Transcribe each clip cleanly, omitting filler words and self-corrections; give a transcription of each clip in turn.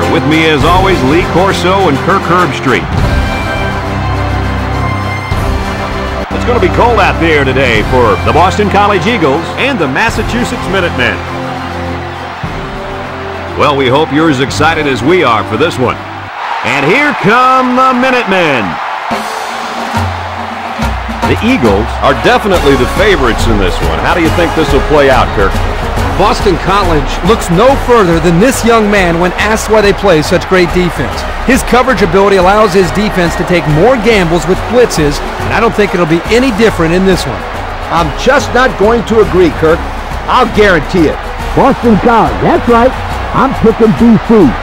With me, as always, Lee Corso and Kirk Herbstreit. It's going to be cold out there today for the Boston College Eagles and the Massachusetts Minutemen. Well, we hope you're as excited as we are for this one. And here come the Minutemen. The Eagles are definitely the favorites in this one. How do you think this will play out, Kirk? Boston College looks no further than this young man when asked why they play such great defense. His coverage ability allows his defense to take more gambles with blitzes, and I don't think it'll be any different in this one. I'm just not going to agree, Kirk. I'll guarantee it. Boston College, that's right. I'm picking BC.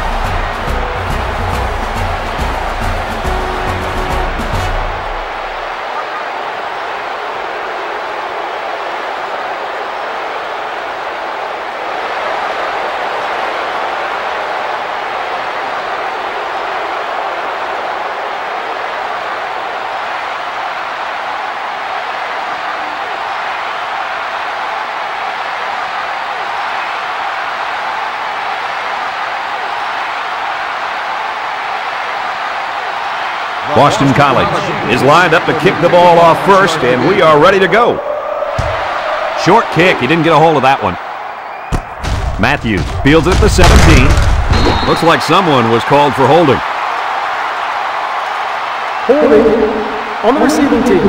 Boston College is lined up to kick the ball off first, and we are ready to go. Short kick. He didn't get a hold of that one. Matthews fields it at the 17. Looks like someone was called for holding. Holding on the receiving team.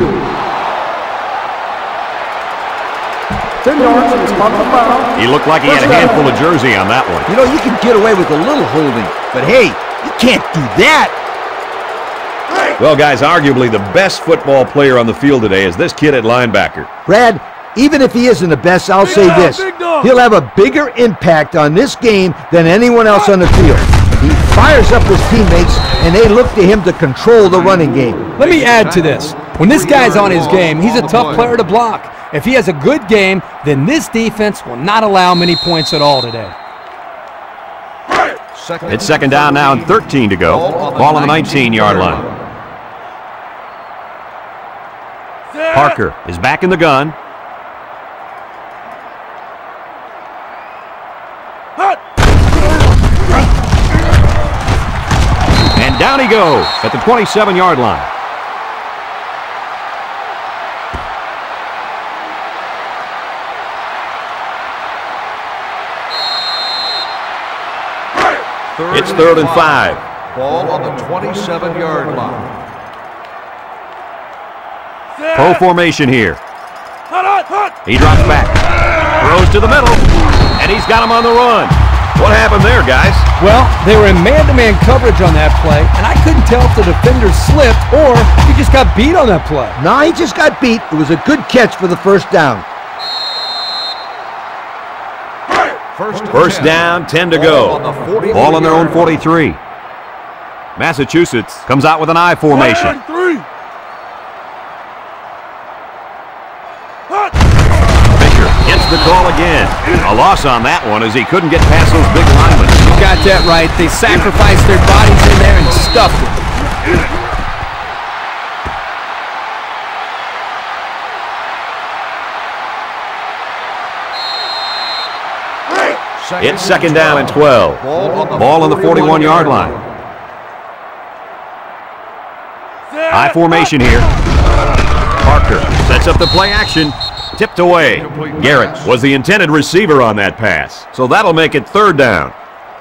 10 yards from the spot of the foul. He looked like he had a handful of jersey on that one. You know, you can get away with a little holding, but hey, you can't do that. Well, guys, arguably the best football player on the field today is this kid at linebacker. Brad, even if he isn't the best, I'll say this. He'll have a bigger impact on this game than anyone else on the field. He fires up his teammates, and they look to him to control the running game. Let me add to this. When this guy's on his game, he's a tough player to block. If he has a good game, then this defense will not allow many points at all today. It's second down now and 13 to go. Ball on the 19-yard line. Parker is back in the gun. And down he goes at the 27-yard line. It's 3rd and 5. Ball on the 27-yard line. Pro formation here. He drops back, throws to the middle, and he's got him on the run. What happened there, guys? Well, they were in man-to-man coverage on that play, and I couldn't tell if the defender slipped or he just got beat on that play. No, he just got beat. It was a good catch for the first down. First down, 10 to go. Ball on their own 43. Massachusetts comes out with an I formation. The call again. A loss on that one as he couldn't get past those big linemen. You got that right. They sacrificed their bodies in there and stuffed it. It's second down and 12. Ball on the 41-yard line. High formation here. Parker sets up the play action. Tipped away. Garrett was the intended receiver on that pass. So that'll make it 3rd down.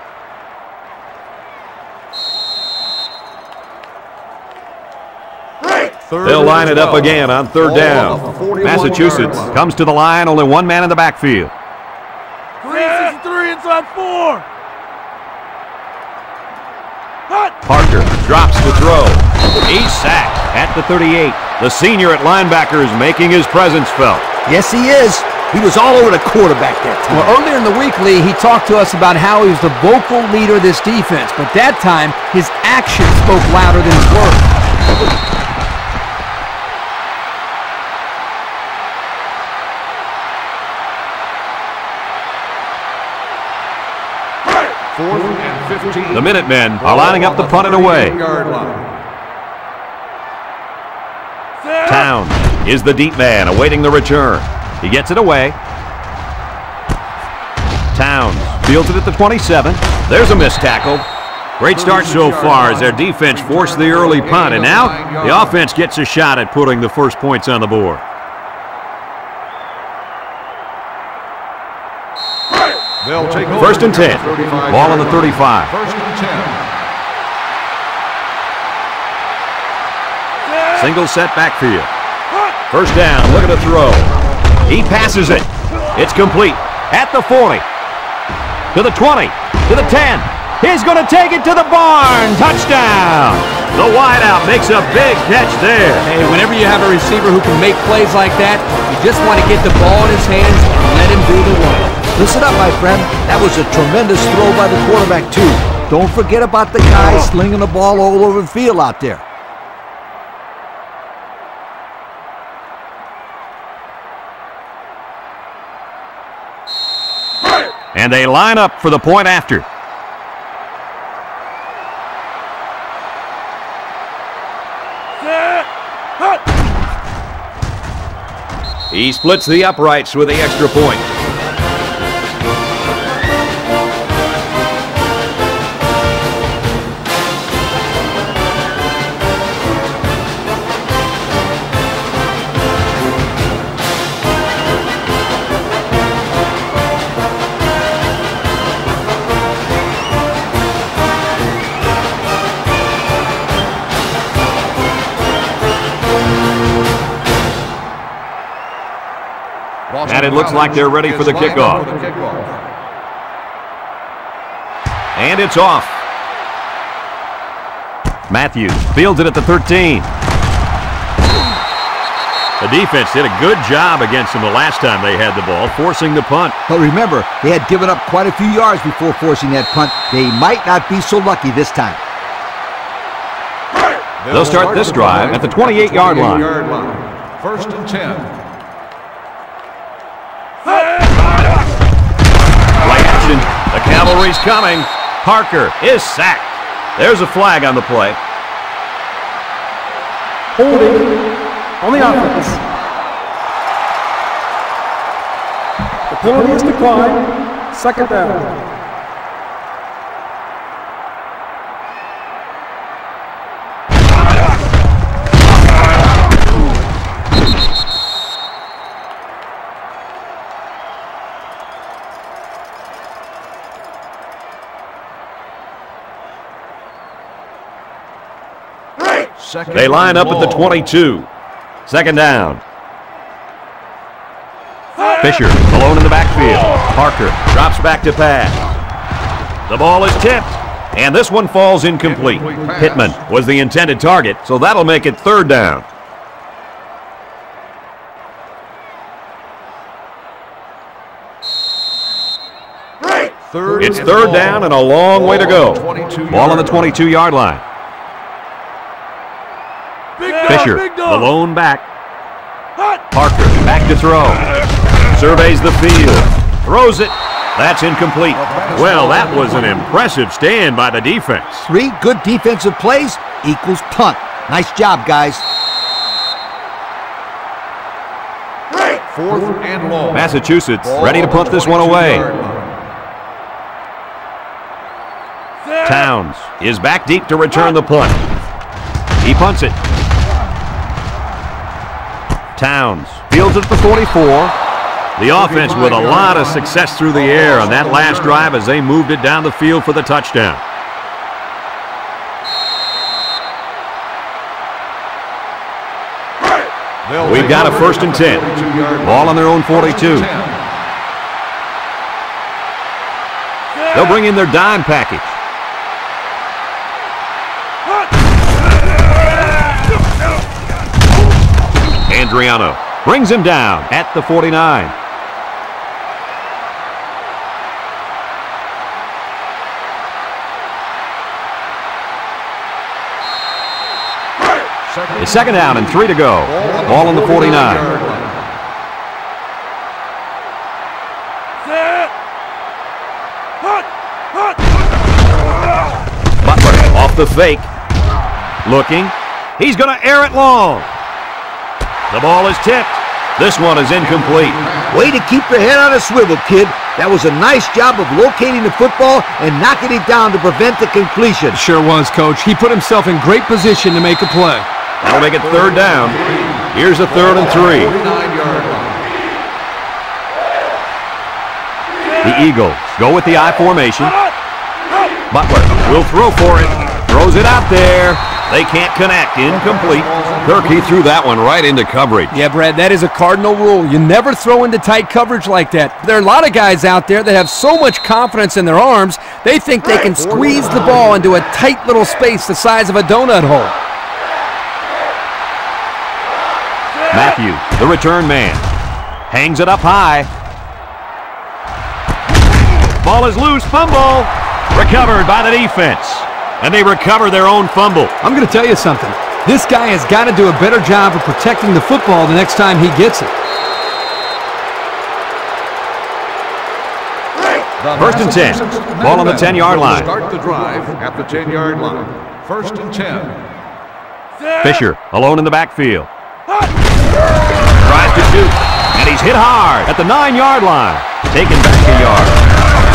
They'll line it up again on 3rd down. Massachusetts comes to the line, only one man in the backfield. 363 inside 4. Parker drops to throw. He's sacked at the 38. The senior at linebacker is making his presence felt. Yes, he is. He was all over the quarterback that time. Well, earlier in the week, Lee, he talked to us about how he was the vocal leader of this defense, but that time, his actions spoke louder than his words. The Minutemen are lining up the punt and away. Towns is the deep man awaiting the return. He gets it away. Towns fields it at the 27. There's a missed tackle. Great start so far as their defense forced the early punt, and now the offense gets a shot at putting the first points on the board. They'll take over. First and 10. Ball on the 35. First and 10. Single set backfield. First down, look at the throw. He passes it. It's complete. At the 40. To the 20. To the 10. He's going to take it to the barn. Touchdown. The wideout makes a big catch there. Hey, whenever you have a receiver who can make plays like that, you just want to get the ball in his hands and let him do the work. Listen up, my friend. That was a tremendous throw by the quarterback, too. Don't forget about the guy slinging the ball all over the field out there. And they line up for the point after. He splits the uprights with the extra point. And it looks like they're ready for the kickoff. And it's off. Matthews fields it at the 13. The defense did a good job against them the last time they had the ball, forcing the punt. But remember, they had given up quite a few yards before forcing that punt. They might not be so lucky this time. They'll start this drive at the 28-yard line. First and 10. Play action. The cavalry's coming. Parker is sacked. There's a flag on the play. Holding on the offense. The penalty is declined. Second down. They line up at the 22. Second down. Fisher alone in the backfield. Parker drops back to pass. The ball is tipped, and this one falls incomplete. Pittman was the intended target, so that'll make it third down. It's third down and a long way to go. Ball on the 22-yard line. Fisher, the lone back. Parker back to throw. Surveys the field. Throws it. That's incomplete. Well, that was an impressive stand by the defense. 3 good defensive plays equals punt. Nice job, guys. Fourth and long. Massachusetts ready to punt this one away. Towns is back deep to return the punt. He punts it. Towns fields it for 44. The offense with a lot of success through the air on that last drive as they moved it down the field for the touchdown. We've got a first and 10. Ball on their own 42. They'll bring in their dime package. Andriano brings him down at the 49. It's second down and 3 to go. Ball on the 49. Butler off the fake. Looking. He's going to air it long. The ball is tipped. This one is incomplete. Way to keep your head on a swivel, kid. That was a nice job of locating the football and knocking it down to prevent the completion. Sure was, Coach. He put himself in great position to make a play. That'll make it third down. Here's a 3rd and 3. The Eagles go with the I formation. Butler will throw for it. Throws it out there. They can't connect. Incomplete. Kirk, he threw that one right into coverage. Yeah, Brad, that is a cardinal rule. You never throw into tight coverage like that. There are a lot of guys out there that have so much confidence in their arms, they think they can squeeze the ball into a tight little space the size of a donut hole. Matthew, the return man, hangs it up high. Ball is loose. Fumble. Recovered by the defense. And they recover their own fumble. I'm going to tell you something. This guy has got to do a better job of protecting the football the next time he gets it. 1st and 10. Ball on the 10-yard line. Start the drive at the 10-yard line. 1st and 10. Fisher alone in the backfield. Tries to shoot. And he's hit hard at the 9-yard line. Taken back a yard.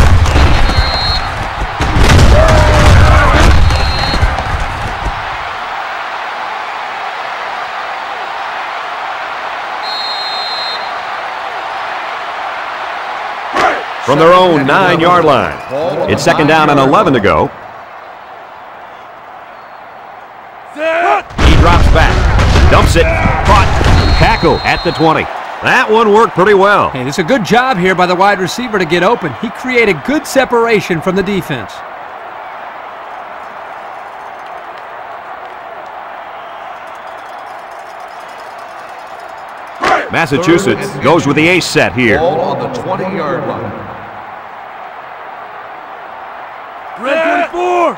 From their own 9-yard line. It's 2nd down and 11 to go. He drops back. Dumps it. Caught. Tackle at the 20. That one worked pretty well. Hey, it's a good job here by the wide receiver to get open. He created good separation from the defense. Massachusetts goes with the ace set here. Ball on the 20-yard line. Red 24.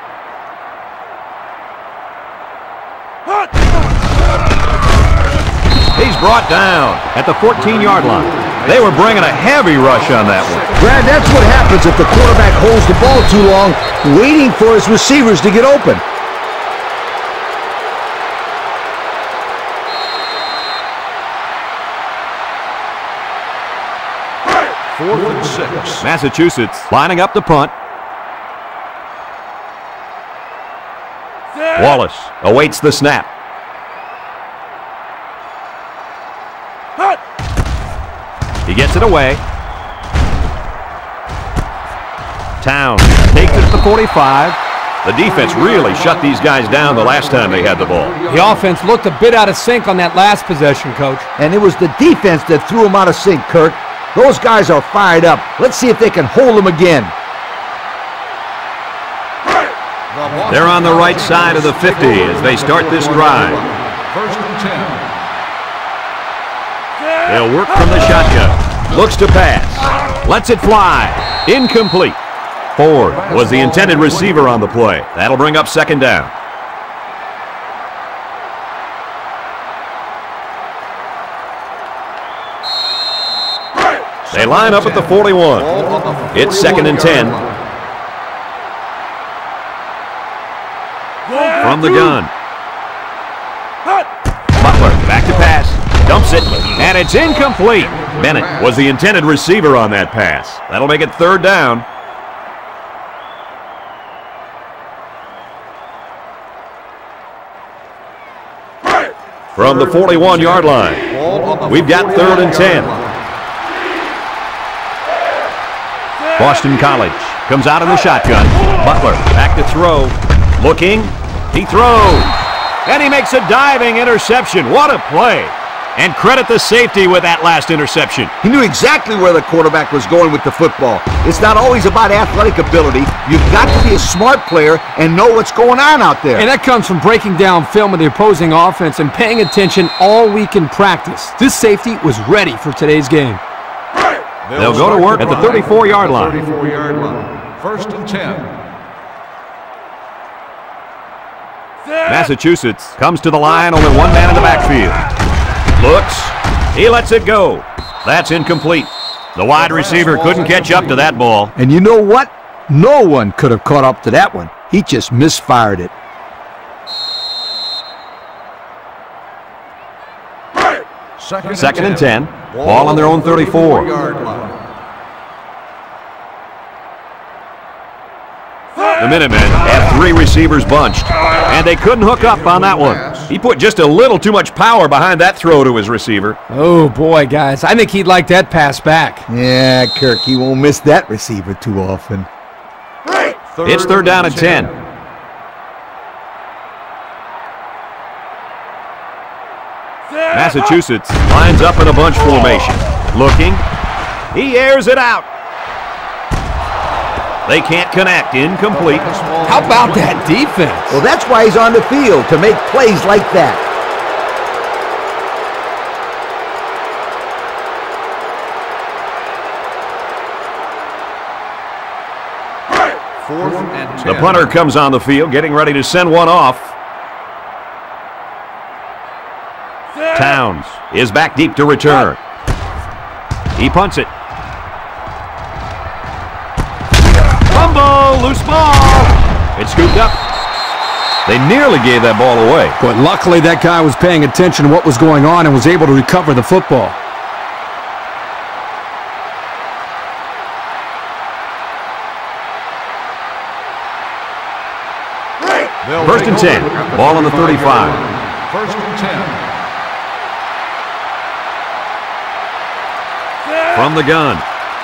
He's brought down at the 14-yard line. They were bringing a heavy rush on that one. Brad, that's what happens if the quarterback holds the ball too long, waiting for his receivers to get open. Fourth and 6. Massachusetts lining up the punt. Wallace awaits the snap. He gets it away. Town takes it at the 45. The defense really shut these guys down the last time they had the ball. The offense looked a bit out of sync on that last possession, Coach. And it was the defense that threw him out of sync, Kirk. Those guys are fired up. Let's see if they can hold them again. They're on the right side of the 50 as they start this drive. 1st and 10. They'll work from the shotgun. Looks to pass. Lets it fly. Incomplete. Ford was the intended receiver on the play. That'll bring up 2nd down. They line up at the 41. It's 2nd and 10. From the gun. Butler back to pass. Dumps it, and it's incomplete. Bennett was the intended receiver on that pass. That'll make it 3rd down. From the 41-yard line, we've got 3rd and 10. Boston College comes out in the shotgun. Butler back to throw. Looking. He throws. And he makes a diving interception. What a play. And credit the safety with that last interception. He knew exactly where the quarterback was going with the football. It's not always about athletic ability. You've got to be a smart player and know what's going on out there. And that comes from breaking down film of the opposing offense and paying attention all week in practice. This safety was ready for today's game. They'll go to work at the 34-yard line. 34-yard line. 1st and 10. Massachusetts comes to the line, only one man in the backfield. Looks. He lets it go. That's incomplete. The wide receiver couldn't catch up to that ball. And you know what? No one could have caught up to that one. He just misfired it. 2nd and 10. Ball on their own 34. The Minutemen had 3 receivers bunched, and they couldn't hook up on that one. He put just a little too much power behind that throw to his receiver. Oh, boy, guys. I think he'd like that pass back. Yeah, Kirk, he won't miss that receiver too often. It's 3rd down and 10. Massachusetts lines up in a bunch formation. Looking. He airs it out. They can't connect. Incomplete. How about that defense? Well, that's why he's on the field, to make plays like that. The punter comes on the field, getting ready to send one off. Towns is back deep to return. He punts it. Fumble, loose ball. It's scooped up. They nearly gave that ball away. But luckily that guy was paying attention to what was going on and was able to recover the football. First and 10. Ball on the 35. First and 10. From the gun.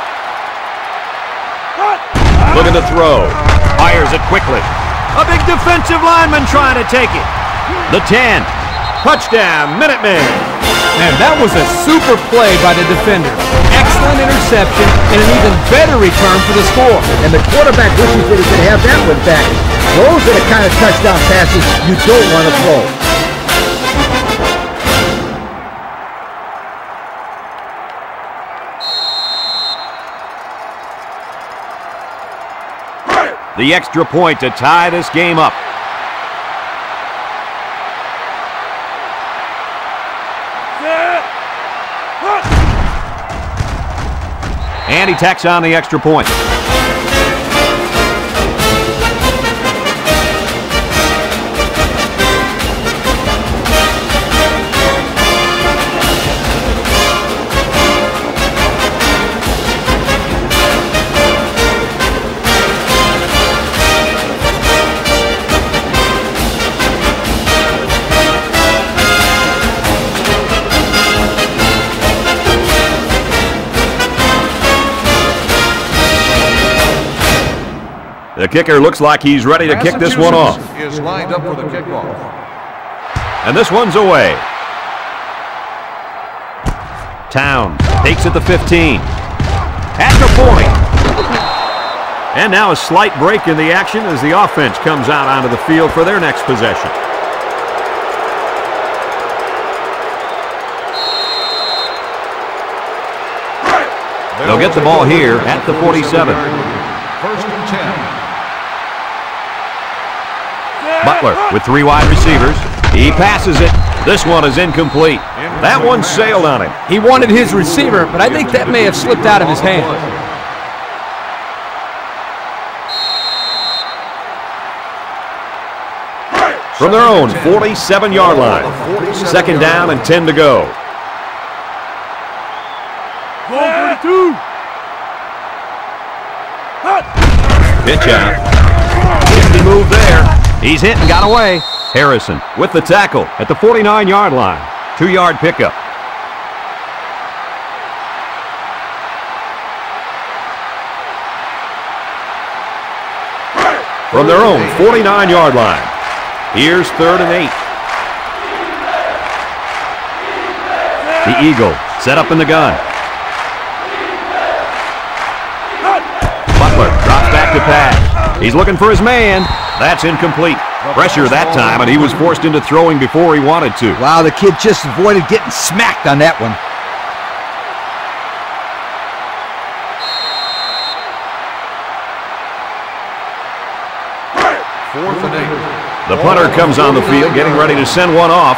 Looking to throw. Fires it quickly. A big defensive lineman trying to take it. The 10. Touchdown, Minutemen. Man, that was a super play by the defender. Excellent interception and an even better return for the score. And the quarterback wishes that he could have that one back. Those are the kind of touchdown passes you don't want to throw. The extra point to tie this game up. And he tacks on the extra point. The kicker looks like he's ready to kick this one off. Is lined up for the kickoff. And this one's away. Town takes it to 15. At the 40. And now a slight break in the action as the offense comes out onto the field for their next possession. They'll get the ball here at the 47. First and 10. Butler with 3 wide receivers. He passes it. This one is incomplete. That one sailed on him. He wanted his receiver, but I think that may have slipped out of his hand. From their own 47-yard line. 2nd down and 10 to go. Pitch out. Nifty move there. He's hit and got away. Harrison with the tackle at the 49-yard line. 2-yard pickup. From their own 49-yard line. Here's 3rd and 8. The Eagle set up in the gun. Butler drops back to pass. He's looking for his man. That's incomplete. Pressure that time, and he was forced into throwing before he wanted to. Wow, the kid just avoided getting smacked on that one. Fourth and 8. The punter comes on the field, getting ready to send one off.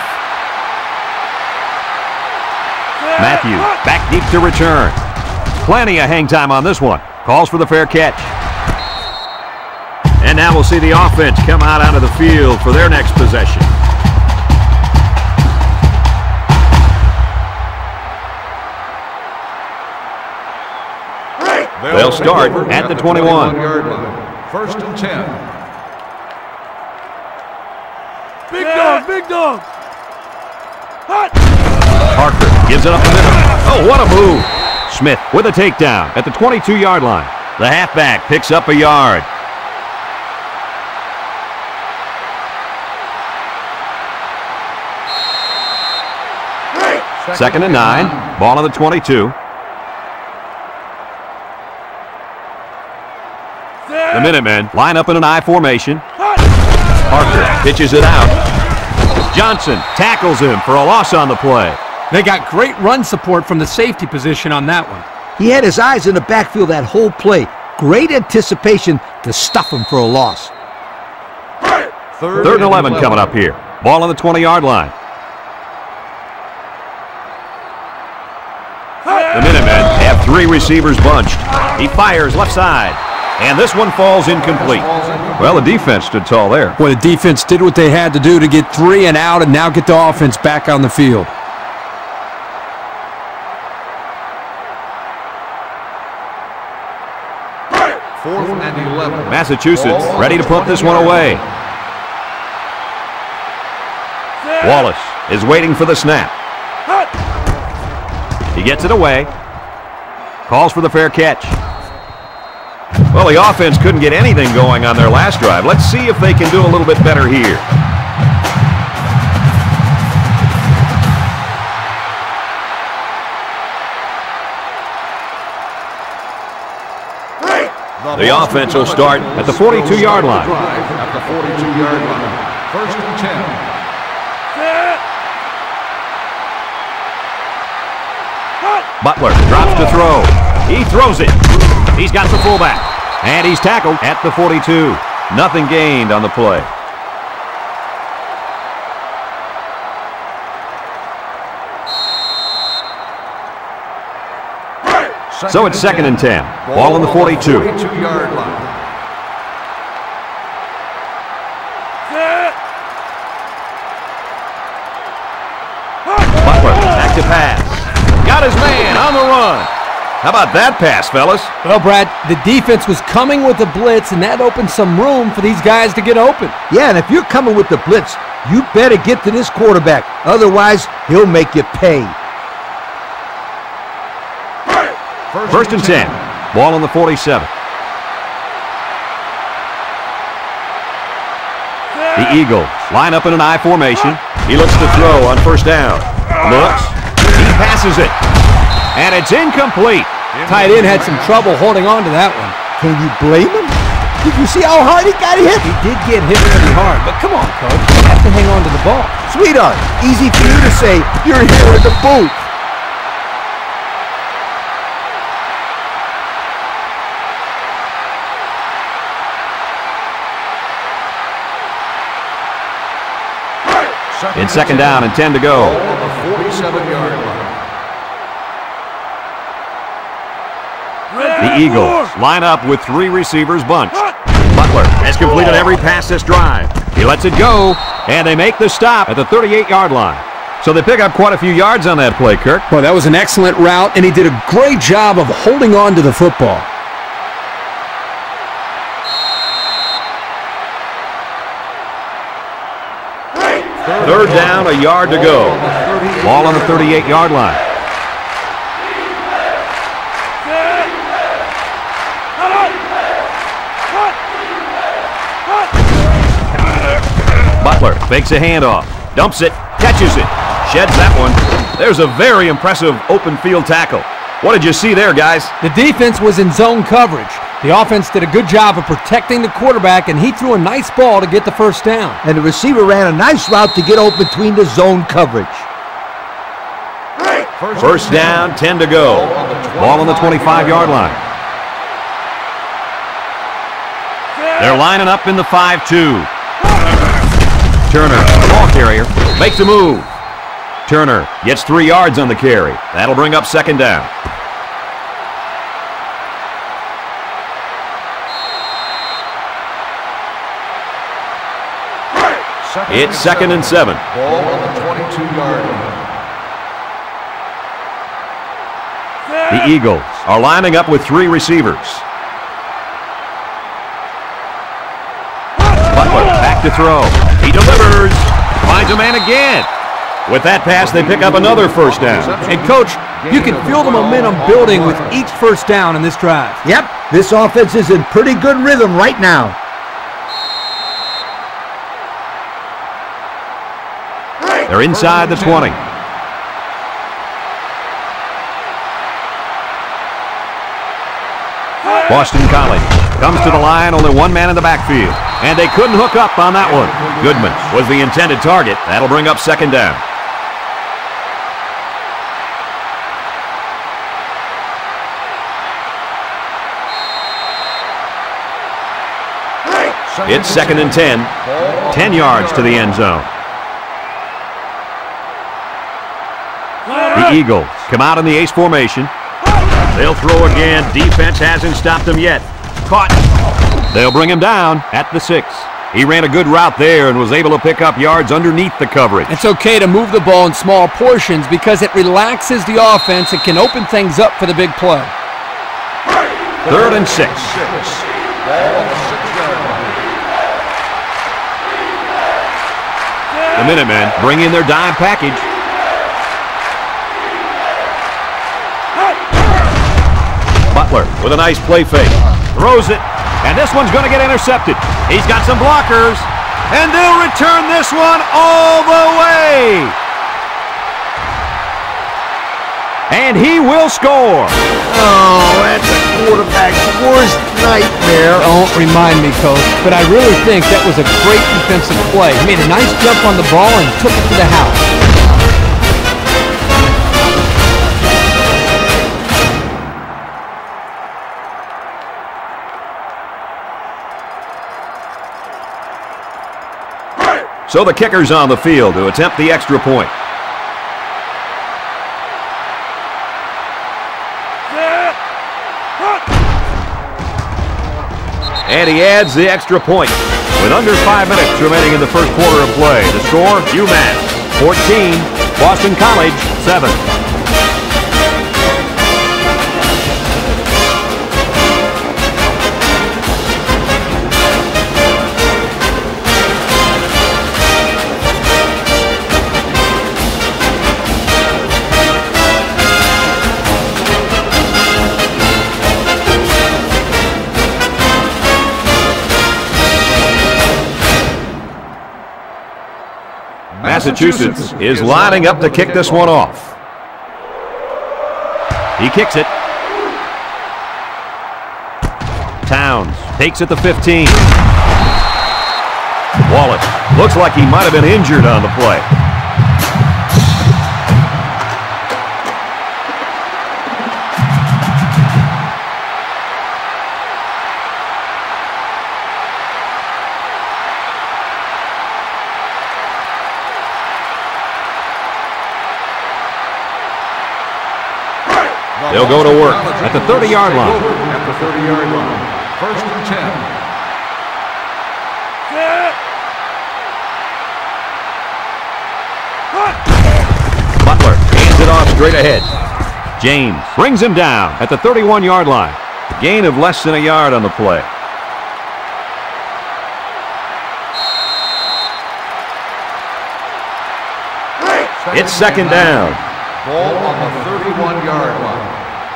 Matthew back deep to return. Plenty of hang time on this one. Calls for the fair catch. And now we'll see the offense come out onto the field for their next possession. They'll start at the 21. Yard line. First and 10. Big dog, big dog. Parker gives it up the middle. Oh, what a move. Smith with a takedown at the 22-yard line. The halfback picks up a yard. Second and 9. Ball on the 22. The Minutemen line up in an I formation. Parker pitches it out. Johnson tackles him for a loss on the play. They got great run support from the safety position on that one. He had his eyes in the backfield that whole play. Great anticipation to stuff him for a loss. Third and 11 coming up here. Ball on the 20-yard line. The Minutemen have 3 receivers bunched. He fires left side. And this one falls incomplete. Well, the defense stood tall there. Well, the defense did what they had to do to get 3 and out and now get the offense back on the field. Fourth and 11. Massachusetts ready to punt this one away. Wallace is waiting for the snap. He gets it away. Calls for the fair catch. Well, the offense couldn't get anything going on their last drive. Let's see if they can do a little bit better here. The offense will start at the 42-yard line. At the 42-yard line. First and 10. Butler drops to throw. He throws it. He's got the fullback. And he's tackled at the 42. Nothing gained on the play. So it's second and 10. Ball on the 42. 42-yard line. Butler back to pass. Got his man on the run. How about that pass, fellas? Well, Brad, the defense was coming with the blitz, and that opened some room for these guys to get open. Yeah, and if you're coming with the blitz, you better get to this quarterback. Otherwise, he'll make you pay. First and 10. Ball on the 47. The Eagles line up in an I formation. He looks to throw on first down. Looks. He passes it. And it's incomplete. Tight end had some trouble holding on to that one. Can you blame him? Did you see how hard he got hit? He did get hit pretty hard, but come on, coach. You have to hang on to the ball. Sweetheart, easy for you to say. You're here in the booth. In second down and 10 to go. On the 47-yard line. The Eagles line up with 3 receivers bunched. Butler has completed every pass this drive. He lets it go, and they make the stop at the 38-yard line. So they pick up quite a few yards on that play, Kirk. Well, that was an excellent route, and he did a great job of holding on to the football. Third down, a yard to go. Ball on the 38-yard line. Butler fakes a handoff, dumps it, catches it, sheds that one. There's a very impressive open field tackle. What did you see there, guys? The defense was in zone coverage. The offense did a good job of protecting the quarterback, and he threw a nice ball to get the first down. And the receiver ran a nice route to get open between the zone coverage. First down, 10 to go. Ball on the 25-yard line. They're lining up in the 5-2. Turner, ball carrier, makes a move. Turner gets 3 yards on the carry. That'll bring up second down. It's second and 7. Ball on the 22-yard line. The Eagles are lining up with 3 receivers. Butler back to throw. He delivers. Finds a man again. With that pass, they pick up another first down. And, Coach, you can feel the momentum building with each first down in this drive. Yep, this offense is in pretty good rhythm right now. They're inside the 20. Boston College comes to the line, only one man in the backfield. And they couldn't hook up on that one. Goodman was the intended target. That'll bring up second down. It's 2nd and 10. 10 yards to the end zone. The Eagles come out in the ace formation. They'll throw again. Defense hasn't stopped them yet. Caught. They'll bring him down at the 6. He ran a good route there and was able to pick up yards underneath the coverage. It's okay to move the ball in small portions because it relaxes the offense. It can open things up for the big play. 3rd and 6. The Minutemen bring in their dime package. Butler with a nice play fake. Throws it, and this one's going to get intercepted. He's got some blockers, and they'll return this one all the way. And he will score. Oh, that's a quarterback's worst nightmare. Don't remind me, Coach, but I really think that was a great defensive play. He made a nice jump on the ball and took it to the house. So the kicker's on the field to attempt the extra point. And he adds the extra point with under 5 minutes remaining in the first quarter of play. The score, Umass 14, Boston College 7. Massachusetts is lining up to kick this one off. He kicks it. Towns takes it to 15. Wallace looks like he might have been injured on the play. They'll go to work at the 30-yard line. At the 30-yard line. 1st and 10. Butler hands it off straight ahead. James brings him down at the 31-yard line. A gain of less than a yard on the play. It's 2nd down. Ball on the 31-yard line.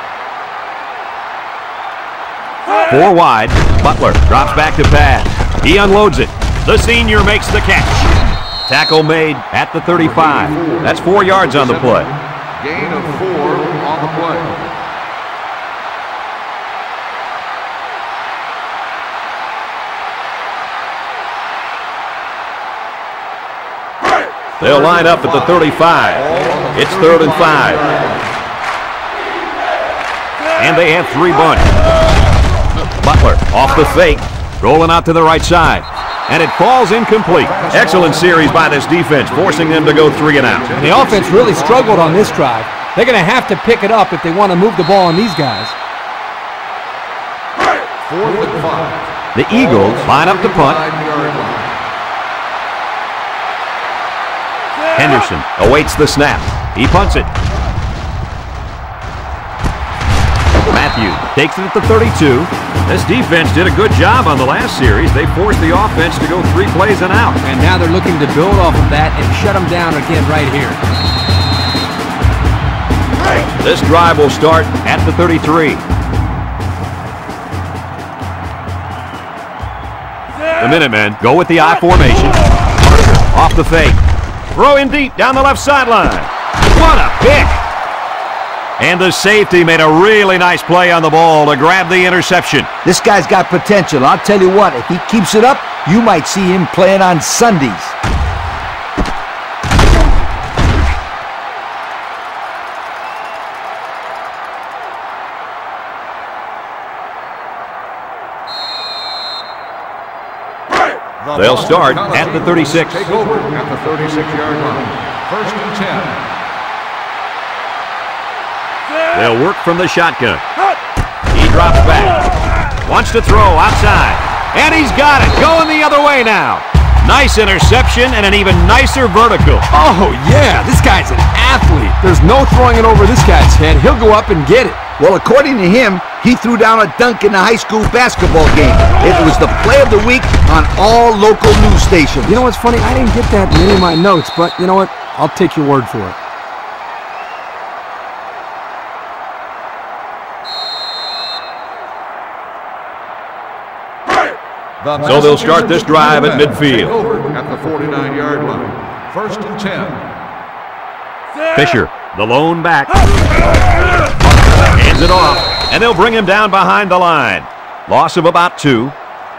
4 wide. Butler drops back to pass. He unloads it. The senior makes the catch. Tackle made at the 35. That's 4 yards on the play. Gain of 4 on the play. They'll line up at the 35. It's 3rd and 5. And they have 3 bunch. Butler off the fake, rolling out to the right side. And it falls incomplete. Excellent series by this defense, forcing them to go 3 and out. The offense really struggled on this drive. They're going to have to pick it up if they want to move the ball on these guys. 4th and 5. The Eagles line up to punt. Henderson awaits the snap. He punts it. Matthews takes it at the 32. This defense did a good job on the last series. They forced the offense to go 3 plays and out. And now they're looking to build off of that and shut them down again right here. This drive will start at the 33. The Minutemen go with the I formation. Off the fake. Throw in deep down the left sideline. What a pick! And the safety made a really nice play on the ball to grab the interception. This guy's got potential. I'll tell you what, if he keeps it up, you might see him playing on Sundays. They'll start at the 36. Take over at the 36-yard line. First and 10. They'll work from the shotgun. He drops back. Wants to throw outside. And he's got it. Going the other way now. Nice interception and an even nicer vertical. Oh, yeah. This guy's an athlete. There's no throwing it over this guy's head. He'll go up and get it. Well, according to him, he threw down a dunk in the high school basketball game. It was the play of the week on all local news stations. You know what's funny? I didn't get that in any of my notes, but you know what? I'll take your word for it. So they'll start this drive at midfield. At the 49-yard line. First and 10. Fisher, the lone back. Hands it off, and they'll bring him down behind the line. Loss of about 2.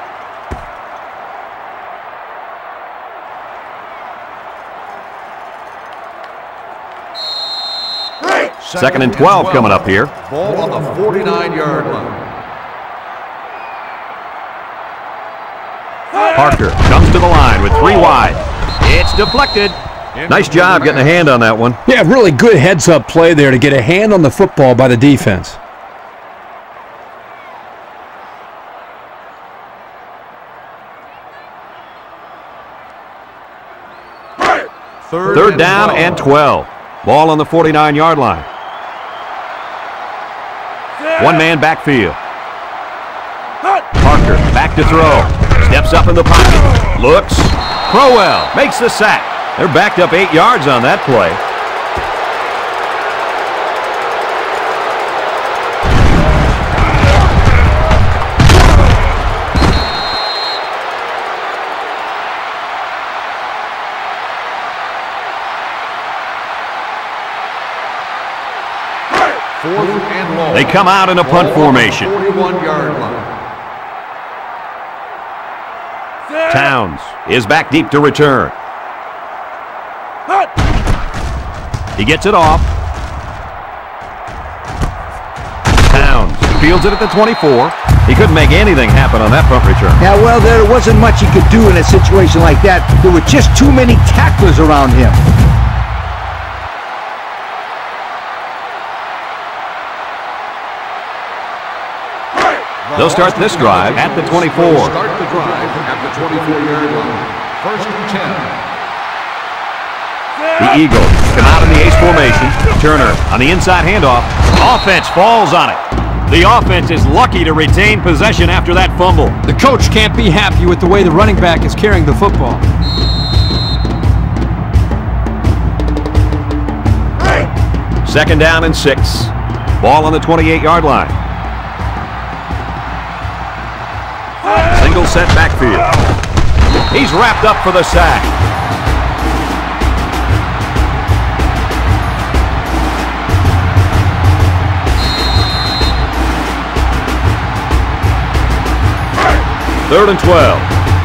Second and 12 coming up here. Ball on the 49-yard line. Parker comes to the line with 3 wide. It's deflected. Nice job getting a hand on that one. Yeah, really good heads-up play there to get a hand on the football by the defense. Third down and 12. Ball on the 49-yard line. One man backfield. Parker back to throw. Steps up in the pocket. Looks. Crowell makes the sack. They're backed up 8 yards on that play. Fourth and long. They come out in a punt formation. 41-yard line. Towns is back deep to return. He gets it off. Towns fields it at the 24. He couldn't make anything happen on that punt return. Yeah, well, there wasn't much he could do in a situation like that. There were just too many tacklers around him. They'll start this drive at the 24. Start the drive at the 24-yard line. First and 10. The Eagles come out in the ace formation. Turner on the inside handoff. Offense falls on it. The offense is lucky to retain possession after that fumble. The coach can't be happy with the way the running back is carrying the football. Second down and 6. Ball on the 28-yard line. Single set backfield. He's wrapped up for the sack. Third and 12.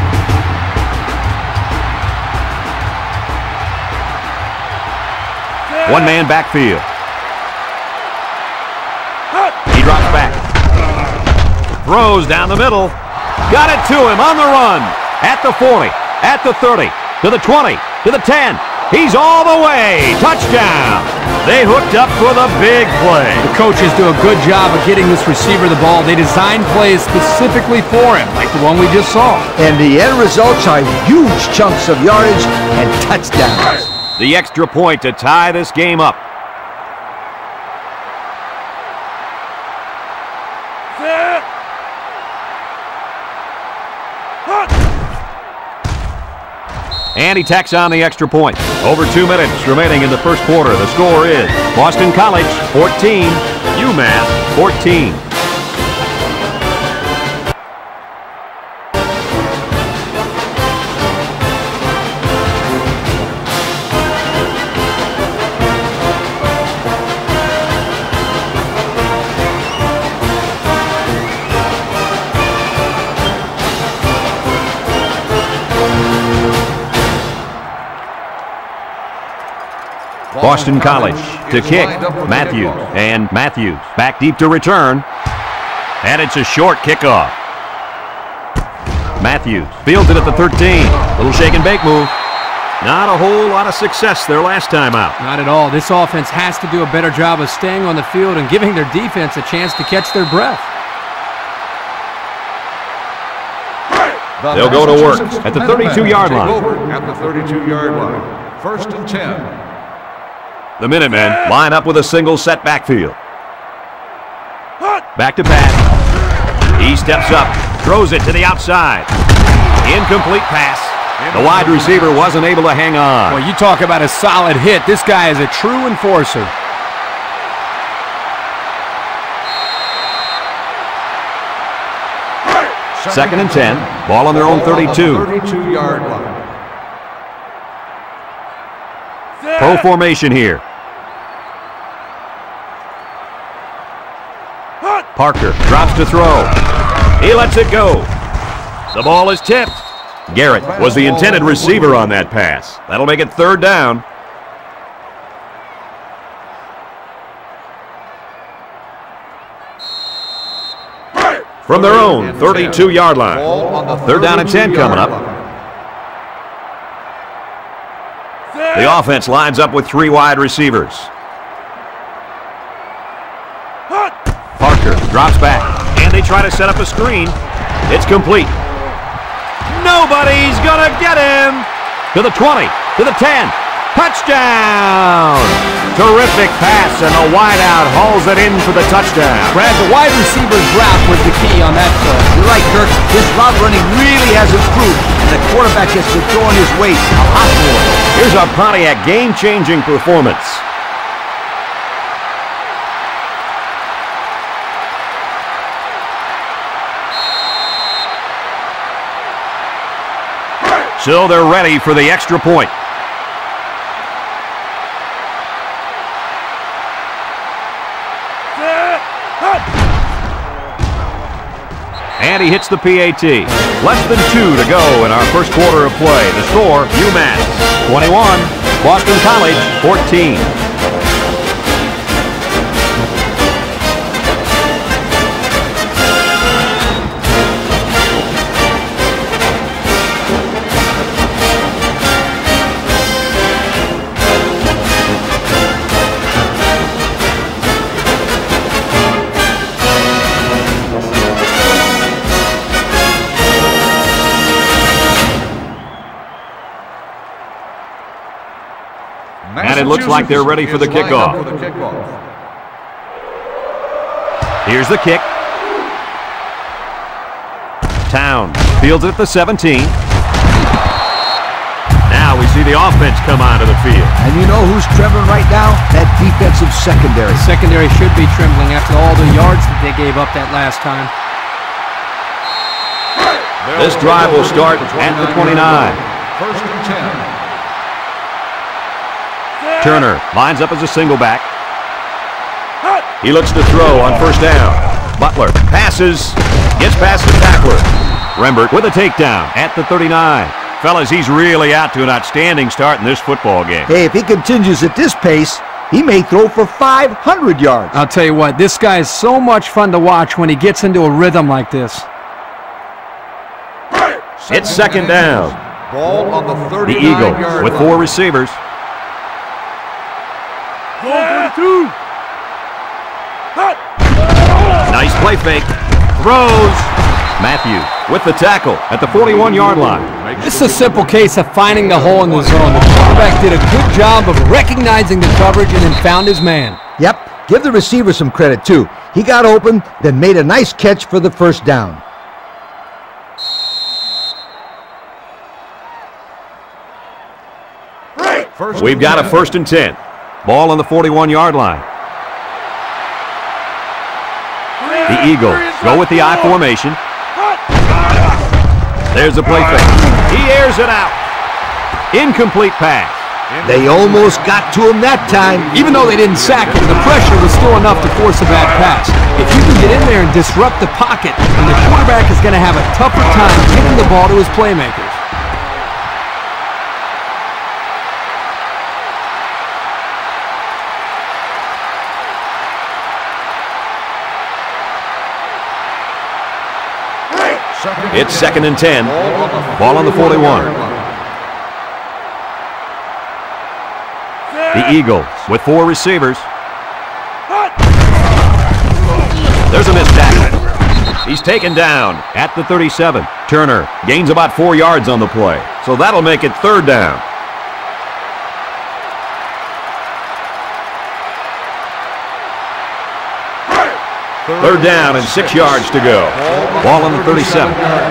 One man backfield. He drops back. Throws down the middle. Got it to him on the run. At the 40, at the 30, to the 20, to the 10. He's all the way. Touchdown. They hooked up for the big play. The coaches do a good job of getting this receiver the ball. They designed plays specifically for him, like the one we just saw. And the end results are huge chunks of yardage and touchdowns. The extra point to tie this game up. And he tacks on the extra point. Over 2 minutes remaining in the first quarter. The score is Boston College 14, Umass 14. Boston College to kick, Matthews, and Matthews back deep to return, and it's a short kickoff. Matthews fields it at the 13. Little shake and bake move. Not a whole lot of success their last time out. Not at all. This offense has to do a better job of staying on the field and giving their defense a chance to catch their breath. They'll go to work at the 32-yard line. At the 32-yard line. First and 10. The Minutemen line up with a single set backfield. Back to pass. He steps up, throws it to the outside. Incomplete pass. The wide receiver wasn't able to hang on. Well, you talk about a solid hit. This guy is a true enforcer. Second and 10. Ball on their own 32. 32-yard line. Pro formation here. Parker drops to throw. He lets it go. The ball is tipped. Garrett was the intended receiver on that pass. That'll make it third down. From their own 32-yard line. Third down and 10 coming up. The offense lines up with 3 wide receivers. Parker drops back, and they try to set up a screen. It's complete. Nobody's gonna get him. To the 20, to the 10. Touchdown! Terrific pass, and the wideout hauls it in for the touchdown. Brad, the wide receiver's route was the key on that play. You're right, Kirk. His route running really has improved, and the quarterback has been throwing his weight a lot more. Here's a Pontiac game-changing performance. So they're ready for the extra point. And he hits the PAT. Less than 2 to go in our first quarter of play. The score, Umass 21, Boston College 14. And it looks like they're ready for the kickoff. Here's the kick. Town fields it at the 17. Now we see the offense come onto the field. And you know who's trembling right now? That defensive secondary. The secondary should be trembling after all the yards that they gave up that last time. This drive will start at the 29. First and 10. Turner lines up as a single back. He looks to throw on first down. Butler passes, gets past the tackler. Rembert with a takedown at the 39. Fellas, he's really out to an outstanding start in this football game. Hey, if he continues at this pace, he may throw for 500 yards. I'll tell you what, this guy is so much fun to watch when he gets into a rhythm like this. It's second down. Ball on the 39-yard The Eagles with 4 receivers. Nice play fake. Throws. Matthews with the tackle at the 41-yard line. This is a simple case of finding the hole in the zone. The quarterback did a good job of recognizing the coverage and then found his man. Yep, give the receiver some credit too. He got open, then made a nice catch for the first down. We've got a 1st and 10. Ball on the 41-yard line. The Eagles go with the I formation. There's the play fake. He airs it out. Incomplete pass. They almost got to him that time. Even though they didn't sack him, the pressure was still enough to force a bad pass. If you can get in there and disrupt the pocket, then the quarterback is going to have a tougher time getting the ball to his playmakers. It's 2nd and 10. Ball on the 41. The Eagles with 4 receivers. There's a missed tackle. He's taken down at the 37. Turner gains about 4 yards on the play, so that'll make it 3rd down. Third down and 6 yards to go. Ball on the 37.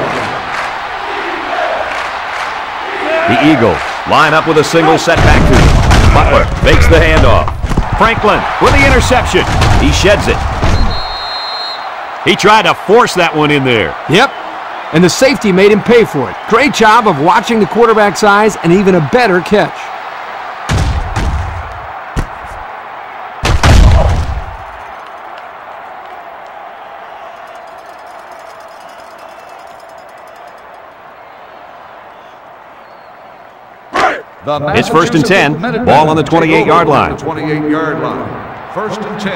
The Eagles line up with a single setback to him. Butler makes the handoff. Franklin with the interception. He sheds it. He tried to force that one in there. Yep, and the safety made him pay for it. Great job of watching the quarterback's eyes and even a better catch. It's 1st and 10. Ball on the 28-yard line. 28-yard line. 1st and 10.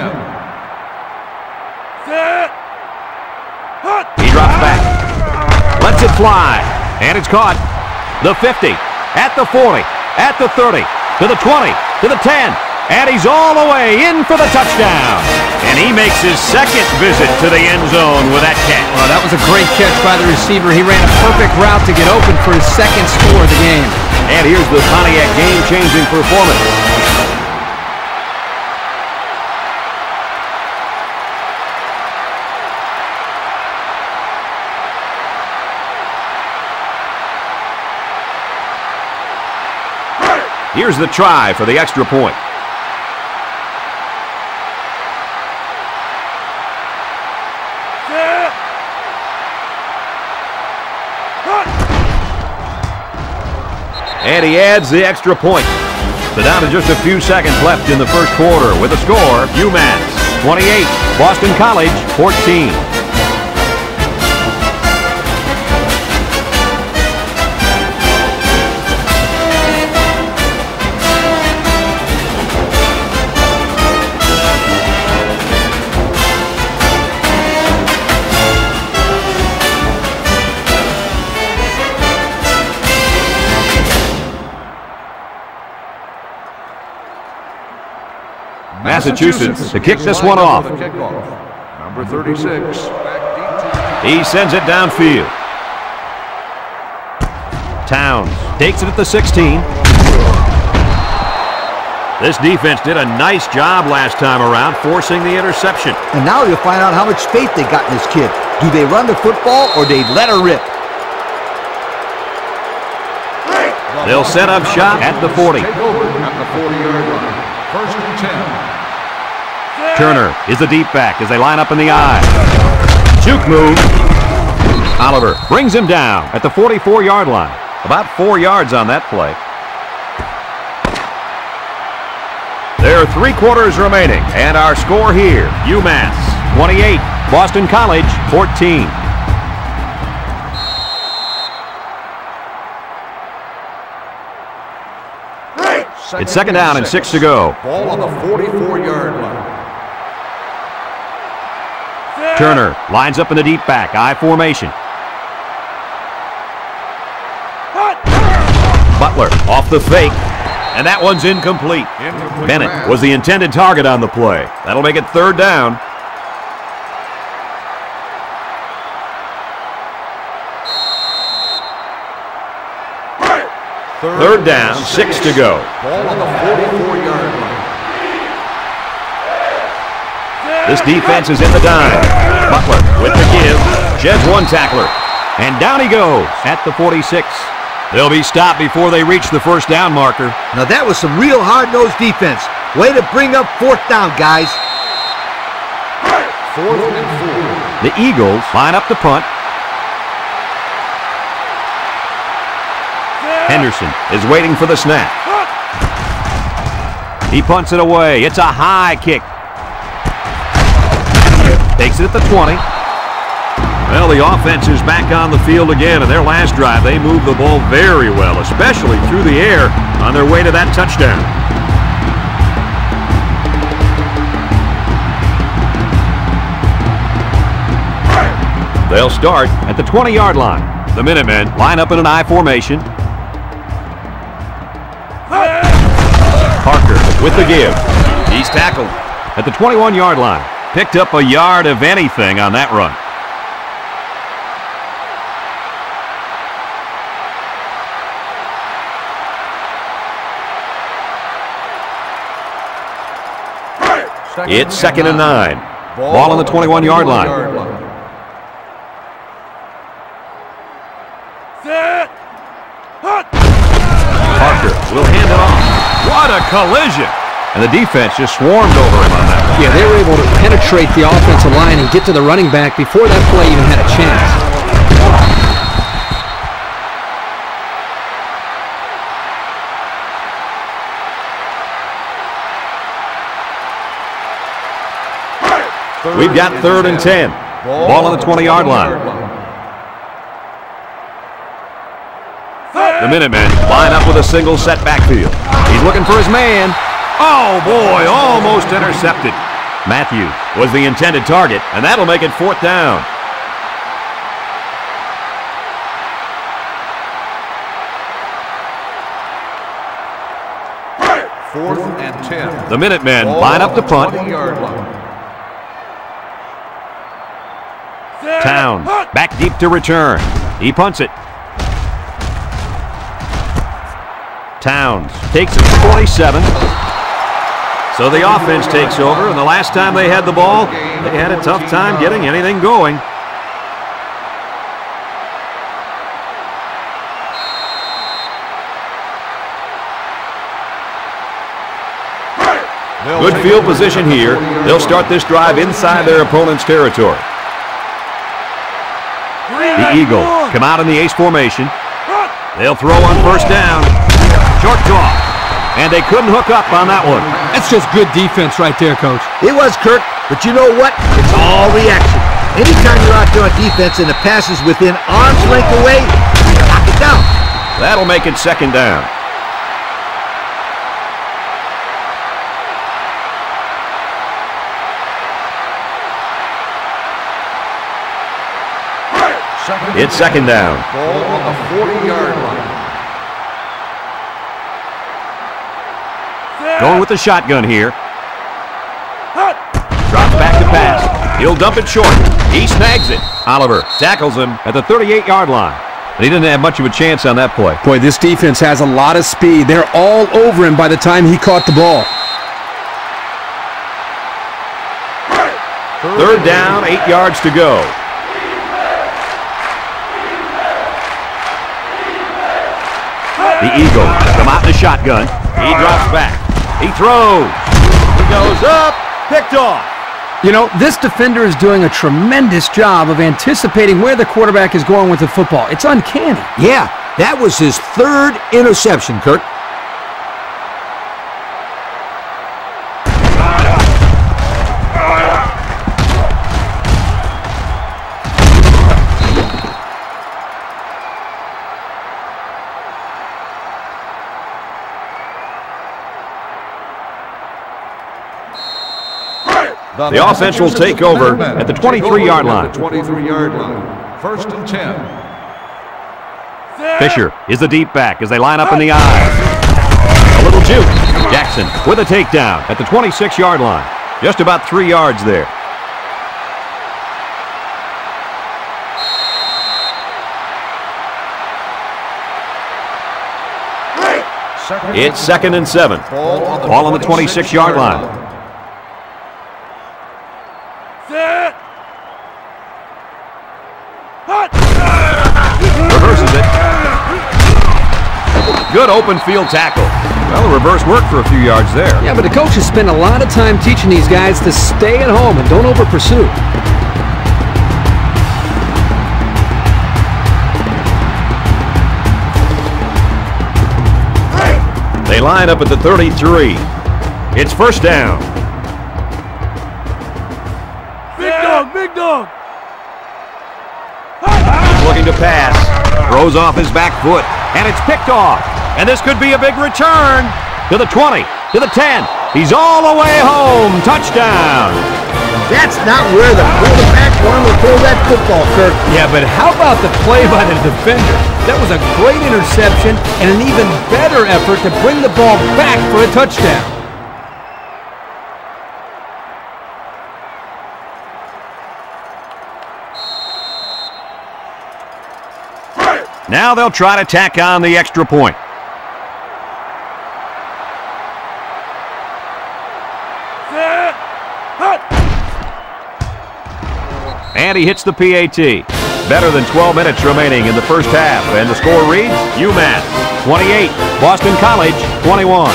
He drops back. Lets it fly. And it's caught. The 50. At the 40. At the 30. To the 20. To the 10. And he's all the way in for the touchdown. And he makes his 2nd visit to the end zone with that catch. Well, that was a great catch by the receiver. He ran a perfect route to get open for his 2nd score of the game. And here's the Pontiac game-changing performance. Here's the try for the extra point. And he adds the extra point. So down to just a few seconds left in the 1st quarter with a score, Umass 28, Boston College 14. Massachusetts to kick this one off. Number 36. He sends it downfield. Towns takes it at the 16. This defense did a nice job last time around forcing the interception. And now you'll find out how much faith they got in this kid. Do they run the football or they let her rip? They'll set up shop at the 40. Take over at the 40-yard line. 1st and 10. Turner is the deep back as they line up in the I. Juke move. Oliver brings him down at the 44-yard line. About 4 yards on that play. There are 3 quarters remaining, and our score here, Umass 28, Boston College 14. It's 2nd down and 6 to go. Ball on the 44-yard line. Turner lines up in the deep back, I formation. Butler off the fake, and that one's incomplete. Bennett was the intended target on the play. That'll make it 3rd down. Third down, 6 to go. Ball on the 44-yard line. This defense is in the dime. Butler with the give. Sheds one tackler. And down he goes at the 46. They'll be stopped before they reach the first down marker. Now that was some real hard-nosed defense. Way to bring up fourth down, guys. 4th and 4. The Eagles line up the punt. Henderson is waiting for the snap. He punts it away. It's a high kick. Takes it at the 20. Well, the offense is back on the field again. In their last drive, they moved the ball very well, especially through the air on their way to that touchdown. They'll start at the 20-yard line. The Minutemen line up in an I formation. Parker with the give. He's tackled at the 21-yard line. Picked up a yard of anything on that run. It's 2nd and 9. Ball on the 21-yard line. Parker will hand it off. What a collision! And the defense just swarmed over him on that one. Yeah, they were able to penetrate the offensive line and get to the running back before that play even had a chance. We've got 3rd and 10. Ball on the 20-yard line. The Minutemen line up with a single set backfield. He's looking for his man. Oh, boy, almost intercepted. Matthews was the intended target, and that'll make it 4th down. Fourth and 10. The Minutemen line up the punt. 20-yard line. Towns back deep to return. He punts it. Towns takes it to 27. So the offense takes over, and the last time they had the ball, they had a tough time getting anything going. Good field position here. They'll start this drive inside their opponent's territory. The Eagles come out in the ace formation. They'll throw on first down. Short toss. And they couldn't hook up on that one. That's just good defense right there, Coach. It was, Kirk, but you know what? It's all reaction. Anytime you're out there on defense and the pass is within arm's length away, knock it down. That'll make it 2nd down. It's 2nd down. Ball on the 40-yard line. Going with the shotgun here. Drops back to pass. He'll dump it short. He snags it. Oliver tackles him at the 38-yard line. But he didn't have much of a chance on that play. Boy, this defense has a lot of speed. They're all over him by the time he caught the ball. 3rd down, 8 yards to go. The Eagles come out in the shotgun. He drops back. He throws. He goes up. Picked off. You know, this defender is doing a tremendous job of anticipating where the quarterback is going with the football. It's uncanny. Yeah, that was his 3rd interception, Kirk. The offense will take over at the 23-yard line. 23-yard line. 1st and 10. Fisher is the deep back as they line up in the I. A little juke. Jackson with a takedown at the 26-yard line. Just about 3 yards there. It's 2nd and 7. Ball on the 26-yard line. Reverses it. Good open field tackle. Well, the reverse worked for a few yards there. Yeah, but the coaches spend a lot of time teaching these guys to stay at home and don't over-pursue. They line up at the 33. It's first down. Big dog, big dog. He's looking to pass. Throws off his back foot, and it's picked off. And this could be a big return. To the 20, to the 10. He's all the way home. Touchdown. That's not where the quarterback wanted to throw that football, Kirk. Yeah, but how about the play by the defender? That was a great interception and an even better effort to bring the ball back for a touchdown. Now they'll try to tack on the extra point. And he hits the PAT. Better than 12 minutes remaining in the first half. And the score reads, Umass 28, Boston College 21.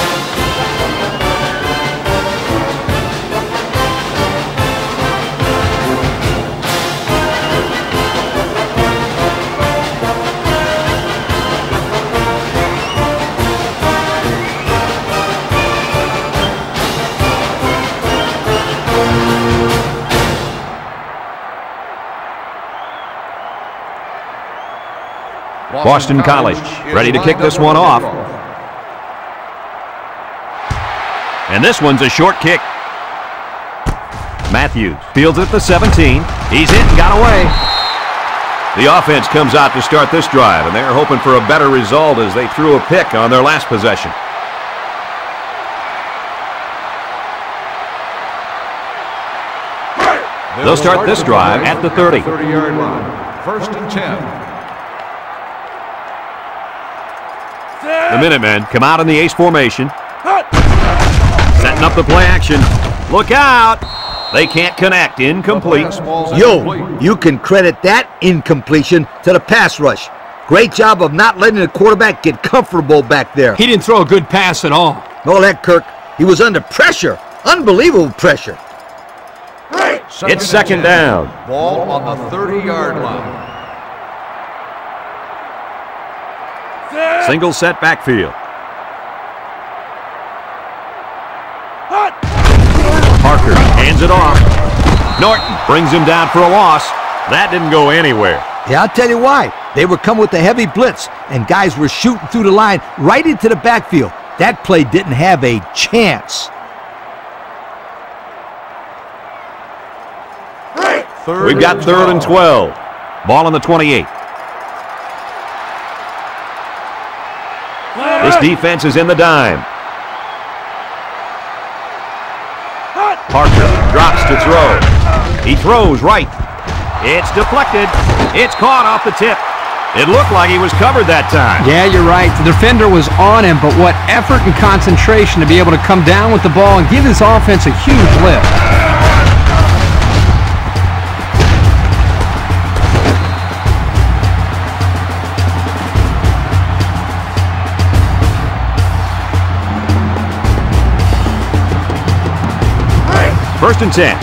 Boston College ready to kick this one off. And this one's a short kick. Matthews fields it at the 17. He's hit and got away. The offense comes out to start this drive, and they're hoping for a better result as they threw a pick on their last possession. They'll start this drive at the 30. 30-yard line. First and 10. The Minutemen come out in the ace formation. Setting up the play action. Look out! They can't connect. Incomplete. Yo, you can credit that incompletion to the pass rush. Great job of not letting the quarterback get comfortable back there. He didn't throw a good pass at all. No, that, Kirk. He was under pressure. Unbelievable pressure. It's second down. Ball on the 30-yard line. Single set backfield. Parker hands it off. Norton brings him down for a loss. That didn't go anywhere. Yeah, I'll tell you why. They were coming with a heavy blitz, and guys were shooting through the line right into the backfield. That play didn't have a chance. We've got 3rd and 12. Ball on the 28. This defense is in the dime. Parker drops to throw. He throws right. It's deflected. It's caught off the tip. It looked like he was covered that time. Yeah, you're right. The defender was on him, but what effort and concentration to be able to come down with the ball and give his offense a huge lift. First and 10.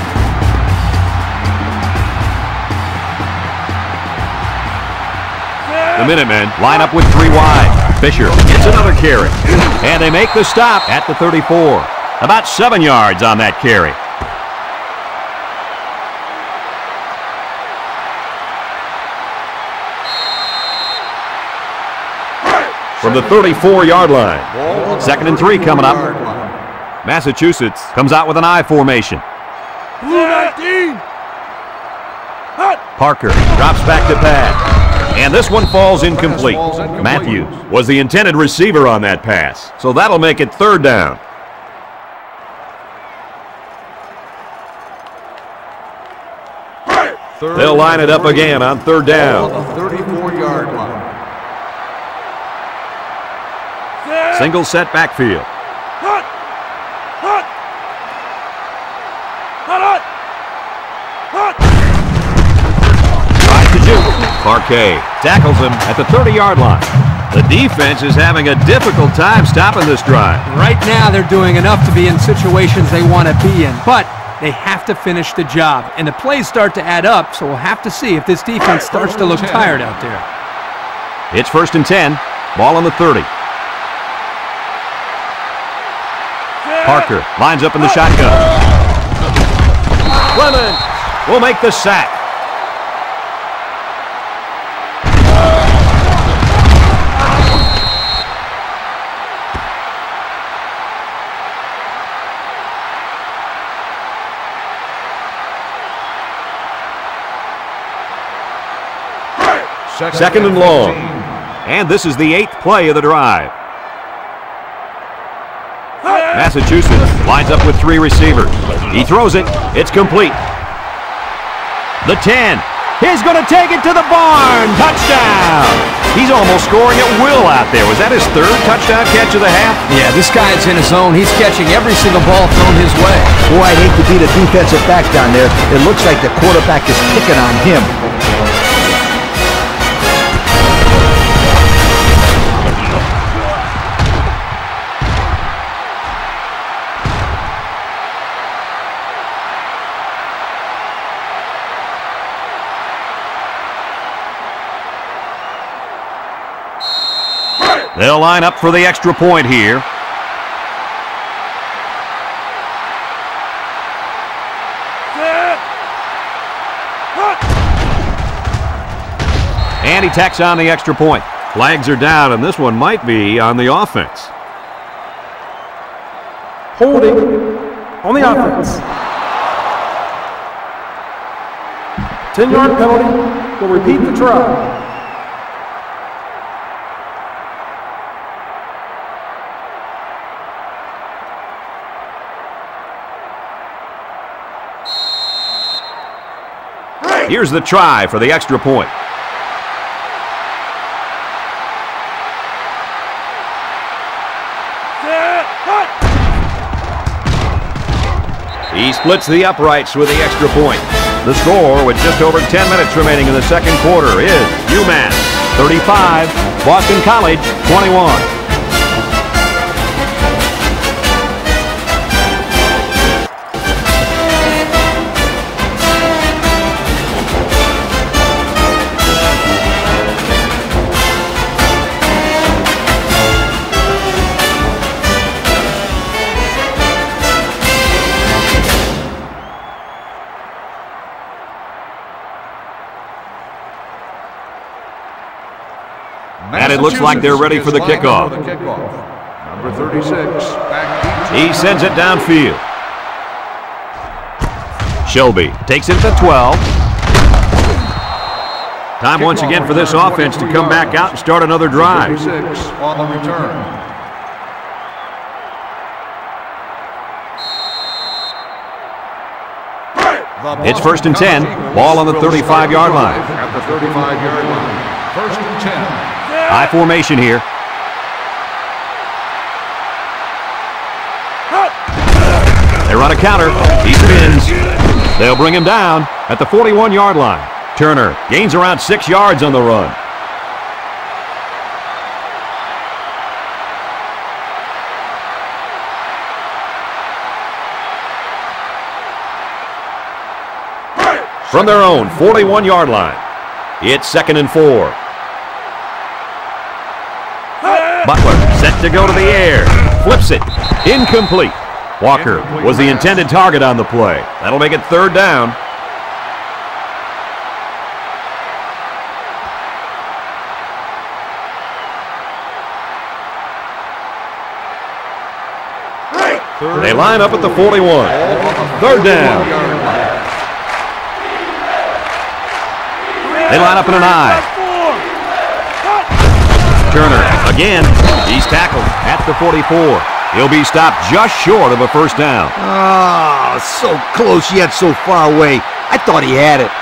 The Minutemen line up with 3 wide. Fisher gets another carry. And they make the stop at the 34. About 7 yards on that carry. From the 34-yard line. 2nd and 3 coming up. Massachusetts comes out with an I formation. Blue 19. Parker drops back to pass. And this one falls incomplete. Matthews was the intended receiver on that pass. So that'll make it 3rd down. They'll line it up again on 3rd down. 34-yard line. Single set backfield. Tries to juke. Parquet tackles him at the 30-yard line. The defense is having a difficult time stopping this drive. Right now, they're doing enough to be in situations they want to be in, but they have to finish the job. And the plays start to add up, so we'll have to see if this defense starts to look tired out there. It's 1st and 10. Ball on the 30. Parker lines up in the shotgun. Clemens will make the sack. Second and long. And this is the 8th play of the drive. Massachusetts lines up with 3 receivers. He throws it. It's complete. The 10. He's going to take it to the barn. Touchdown. He's almost scoring at will out there. Was that his 3rd touchdown catch of the half? Yeah, this guy's in his zone. He's catching every single ball thrown his way. Boy, I'd hate to be the defensive back down there. It looks like the quarterback is picking on him. They'll line up for the extra point here. And he tacks on the extra point. Flags are down, and this one might be on the offense. Holding on the offense. 10-yard penalty. We'll repeat the try. Here's the try for the extra point. He splits the uprights with the extra point. The score, with just over 10 minutes remaining in the second quarter, is Umass 35, Boston College 21. And it looks like they're ready for the kickoff. Number 36, back deep. He sends it downfield. Shelby takes it to 12. Time once again for this offense to come back out and start another drive. 36 on the return. It's 1st and 10. Ball on the 35-yard line. At the 35-yard line. 1st and 10. High formation here. They run a counter. He spins. They'll bring him down at the 41-yard line. Turner gains around 6 yards on the run. From their own 41-yard line, it's 2nd and 4. Butler set to go to the air. Flips it. Incomplete. Walker was the intended target on the play. That'll make it 3rd down. They line up at the 41. 3rd down. They line up in an I. Turner, again, he's tackled at the 44. He'll be stopped just short of a 1st down. Oh, so close yet so far away. I thought he had it.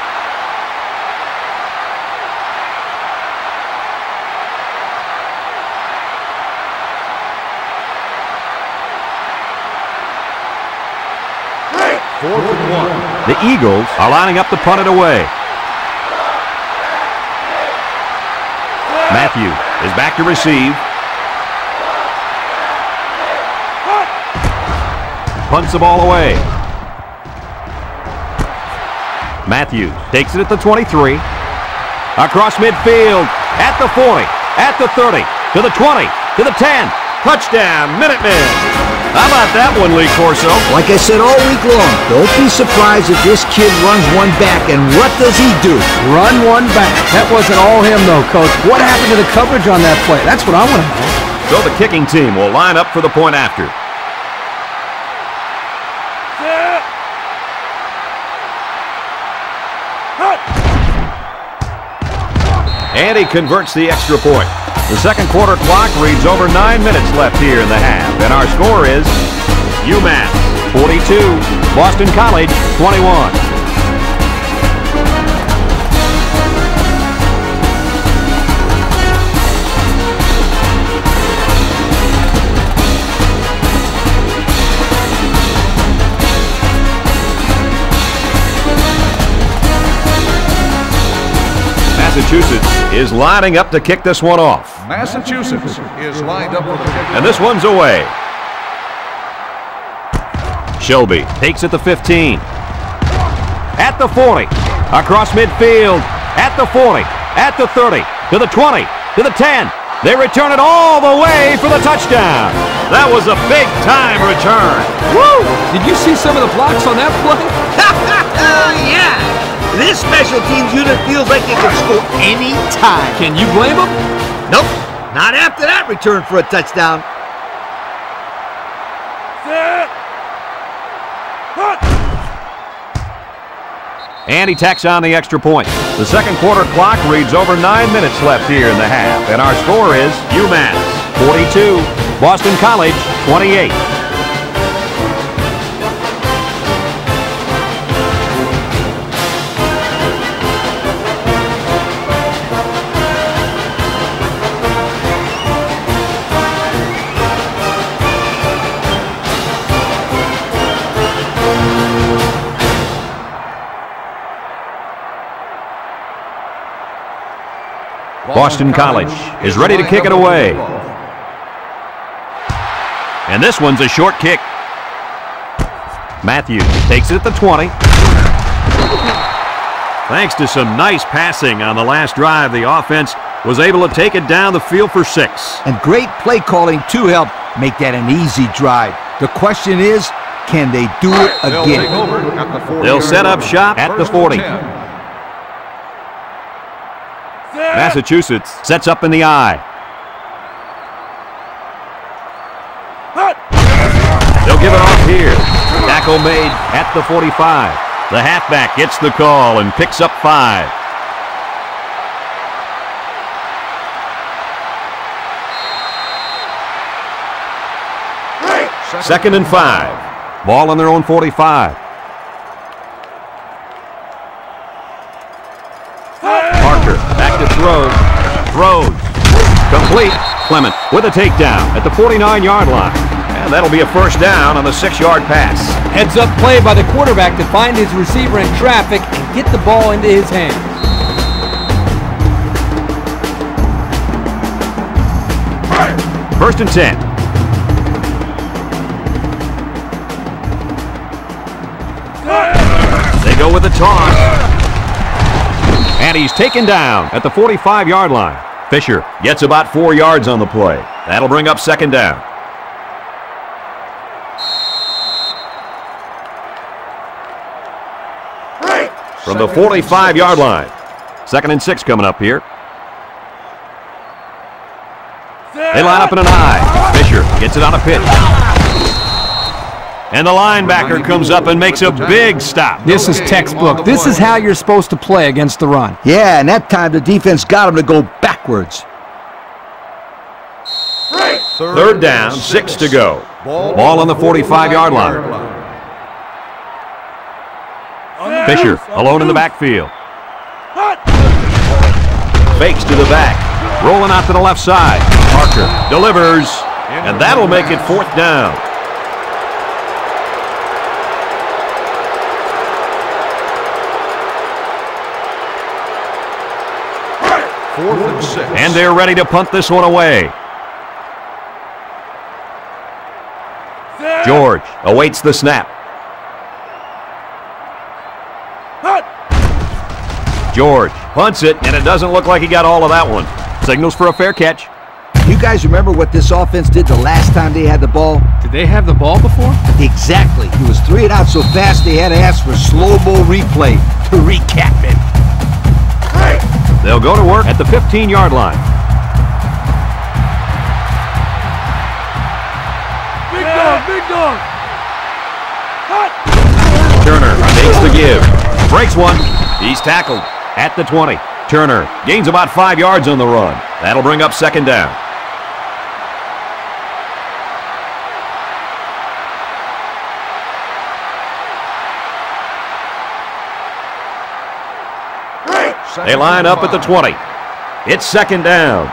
Fourth and 1. The Eagles are lining up to punt it away. Matthew is back to receive. Punts the ball away. Matthews takes it at the 23. Across midfield, at the 40, at the 30, to the 20, to the 10. Touchdown, Minutemen! How about that one, Lee Corso? Like I said all week long, don't be surprised if this kid runs one back. And what does he do? Run one back. That wasn't all him, though, Coach. What happened to the coverage on that play? That's what I want to know. So the kicking team will line up for the point after. And he converts the extra point. The second quarter clock reads over 9 minutes left here in the half. And our score is Umass 42, Boston College 21. Massachusetts is lining up to kick this one off. Massachusetts is lined up for the kick. And this one's away. Shelby takes it to 15. At the 40. Across midfield. At the 40. At the 30. To the 20. To the 10. They return it all the way for the touchdown. That was a big-time return. Woo! Did you see some of the blocks on that play? Yeah! This special teams unit feels like it can score any time. Can you blame them? Nope, not after that return for a touchdown. And he tacks on the extra point. The second quarter clock reads over 9 minutes left here in the half. And our score is Umass 42, Boston College 28. Boston College is ready to kick it away. And this one's a short kick. Matthews takes it at the 20. Thanks to some nice passing on the last drive, the offense was able to take it down the field for 6. And great play calling to help make that an easy drive. The question is, can they do it again? They'll set up shop at the 40. Massachusetts sets up in the eye. They'll give it off here. Tackle made at the 45. The halfback gets the call and picks up 5. Second and 5. Ball on their own 45. Parker back to throw. Throws. Complete. Clement with a takedown at the 49-yard line. And that'll be a first down on the 6-yard pass. Heads up play by the quarterback to find his receiver in traffic and get the ball into his hands. First and 10. They go with the toss. And he's taken down at the 45-yard line. Fisher gets about 4 yards on the play. That'll bring up second down. From the 45-yard line. Second and 6 coming up here. They line up in an eye. Fisher gets it on a pitch. And the linebacker comes up and makes a big stop. This is textbook. This is how you're supposed to play against the run. Yeah, and that time the defense got him to go backwards. Third down, 6 to go. Ball on the 45-yard line. Fisher alone in the backfield. Fakes to the back. Rolling out to the left side. Parker delivers. And that'll make it fourth down. 4th and 6. And they're ready to punt this one away. George awaits the snap. George punts it, and it doesn't look like he got all of that one. Signals for a fair catch. You guys remember what this offense did the last time they had the ball? Did they have the ball before? Exactly. He was 3 and out so fast they had to ask for slow-mo replay to recap it. They'll go to work at the 15-yard line. Big dog, big dog. Turner takes the give. Breaks one. He's tackled at the 20. Turner gains about 5 yards on the run. That'll bring up 2nd down. They line up at the 20. It's 2nd down.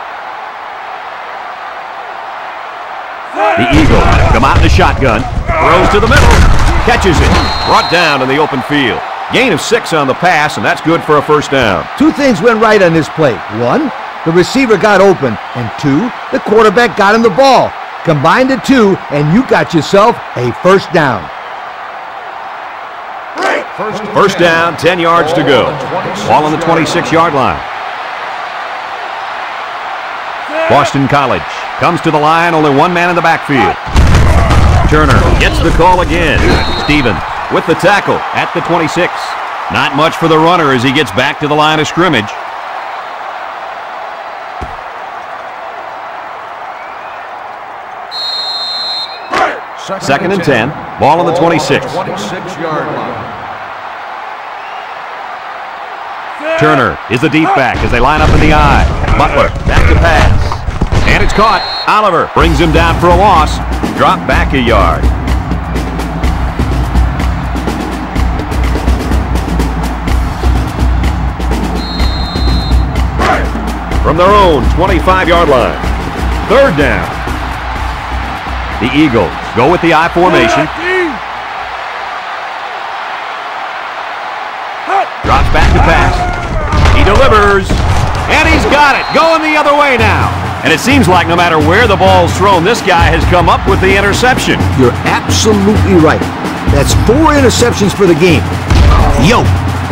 The Eagles come out in the shotgun. Throws to the middle. Catches it. Brought down in the open field. Gain of 6 on the pass, and that's good for a 1st down. 2 things went right on this play. 1, the receiver got open. And 2, the quarterback got him the ball. Combine the 2, and you got yourself a 1st down. First down, 10 yards to go. Ball on the 26-yard line. Boston College comes to the line, only 1 man in the backfield. Turner gets the call again. Stevens with the tackle at the 26. Not much for the runner as he gets back to the line of scrimmage. Second and 10. Ball on the 26. 26-yard line. Turner is the deep back as they line up in the I. Butler back to pass. And it's caught. Oliver brings him down for a loss. Drop back a yard. From their own 25-yard line. 3rd down. The Eagles go with the I formation. Drops back to pass. He delivers. And he's got it. Going the other way now. And it seems like no matter where the ball's thrown, this guy has come up with the interception. You're absolutely right. That's 4 interceptions for the game. Yo!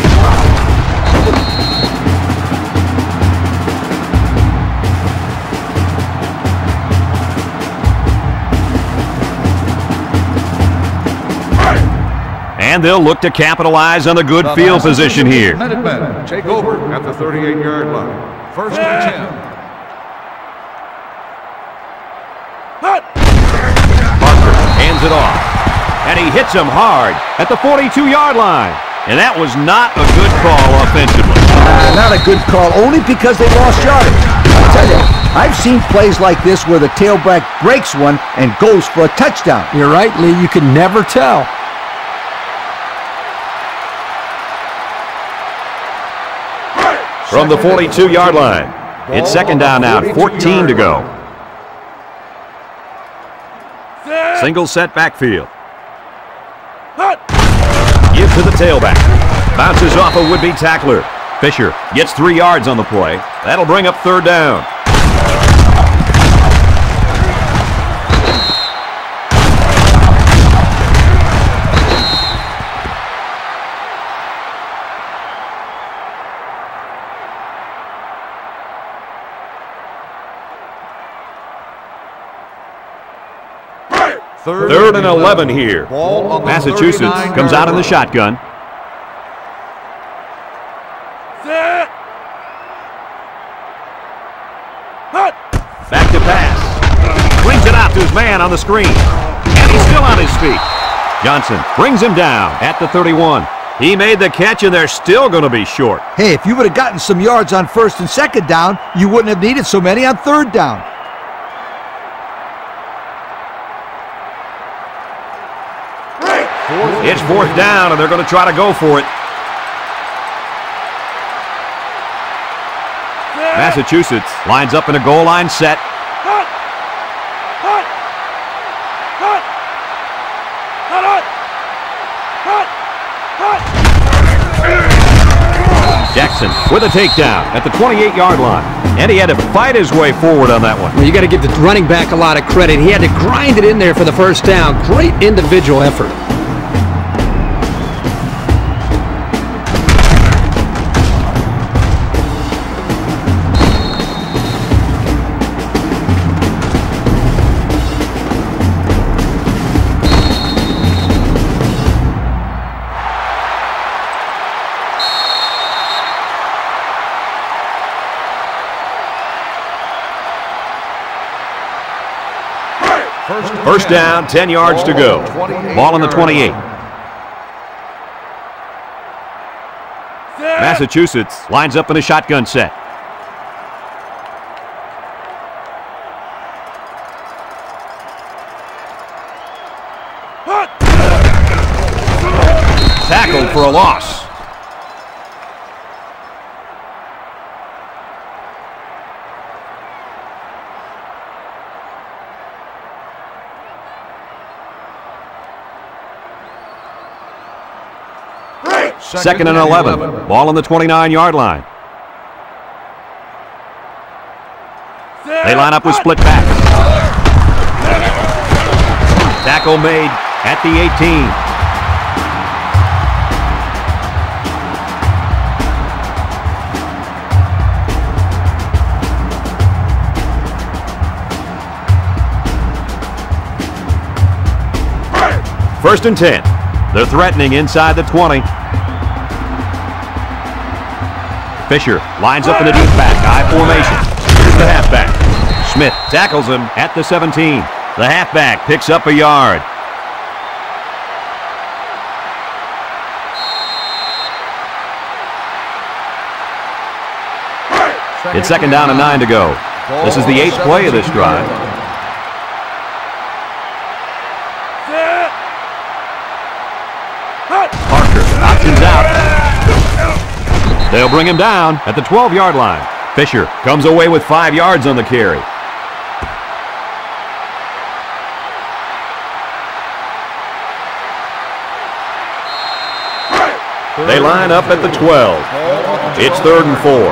And they'll look to capitalize on the good field position here. Minutemen take over at the 38-yard line. 1st and 10. Parker hands it off. And he hits him hard at the 42-yard line. And that was not a good call offensively. Not a good call, only because they lost yardage. I'll tell you, I've seen plays like this where the tailback breaks one and goes for a touchdown. You're right, Lee. You can never tell. From the 42-yard line. It's 2nd down now, 14 to go. Single set backfield. Give to the tailback. Bounces off a would-be tackler. Fisher gets 3 yards on the play. That'll bring up 3rd down. Third and 11 here. Massachusetts comes out in the shotgun. Back to pass. Swings it out to his man on the screen. And he's still on his feet. Johnson brings him down at the 31. He made the catch, and they're still going to be short. Hey, if you would have gotten some yards on 1st and 2nd down, you wouldn't have needed so many on 3rd down. It's 4th down, and they're going to try to go for it. Massachusetts lines up in a goal line set. Jackson Johnson with a takedown at the 28-yard line. And he had to fight his way forward on that one. Well, you got to give the running back a lot of credit. He had to grind it in there for the first down. Great individual effort. First down, 10 yards to go. Ball on the 28. Massachusetts lines up in a shotgun set. Tackled for a loss. Second and 11. Ball on the 29-yard line. They line up with split backs. Tackle made at the 18. First and 10. They're threatening inside the 20. Fisher lines up in the deep back, I formation. Here's the halfback. Smith tackles him at the 17. The halfback picks up a yard. It's second down and 9 to go. This is the 8th play of this drive. Parker options out. They'll bring him down at the 12-yard line. Fisher comes away with 5 yards on the carry. They line up at the 12. It's 3rd and 4.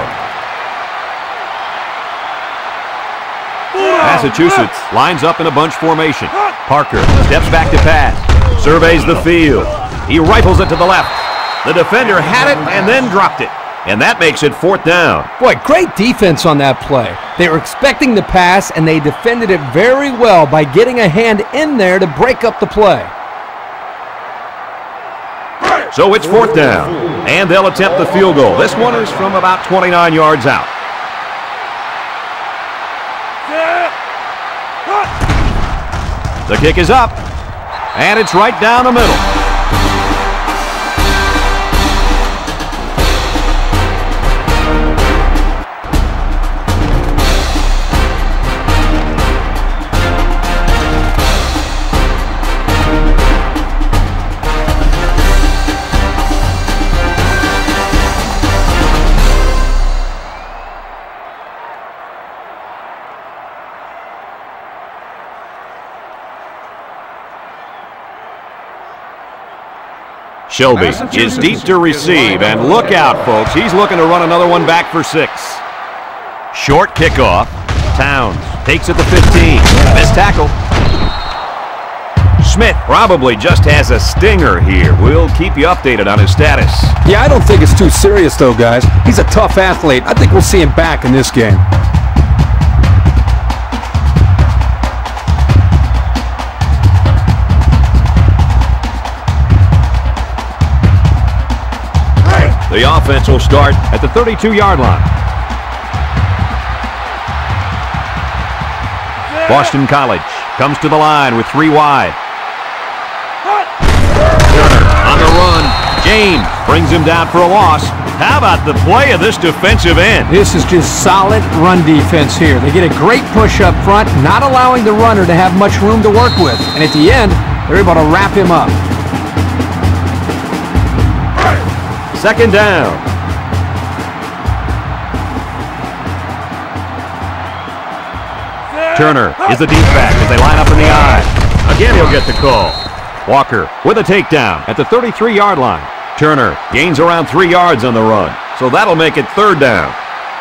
Massachusetts lines up in a bunch formation. Parker steps back to pass. Surveys the field. He rifles it to the left. The defender had it and then dropped it. And that makes it 4th down. Boy, great defense on that play. They were expecting the pass, and they defended it very well by getting a hand in there to break up the play. So it's 4th down, and they'll attempt the field goal. This one is from about 29 yards out. The kick is up, and it's right down the middle. Shelby is deep to receive, and look out, folks. He's looking to run another one back for 6. Short kickoff. Towns takes it to 15. Missed tackle. Smith probably just has a stinger here. We'll keep you updated on his status. Yeah, I don't think it's too serious, though, guys. He's a tough athlete. I think we'll see him back in this game. The offense will start at the 32-yard line. Boston College comes to the line with 3 wide. Turner on the run. James brings him down for a loss. How about the play of this defensive end? This is just solid run defense here. They get a great push up front, not allowing the runner to have much room to work with. And at the end, they're able to wrap him up. Second down. Turner is the deep back as they line up in the I. Again, he'll get the call. Walker with a takedown at the 33-yard line. Turner gains around 3 yards on the run. so that'll make it third down.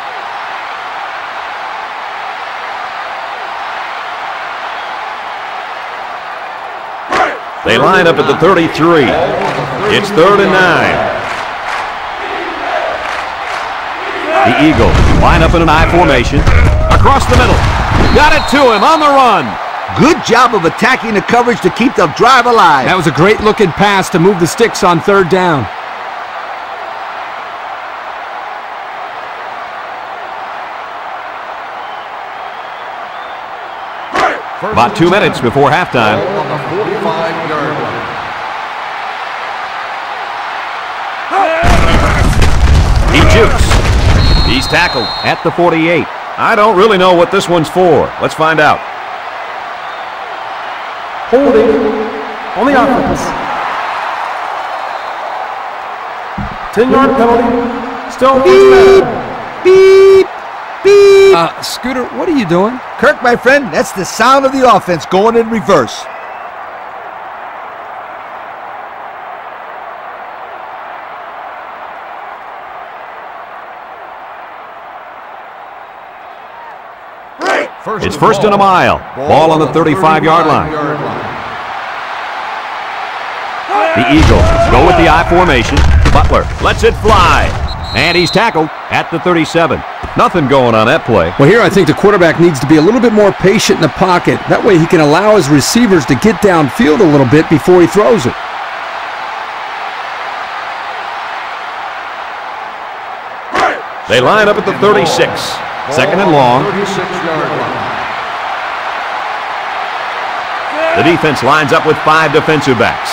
They line up at the 33. It's 3rd and 9. The Eagles line up in an I formation. Across the middle. Got it to him on the run. Good job of attacking the coverage to keep the drive alive. That was a great looking pass to move the sticks on 3rd down. About 2 minutes before halftime. On the 45-yard line. He jukes. He's tackled at the 48. I don't really know what this one's for. Let's find out. Holding on the offense. 10-yard penalty. Still Beep, beep. Scooter, what are you doing? Kirk, my friend, that's the sound of the offense going in reverse. It's 1st and a mile. Ball on the 35-yard line. The Eagles go with the I formation. Butler lets it fly. And he's tackled at the 37. Nothing going on that play. Well, here I think the quarterback needs to be a little bit more patient in the pocket. That way he can allow his receivers to get downfield a little bit before he throws it. They line up at the 36. 2nd and long. 36-yard line. The defense lines up with 5 defensive backs.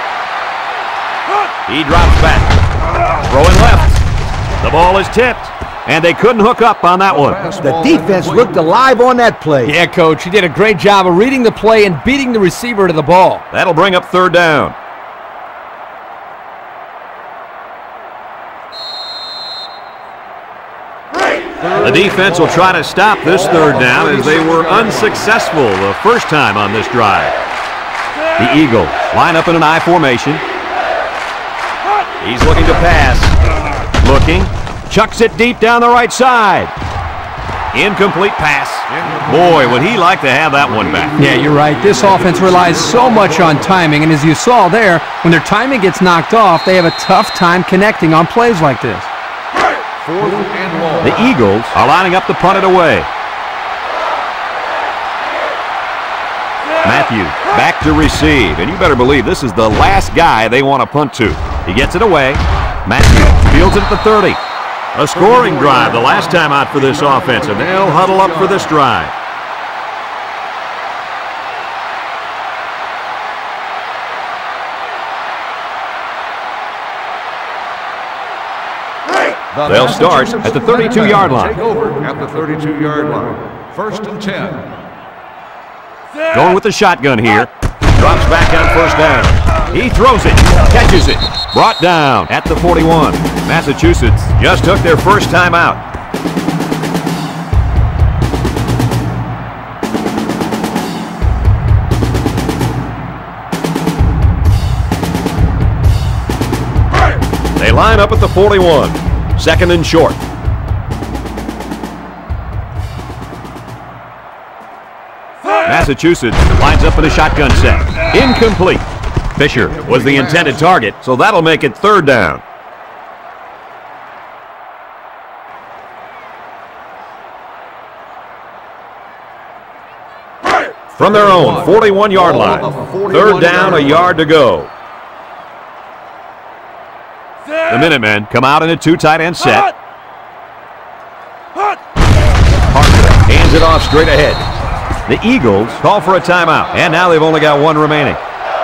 He drops back. Throwing left. The ball is tipped, and they couldn't hook up on that one. The defense looked alive on that play. Yeah, Coach, he did a great job of reading the play and beating the receiver to the ball. That'll bring up 3rd down. The defense will try to stop this 3rd down as they were unsuccessful the first time on this drive. The Eagles line up in an I formation. He's looking to pass. Looking. Chucks it deep down the right side. Incomplete pass. Boy, would he like to have that one back. Yeah, you're right. This offense relies so much on timing, and as you saw there, when their timing gets knocked off, they have a tough time connecting on plays like this. 4th and long. The Eagles are lining up to punt it away. Matthews back to receive, and you better believe this is the last guy they want to punt to. He gets it away. Matthews fields it at the 30. A scoring drive the last time out for this offense, and they'll huddle up for this drive. They'll start at the 32-yard line. Take over at the 32-yard line. 1st and 10. Going with the shotgun here. Drops back on 1st down. He throws it. Catches it. Brought down at the 41. Massachusetts just took their first time out. They line up at the 41. 2nd and short. Massachusetts lines up in a shotgun set. Incomplete. Fisher was the intended target, so that'll make it 3rd down. From their own 41-yard line. 3rd down, a yard to go. The Minutemen come out in a 2 tight end set. Parker hands it off straight ahead. The Eagles call for a timeout, and now they've only got 1 remaining.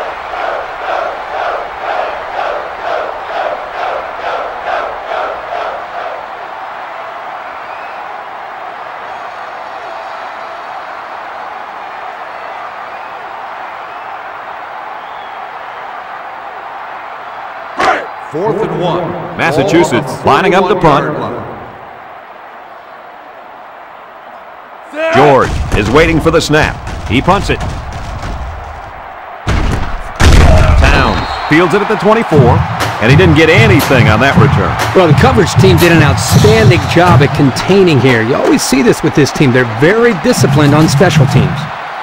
Fourth and 1. Massachusetts lining up to punt. George is waiting for the snap. He punts it. Towns fields it at the 24. and he didn't get anything on that return. Well, the coverage team did an outstanding job at containing here. You always see this with this team. They're very disciplined on special teams.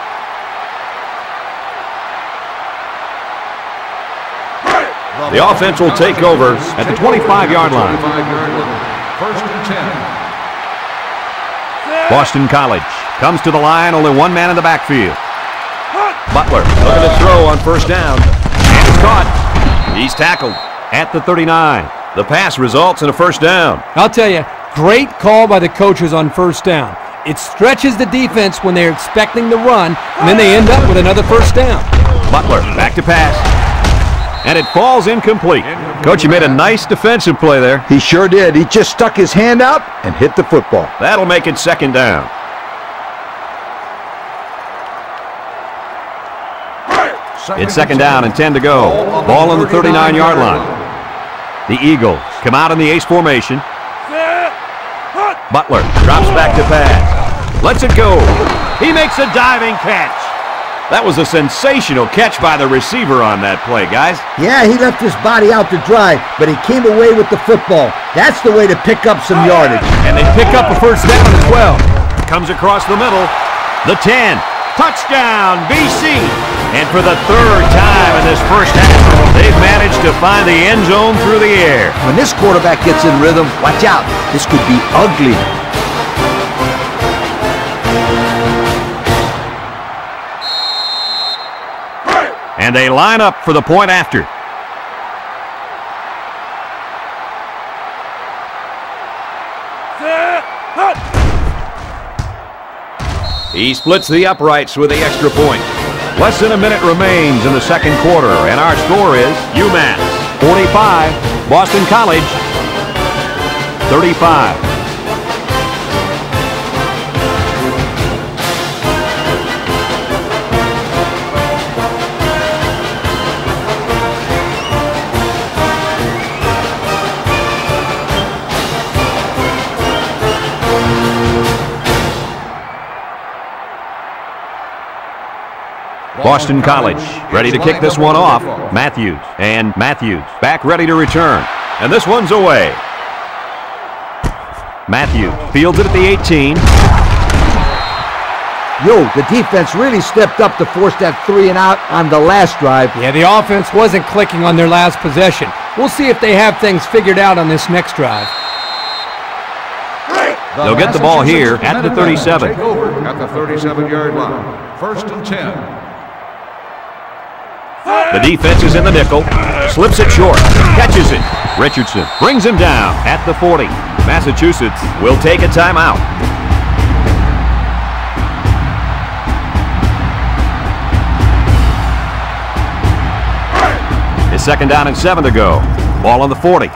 The offense will take over at the 25-yard line. First and 10. Boston College comes to the line, only one man in the backfield. Butler looking to throw on first down. And it's caught. He's tackled at the 39. The pass results in a first down. I'll tell you, great call by the coaches on first down. It stretches the defense when they're expecting the run, and then they end up with another first down. Butler back to pass. And it falls incomplete. Coach, you made a nice defensive play there. He sure did. He just stuck his hand out and hit the football. That'll make it second down. It's second down and 10 to go. Ball on the 39-yard line. The Eagles come out in the ace formation. Butler drops back to pass. Lets it go. He makes a diving catch. That was a sensational catch by the receiver on that play, guys. Yeah, he left his body out to dry, but he came away with the football. That's the way to pick up some yardage. And they pick up a first down as well. Comes across the middle. The 10. Touchdown, BC. And for the third time in this first half, they've managed to find the end zone through the air. When this quarterback gets in rhythm, watch out. This could be ugly. And they line up for the point after. He splits the uprights with the extra point. Less than a minute remains in the second quarter, and our score is Umass 45, Boston College 35. Boston College ready to kick this one off. Matthews back ready to return. And this one's away. Matthews fields it at the 18. The defense really stepped up to force that 3 and out on the last drive. Yeah, the offense wasn't clicking on their last possession. We'll see if they have things figured out on this next drive. They'll get the ball here at the 37. Take over at the 37-yard line. First and 10. The defense is in the nickel. Slips it short. Catches it. Richardson brings him down at the 40. Massachusetts will take a timeout. It's second down and 7 to go. Ball on the 40.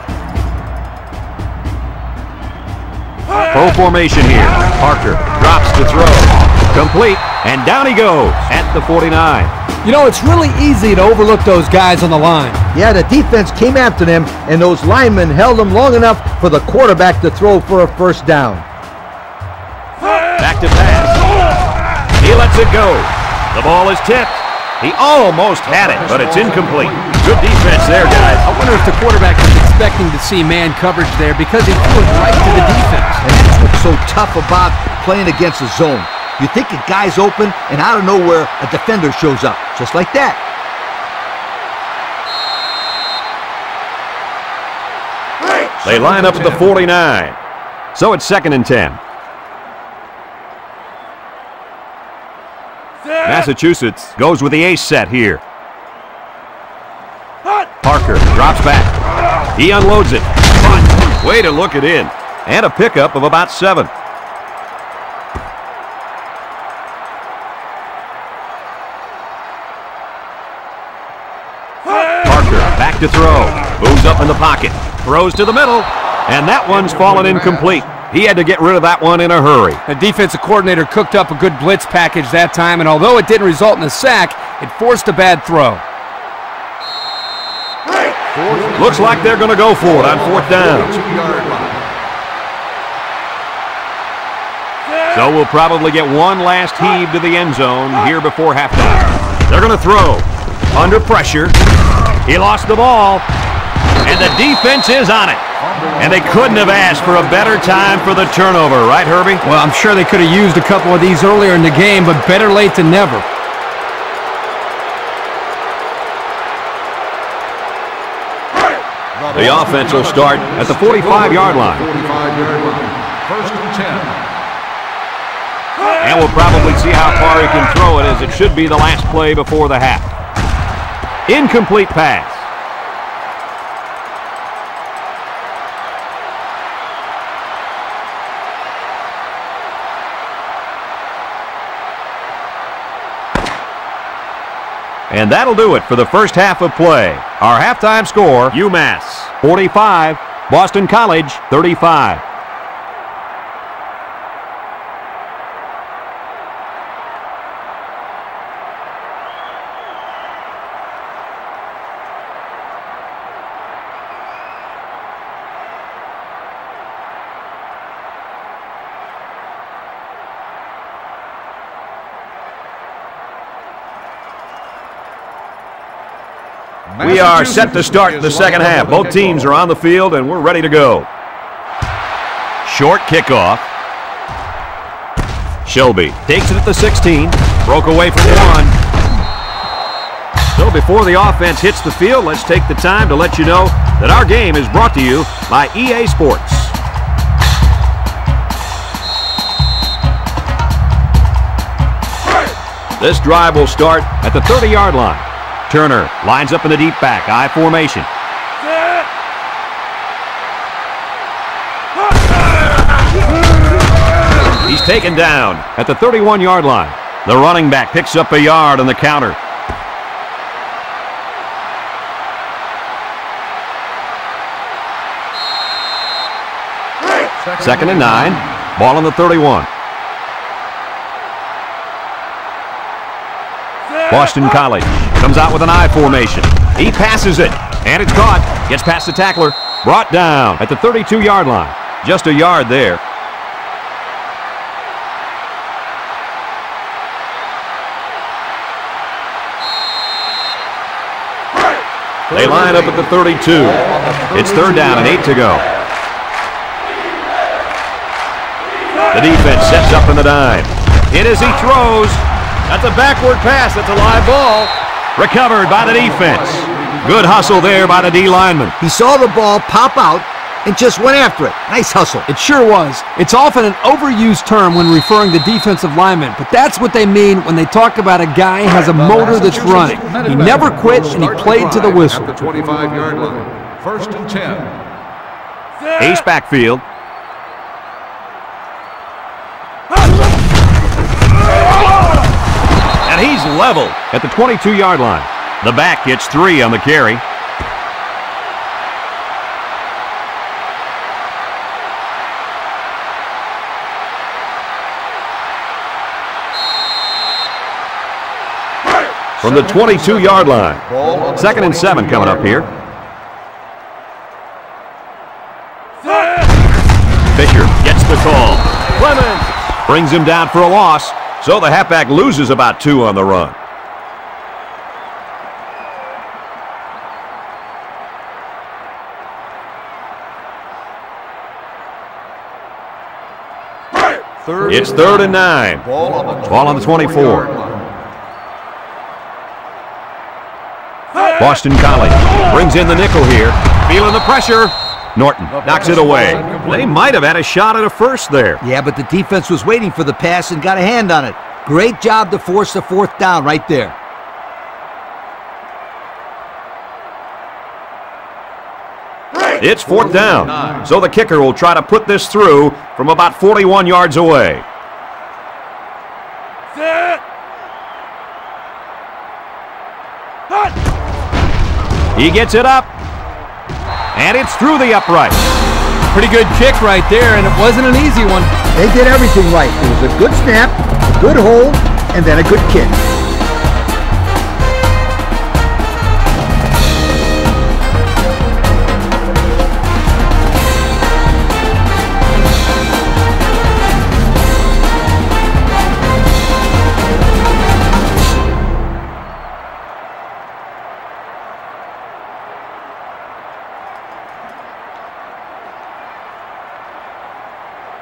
Pro formation here. Parker drops to throw. Complete. And down he goes at the 49. You know, it's really easy to overlook those guys on the line. Yeah, the defense came after them, and those linemen held them long enough for the quarterback to throw for a first down. Back to pass. He lets it go. The ball is tipped. He almost had it, but it's incomplete. Good defense there, guys. I wonder if the quarterback was expecting to see man coverage there because he threw it right to the defense. And that's what's so tough about playing against a zone. You think a guy's open, and out of nowhere, a defender shows up. Just like that. They line up at the 49. So it's second and 10. Massachusetts goes with the ace set here. Parker drops back. He unloads it. Way to look it in. And a pickup of about 7. Back to throw. Moves up in the pocket. Throws to the middle. And that one's fallen incomplete. He had to get rid of that one in a hurry. The defensive coordinator cooked up a good blitz package that time, and although it didn't result in a sack, it forced a bad throw. Looks like they're going to go for it on fourth down. So we'll probably get one last heave to the end zone here before halftime. They're going to throw. Under pressure. He lost the ball. And the defense is on it. And they couldn't have asked for a better time for the turnover, right, Herbie? Well, I'm sure they could have used a couple of these earlier in the game, but better late than never. The offense will start at the 45-yard line. 45-yard line. First and 10. And we'll probably see how far he can throw it, as it should be the last play before the half. Incomplete pass. And that'll do it for the first half of play. Our halftime score, Umass 45, Boston College 35. We are set to start the second half. Both teams are on the field, and we're ready to go. Short kickoff. Shelby takes it at the 16. Broke away from one. So before the offense hits the field, let's take the time to let you know that our game is brought to you by EA Sports. This drive will start at the 30-yard line. Turner lines up in the deep back, I formation. He's taken down at the 31-yard line. The running back picks up a yard on the counter. Second and 9, ball on the 31. Boston College comes out with an I formation. He passes it, and it's caught. Gets past the tackler. Brought down at the 32-yard line. Just a yard there. They line up at the 32. It's third down and 8 to go. The defense sets up in the dime. Hit as he throws. That's a backward pass. That's a live ball. Recovered by the defense. Good hustle there by the D lineman. He saw the ball pop out and just went after it. Nice hustle. It sure was. It's often an overused term when referring to defensive linemen, but that's what they mean when they talk about a guy who has a motor that's running. He never quit, and he played to the whistle. At the 25-yard line. First and 10. Ace backfield. And he's level at the 22-yard line. The back gets 3 on the carry. From the 22-yard line. Second and 7 coming up here. Fisher gets the call. Clemens brings him down for a loss. So the halfback loses about 2 on the run. It's third and 9. Ball on the 24. Boston College brings in the nickel here. Feeling the pressure. Norton knocks it away. They might have had a shot at a first there. Yeah, but the defense was waiting for the pass and got a hand on it. Great job to force the fourth down right there. It's fourth down. So the kicker will try to put this through from about 41 yards away. He gets it up. And it's through the upright. Pretty good kick right there, and it wasn't an easy one. They did everything right. It was a good snap, a good hold, and then a good kick.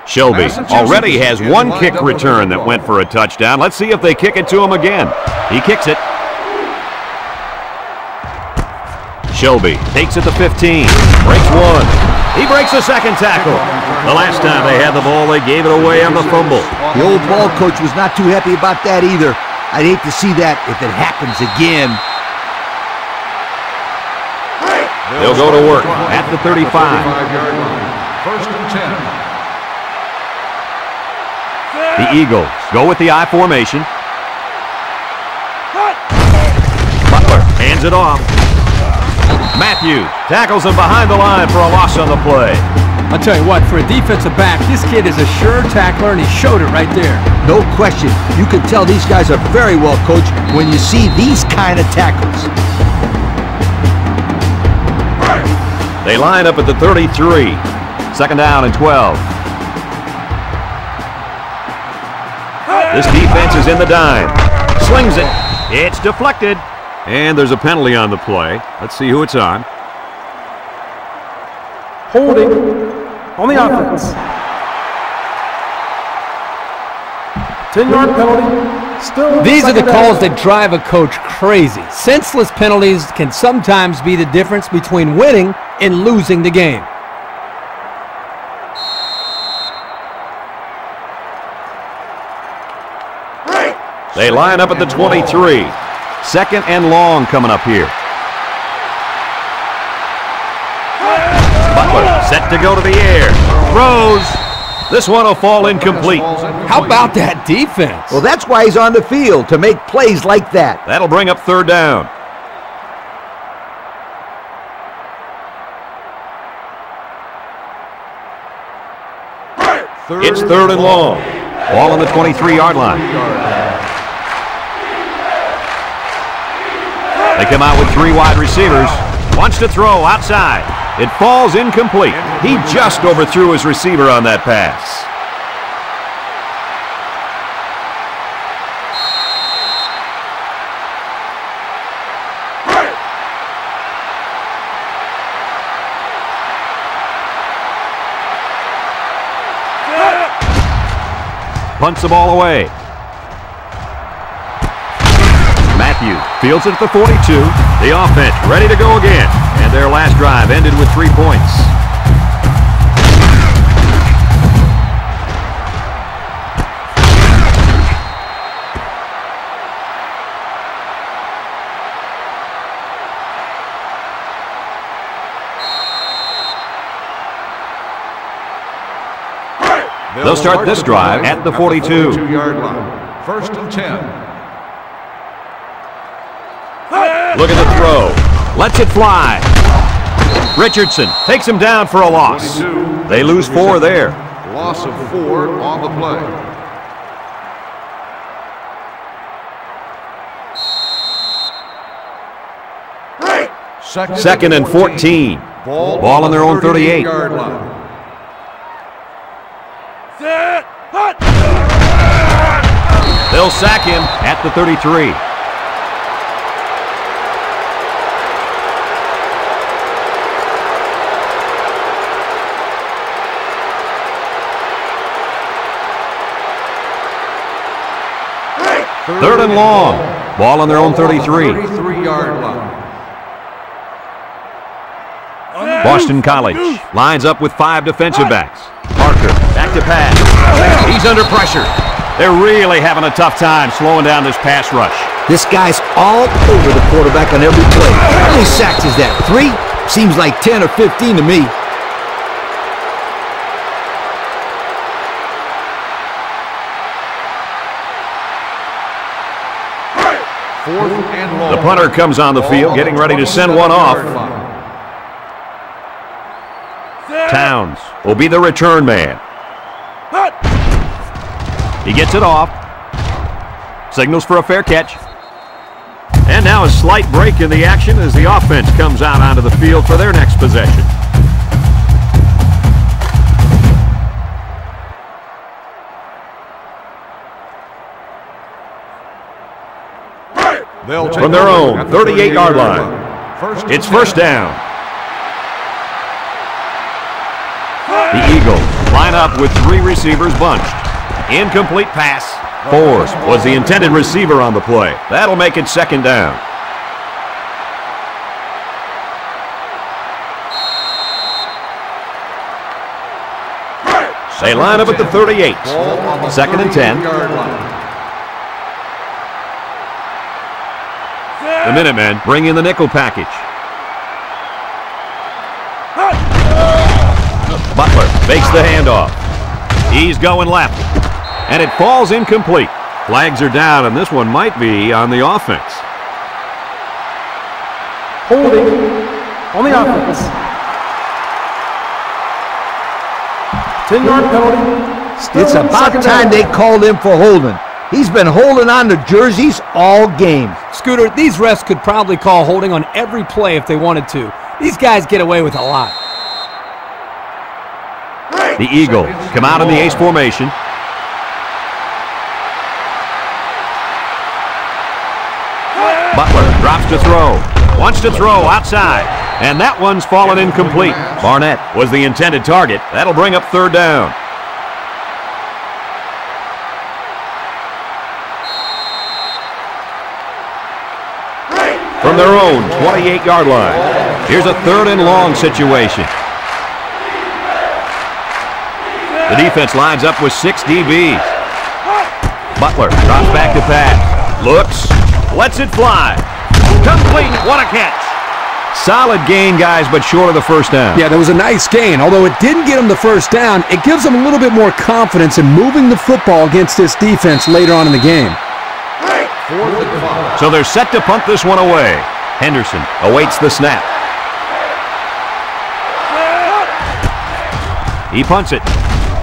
Shelby already has one kick return that went for a touchdown. Let's see if they kick it to him again. He kicks it. Shelby takes it to 15. Breaks one. He breaks the second tackle. The last time they had the ball, they gave it away on the fumble. The old ball coach was not too happy about that either. I'd hate to see that if it happens again. They'll go to work at the 35. 35-yard line. First and 10. The Eagles go with the I formation. Butler hands it off. Matthews tackles him behind the line for a loss on the play. I'll tell you what, for a defensive back, this kid is a sure tackler, and he showed it right there. No question. You can tell these guys are very well coached when you see these kind of tackles. They line up at the 33. Second down and 12. This defense is in the dime. Slings it. It's deflected. And there's a penalty on the play. Let's see who it's on. Holding on the offense. 10-yard penalty. Still These are the calls that drive a coach crazy. Senseless penalties can sometimes be the difference between winning and losing the game. They line up at the 23. Second and long coming up here. Butler set to go to the air. Throws. This one will fall incomplete. How about that defense? Well, that's why he's on the field, to make plays like that. That'll bring up third down. It's third and long. Ball on the 23-yard line. They come out with three wide receivers. Wants to throw outside. It falls incomplete. He just overthrew his receiver on that pass. Punts the ball away. Matthews fields it at the 42. The offense ready to go again. And their last drive ended with 3 points. They'll start this drive at the 42. 42-yard line. First and 10. Look at the throw. Lets it fly. Richardson takes him down for a loss. They lose 4 there. Loss of 4 on the play. Second and 14. Ball on their own 38. Yard line. They'll sack him at the 33. Third and long. Ball on their own 33. 33-yard line. Boston College lines up with 5 defensive backs. Parker back to pass. He's under pressure. They're really having a tough time slowing down this pass rush. This guy's all over the quarterback on every play. How many sacks is that? 3? Seems like 10 or 15 to me. Fourth and long. The punter comes on the field, getting ready to send one off. Towns will be the return man. He gets it off. Signals for a fair catch. And now a slight break in the action as the offense comes out onto the field for their next possession. From their own 38-yard line. It's first down. The Eagles Line up with 3 receivers bunched. Incomplete pass. Forrest was the intended receiver on the play. That'll make it 2nd down. They line up at the 38. 2nd and 10. The Minutemen bring in the nickel package. Butler fakes the handoff. He's going left. And it falls incomplete. Flags are down, and this one might be on the offense. Holding on the offense. 10-yard penalty. It's about time they called him for holding. He's been holding on to jerseys all game. Scooter, these refs could probably call holding on every play if they wanted to. These guys get away with a lot. The Eagles come out in the ace formation. Butler drops to throw. Wants to throw outside. And that one's fallen incomplete. Barnett was the intended target. That'll bring up 3rd down. From their own 28-yard line. Here's a 3rd and long situation. The defense lines up with 6 DBs. Butler drops back to pass. Looks. Lets it fly. Complete. What a catch. Solid gain, guys, but short of the 1st down. Yeah, that was a nice gain. Although it didn't get them the 1st down, it gives them a little bit more confidence in moving the football against this defense later on in the game. So they're set to punt this one away. Henderson awaits the snap. He punts it.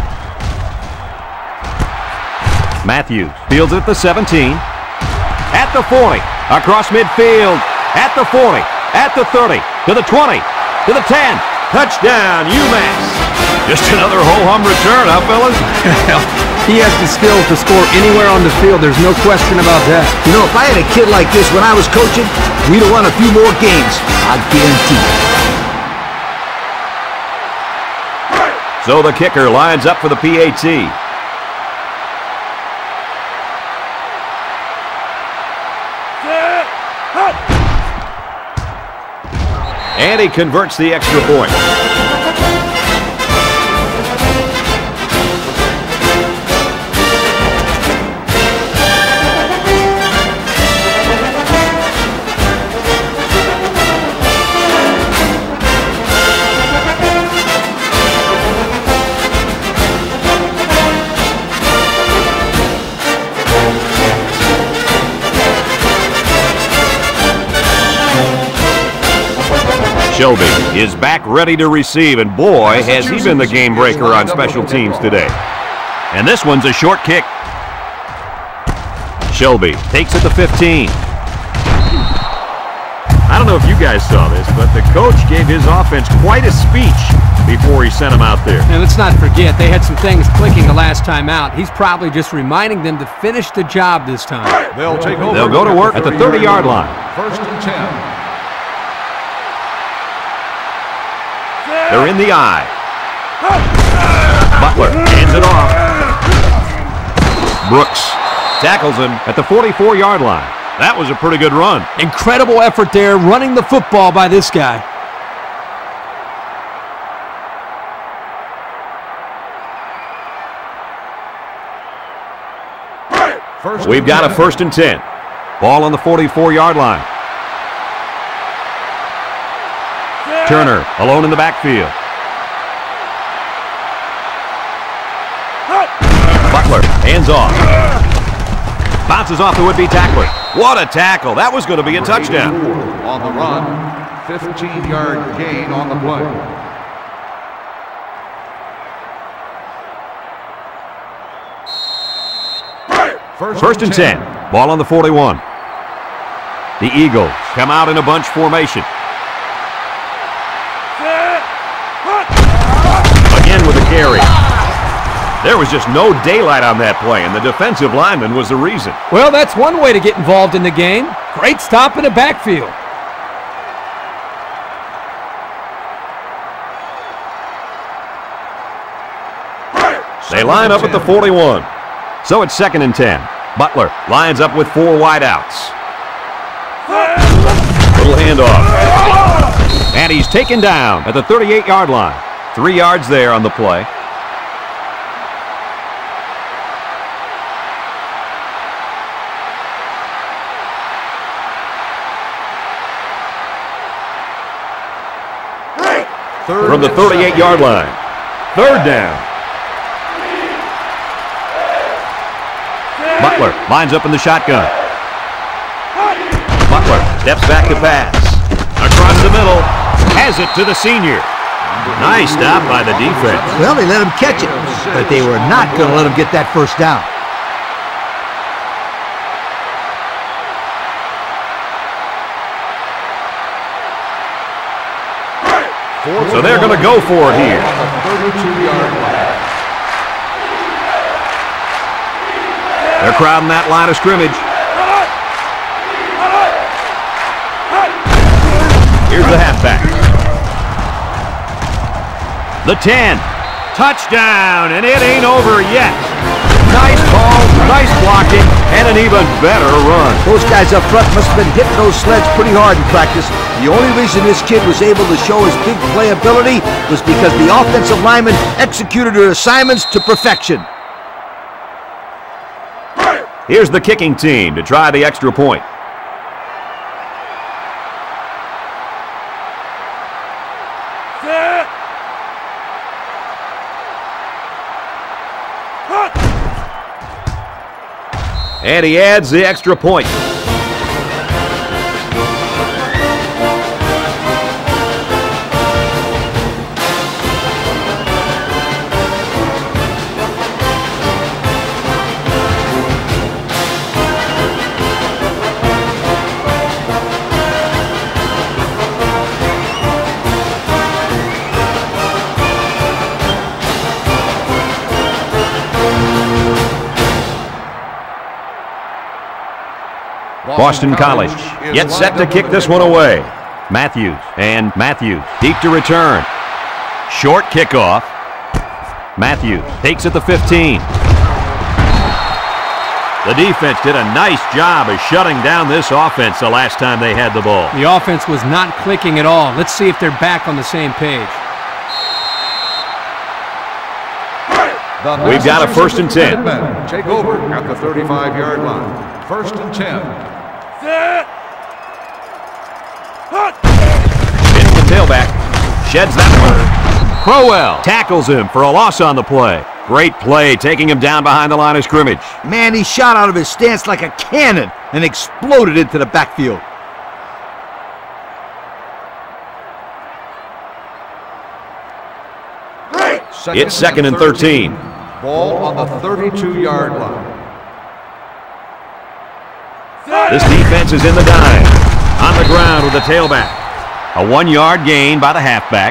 Matthews fields it at the 17. At the 40. Across midfield. At the 40. At the 30. To the 20. To the 10. Touchdown, Umass. Just another ho-hum return, huh, fellas? He has the skills to score anywhere on the field. There's no question about that. You know, if I had a kid like this when I was coaching, we'd have won a few more games. I guarantee it. So the kicker lines up for the PAT. And he converts the extra point. Shelby is back ready to receive, and boy, has he been the game breaker on special teams today. And this one's a short kick. Shelby takes it to 15. I don't know if you guys saw this, but the coach gave his offense quite a speech before he sent them out there. And let's not forget, they had some things clicking the last time out. He's probably just reminding them to finish the job this time. They'll take over. They'll go to work at the 30-yard line. 1st and 10. They're in the eye. Butler hands it off. Brooks tackles him at the 44-yard line. That was a pretty good run. Incredible effort there running the football by this guy. We've got a 1st and 10. Ball on the 44-yard line. Turner alone in the backfield. Butler hands off. Bounces off the would-be tackler. What a tackle. That was going to be a touchdown. On the run, 15-yard gain on the play. First and 10. Ball on the 41. The Eagles come out in a bunch formation. Again with a carry. There was just no daylight on that play, and the defensive lineman was the reason. Well, that's one way to get involved in the game. Great stop in the backfield. They line up at the 41. So it's 2nd and 10. Butler lines up with 4 wideouts. Little handoff. And he's taken down at the 38-yard line. 3 yards there on the play. From the 38-yard line. 3rd down. Butler lines up in the shotgun. Butler steps back to pass. Across the middle. Has it to the senior. Nice stop by the defense. Well, they let him catch it, but they were not going to let him get that first down. So they're going to go for it here. 32-yard line. They're crowding that line of scrimmage. Here's the halfback. The 10. Touchdown, and it ain't over yet. Nice call, nice blocking, and an even better run. Those guys up front must have been hitting those sleds pretty hard in practice. The only reason this kid was able to show his big playability was because the offensive linemen executed their assignments to perfection. Here's the kicking team to try the extra point. And he adds the extra point. Boston College gets set to kick this one away. Matthews, and Matthews deep to return. Short kickoff. Matthews takes it to 15. The defense did a nice job of shutting down this offense the last time they had the ball. The offense was not clicking at all. Let's see if they're back on the same page. We've got a 1st and 10. Minutemen take over at the 35-yard line. 1st and 10. Hits the tailback. Sheds that one. Crowell tackles him for a loss on the play. Great play, taking him down behind the line of scrimmage. Man, he shot out of his stance like a cannon and exploded into the backfield. It's 2nd and 13. Ball on the 32-yard line. This defense is in the dime. On the ground with the tailback. A 1-yard gain by the halfback.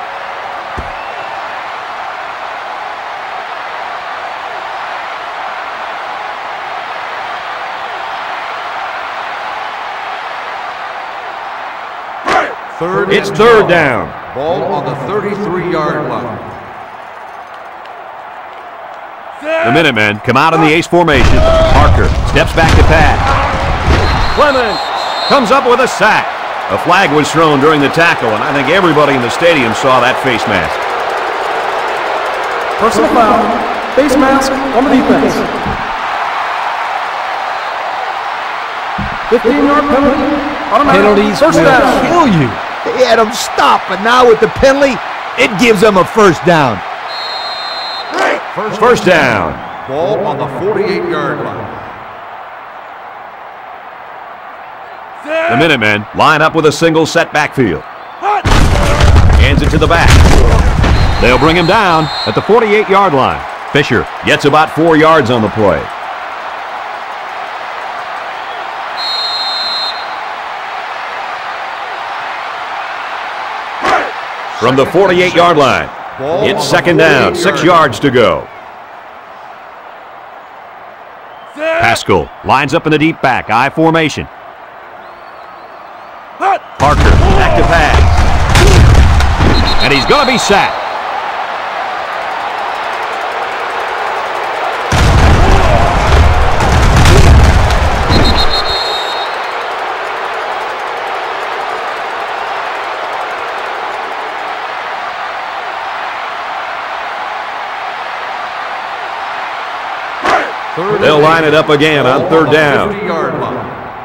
It's 3rd down. Ball on the 33-yard line. The Minutemen come out in the ace formation. Parker steps back to pass. Clemens comes up with a sack. A flag was thrown during the tackle, and I think everybody in the stadium saw that face mask. Personal foul. Face mask on the defense. 15-yard penalty. Penalties will kill you. They had him stop, but now with the penalty, it gives them a 1st down. First down. Ball on the 48-yard line. The Minutemen line up with a single set backfield. Hands it to the back. They'll bring him down at the 48-yard line. Fisher gets about 4 yards on the play. From the 48-yard line, it's 2nd down, 6 yards to go. Pascal lines up in the deep back, I formation. Parker back to pass. And he's going to be sacked. They'll line it up again on third down. 50-yard line.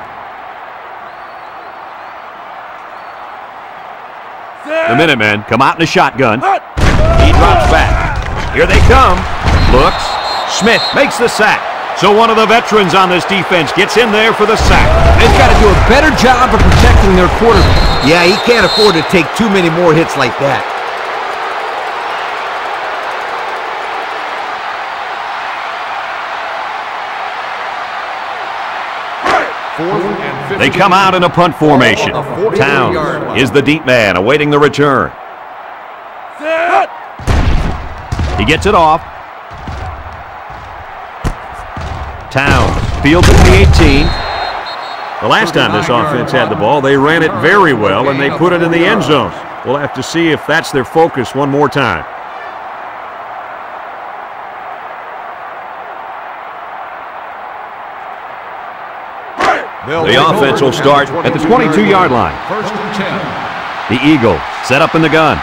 The Minutemen come out in a shotgun. He drops back. Here they come. Looks. Smith makes the sack. So one of the veterans on this defense gets in there for the sack. They've got to do a better job of protecting their quarterback. Yeah, he can't afford to take too many more hits like that. They come out in a punt formation. Towns is the deep man awaiting the return. He gets it off. Towns fields it to the 18. The last time this offense had the ball, they ran it very well, and they put it in the end zone. We'll have to see if that's their focus one more time. The offense will start at the 22-yard line. First and 10. The Eagles set up in the gun.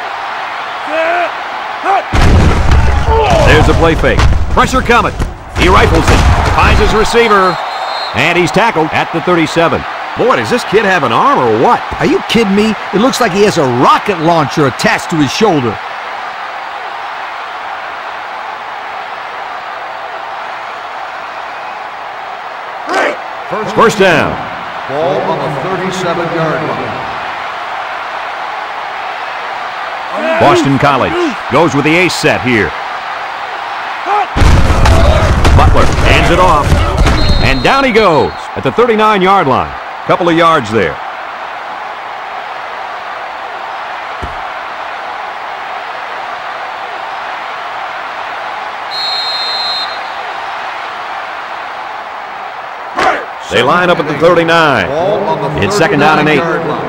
There's a play fake. Pressure coming. He rifles it. Finds his receiver. And he's tackled at the 37. Boy, does this kid have an arm or what? Are you kidding me? It looks like he has a rocket launcher attached to his shoulder. First down. Ball on the 37-yard line. Boston College goes with the ace set here. Butler hands it off. And down he goes at the 39-yard line. Couple of yards there. They line up at the 39. It's second down and 8.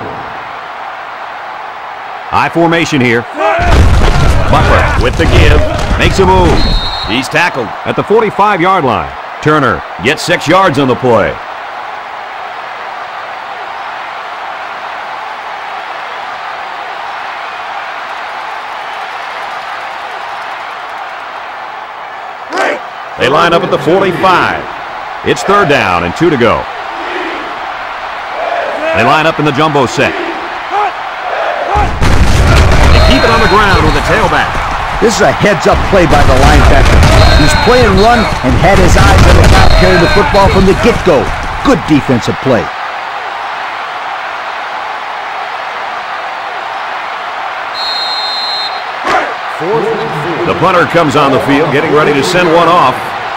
High formation here. Butler with the give. Makes a move. He's tackled at the 45-yard line. Turner gets 6 yards on the play. They line up at the 45. It's third down and 2 to go. They line up in the jumbo set. They keep it on the ground with the tailback. This is a heads-up play by the linebacker. He's playing run and had his eyes on the top carrying the football from the get-go. Good defensive play. The punter comes on the field, getting ready to send one off.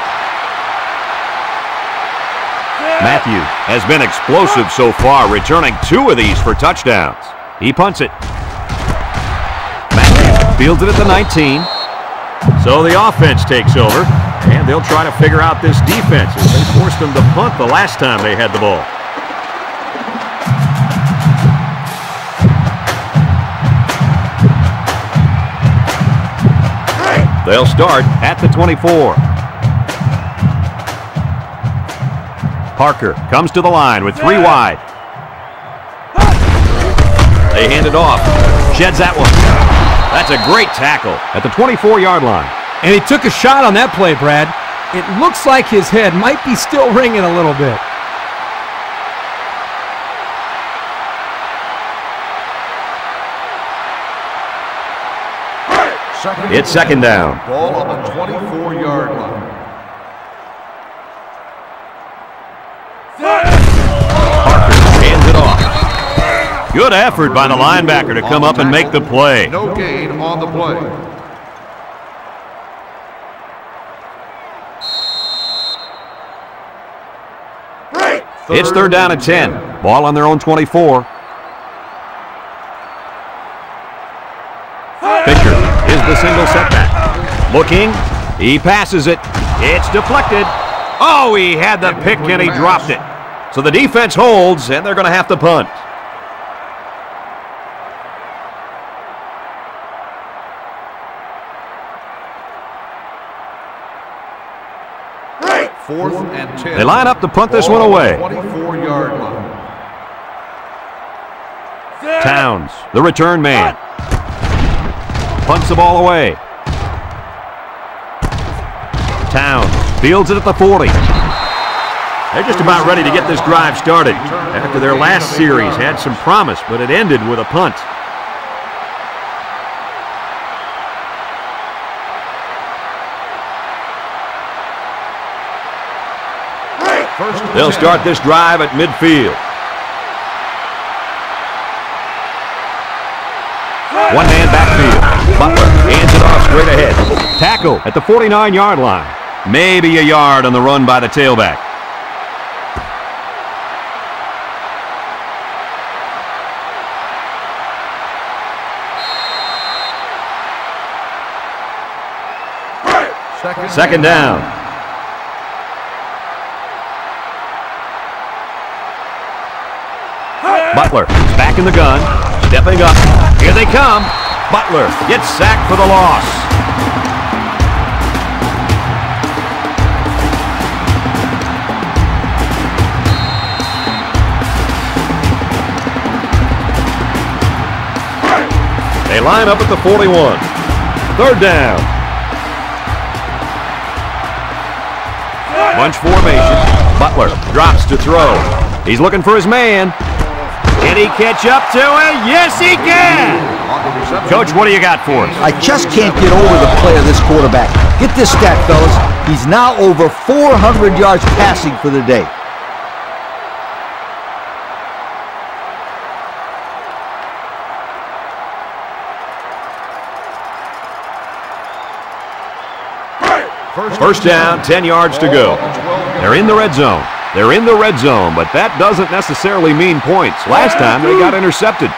Matthew has been explosive so far, returning 2 of these for touchdowns. He punts it. Matthew fields it at the 19. So the offense takes over, and they'll try to figure out this defense as they forced them to punt the last time they had the ball. They'll start at the 24. Parker comes to the line with 3 wide. They hand it off. Sheds that one. That's a great tackle at the 24-yard line. And he took a shot on that play, Brad. It looks like his head might be still ringing a little bit. It's second down. Ball on the 24-yard line. Parker hands it off. Good effort by the linebacker to come up and make the play. No gain on the play. It's third down and 10. Ball on their own 24. Fisher is the single setback. Looking. He passes it. It's deflected. Oh, he had the pick and he dropped it. So the defense holds, and they're going to have to punt. Fourth and 10. They line up to punt this one away. 24-yard line. Towns, the return man. Punts the ball away. Towns Fields it at the 40. They're just about ready to get this drive started. After their last series had some promise, but it ended with a punt. They'll start this drive at midfield. One man backfield. Butler hands it off straight ahead. Tackle at the 49-yard line. Maybe a yard on the run by the tailback. Second down. Butler is back in the gun. Stepping up. Here they come. Butler gets sacked for the loss. They line up at the 41. Third down. Bunch formation. Butler drops to throw. He's looking for his man. Can he catch up to it? Yes, he can! Coach, what do you got for us? I just can't get over the play of this quarterback. Get this stat, fellas. He's now over 400 yards passing for the day. First down, 10 yards to go. They're in the red zone. They're in the red zone, but that doesn't necessarily mean points. Last time, they got intercepted.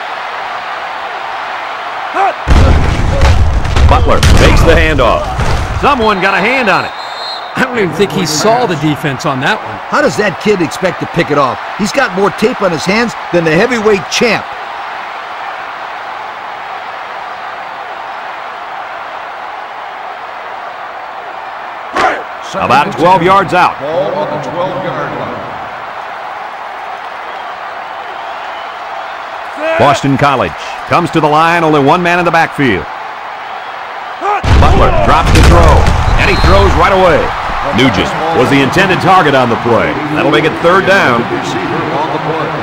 Butler takes the handoff. Someone got a hand on it. I don't even think he saw the defense on that one. How does that kid expect to pick it off? He's got more tape on his hands than the heavyweight champ. About 12 yards out. Ball on the 12-yard line. Boston College comes to the line, only one man in the backfield. Butler drops the throw, and he throws right away. Nugent was the intended target on the play. That'll make it third down. Receiver on the play.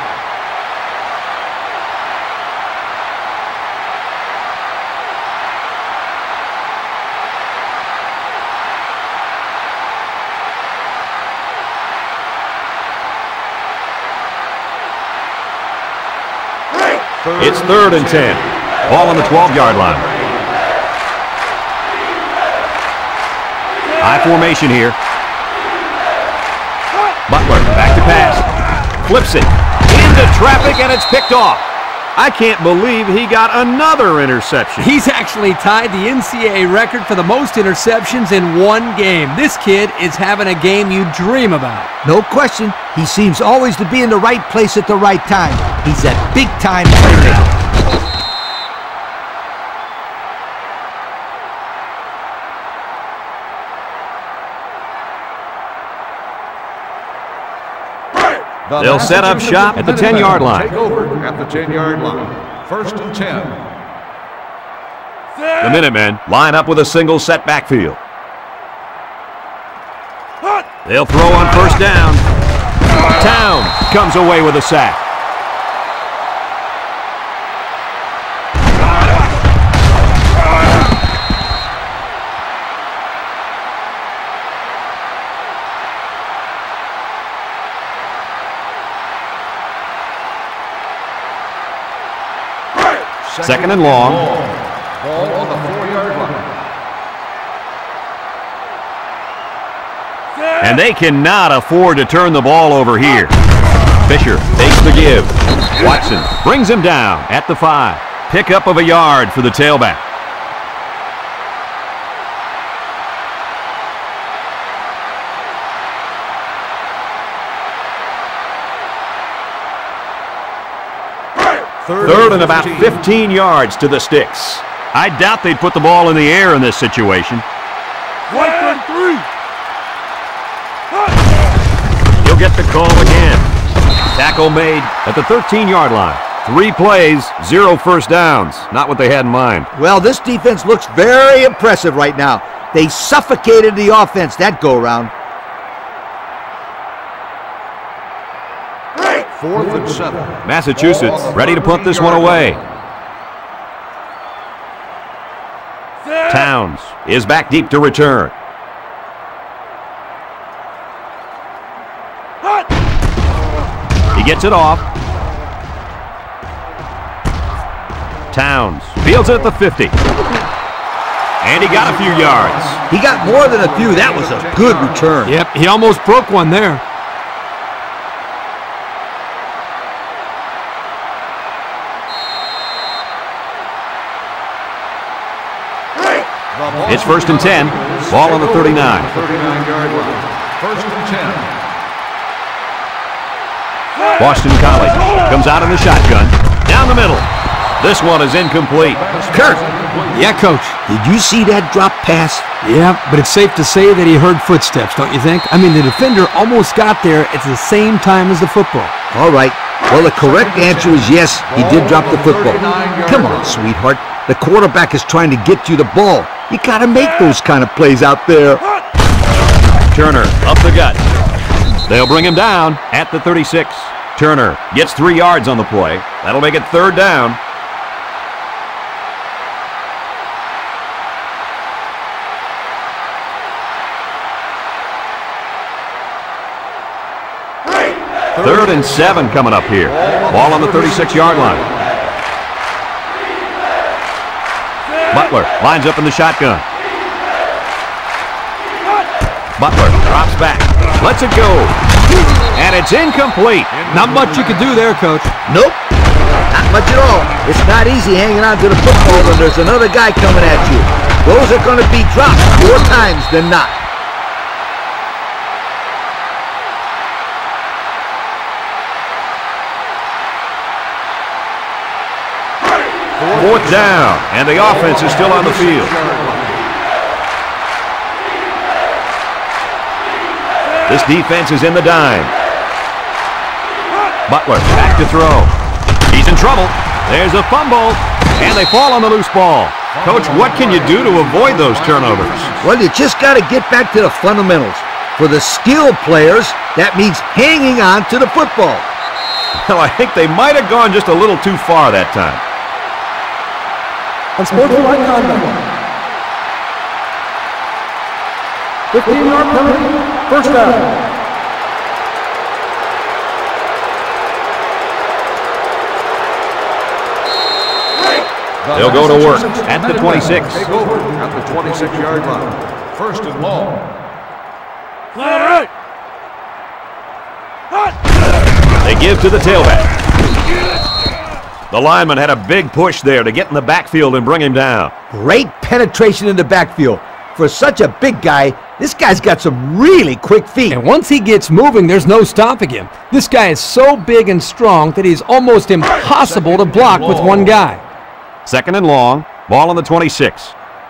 It's third and 10. Ball on the 12-yard line. High formation here. Butler back to pass. Flips it into traffic, and it's picked off. I can't believe he got another interception. He's actually tied the NCAA record for the most interceptions in one game. This kid is having a game you dream about. No question, he seems always to be in the right place at the right time. He's a big-time playmaker. They'll set up shop at the 10-yard line. Take over at the 10-yard line. First and 10. The Minutemen line up with a single set backfield. They'll throw on first down. Town comes away with a sack. Second and long. Ball on the 4-yard line. And they cannot afford to turn the ball over here. Fisher takes the give. Watson brings him down at the 5. Pickup of a yard for the tailback. Third and about 15 yards to the sticks. I doubt they'd put the ball in the air in this situation. 1 and 3. He'll get the call again. Tackle made at the 13-yard line. 3 plays, 0 first downs. Not what they had in mind. Well, this defense looks very impressive right now. They suffocated the offense that go-round. 4th and 7. Massachusetts ready to punt this one away. Towns is back deep to return. He gets it off. Towns fields it at the 50. And he got a few yards. He got more than a few. That was a good return. Yep, he almost broke one there. It's 1st and 10. Ball on the 39. 39-yard line. 1st and 10. Boston College comes out in the shotgun. Down the middle. This one is incomplete. Kurt. Yeah, Coach. Did you see that drop pass? Yeah, but it's safe to say that he heard footsteps, don't you think? I mean, the defender almost got there at the same time as the football. All right. Well, the correct answer is yes, he did drop the football. Come on, sweetheart. The quarterback is trying to get you the ball. You got to make those kind of plays out there. Turner up the gut. They'll bring him down at the 36. Turner gets 3 yards on the play. That'll make it 3rd down. Third and 7 coming up here. Ball on the 36-yard line. Butler lines up in the shotgun. Butler drops back. Lets it go. And it's incomplete. Not much you could do there, Coach. Nope. Not much at all. It's not easy hanging on to the football when there's another guy coming at you. Those are going to be dropped more times than not. Fourth down, and the offense is still on the field. This defense is in the dime. Butler back to throw. He's in trouble. There's a fumble, and they fall on the loose ball. Coach, what can you do to avoid those turnovers? Well, you just got to get back to the fundamentals. For the skilled players, that means hanging on to the football. Well, I think they might have gone just a little too far that time. Unsportsmanlike conduct. 15-yard penalty. 1st down. They'll go to work at the 26. Take over at the 26-yard line. 1st and long. They give to the tailback. The lineman had a big push there to get in the backfield and bring him down. Great penetration in the backfield. For such a big guy, this guy's got some really quick feet. And once he gets moving, there's no stopping him. This guy is so big and strong that he's almost impossible to block with one guy. 2nd and long. Ball on the 26.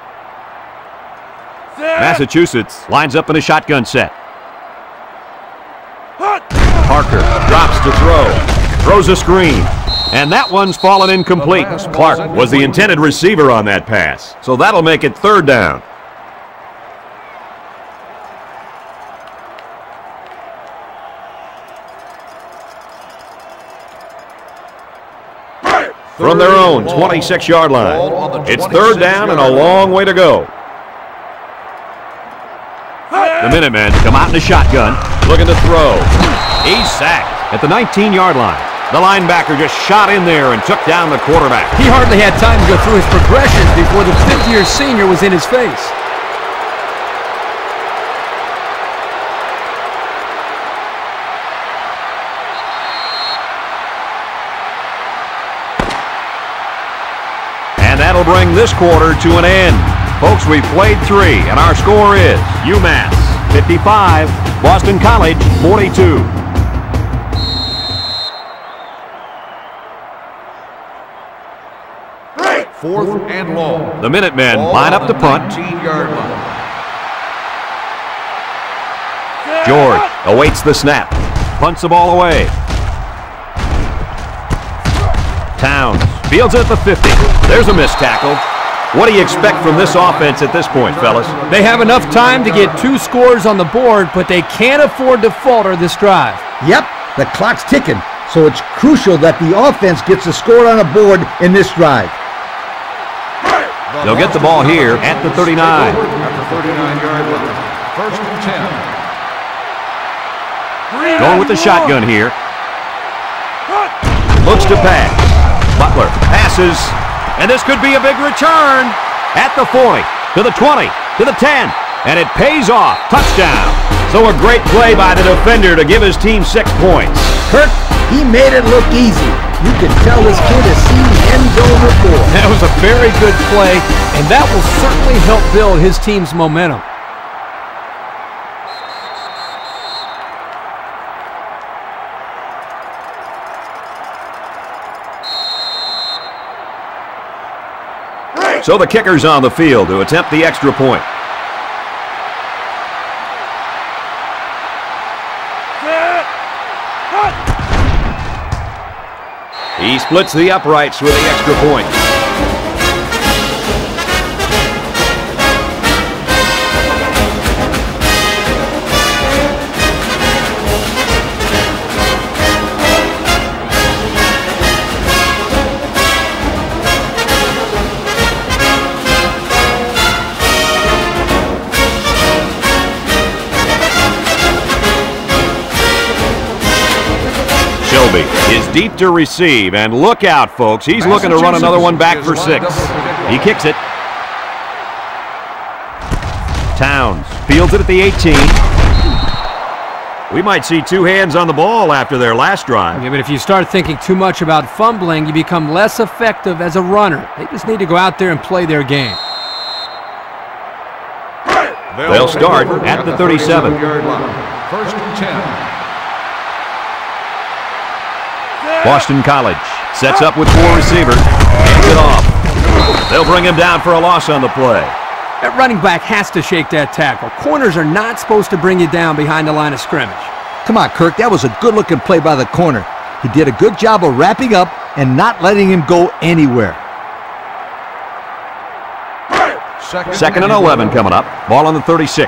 Massachusetts lines up in a shotgun set. Parker drops to throw. Throws a screen. And that one's fallen incomplete. Clark was the intended receiver on that pass. So that'll make it 3rd down. From their own 26-yard line. It's 3rd down and a long way to go. The Minutemen come out in the shotgun, looking to throw. He's sacked at the 19-yard line. The linebacker just shot in there and took down the quarterback. He hardly had time to go through his progressions before the 5th-year senior was in his face. And that'll bring this quarter to an end. Folks, we've played 3, and our score is Umass 55, Boston College 42. Fourth and long. The Minutemen line up to punt. 19-yard line. George awaits the snap. Punts the ball away. Towns fields it at the 50. There's a missed tackle. What do you expect from this offense at this point, fellas? They have enough time to get 2 scores on the board, but they can't afford to falter this drive. Yep, the clock's ticking, so it's crucial that the offense gets a score on the board in this drive. They'll get the ball here at the 39. At the 39-yard line. First and 10. Going with the shotgun here. Looks to pass. Butler passes, and this could be a big return. At the 40, to the 20, to the 10, and it pays off. Touchdown. So a great play by the defender to give his team 6 points. Kirk, he made it look easy. You can tell this kid has seen the end zone before. That was a very good play, and that will certainly help build his team's momentum. So the kicker's on the field to attempt the extra point. He splits the uprights with the extra point. Is deep to receive, and look out, folks. He's looking to run another one back for 6. He kicks it. Towns fields it at the 18. We might see 2 hands on the ball after their last drive. Yeah, but if you start thinking too much about fumbling, you become less effective as a runner. They just need to go out there and play their game. They'll start at the 37. First and 10. Boston College sets up with 4 receivers. Hands it off. They'll bring him down for a loss on the play. That running back has to shake that tackle. Corners are not supposed to bring you down behind the line of scrimmage. Come on, Kirk, that was a good-looking play by the corner. He did a good job of wrapping up and not letting him go anywhere. Second and 11 coming up. Ball on the 36.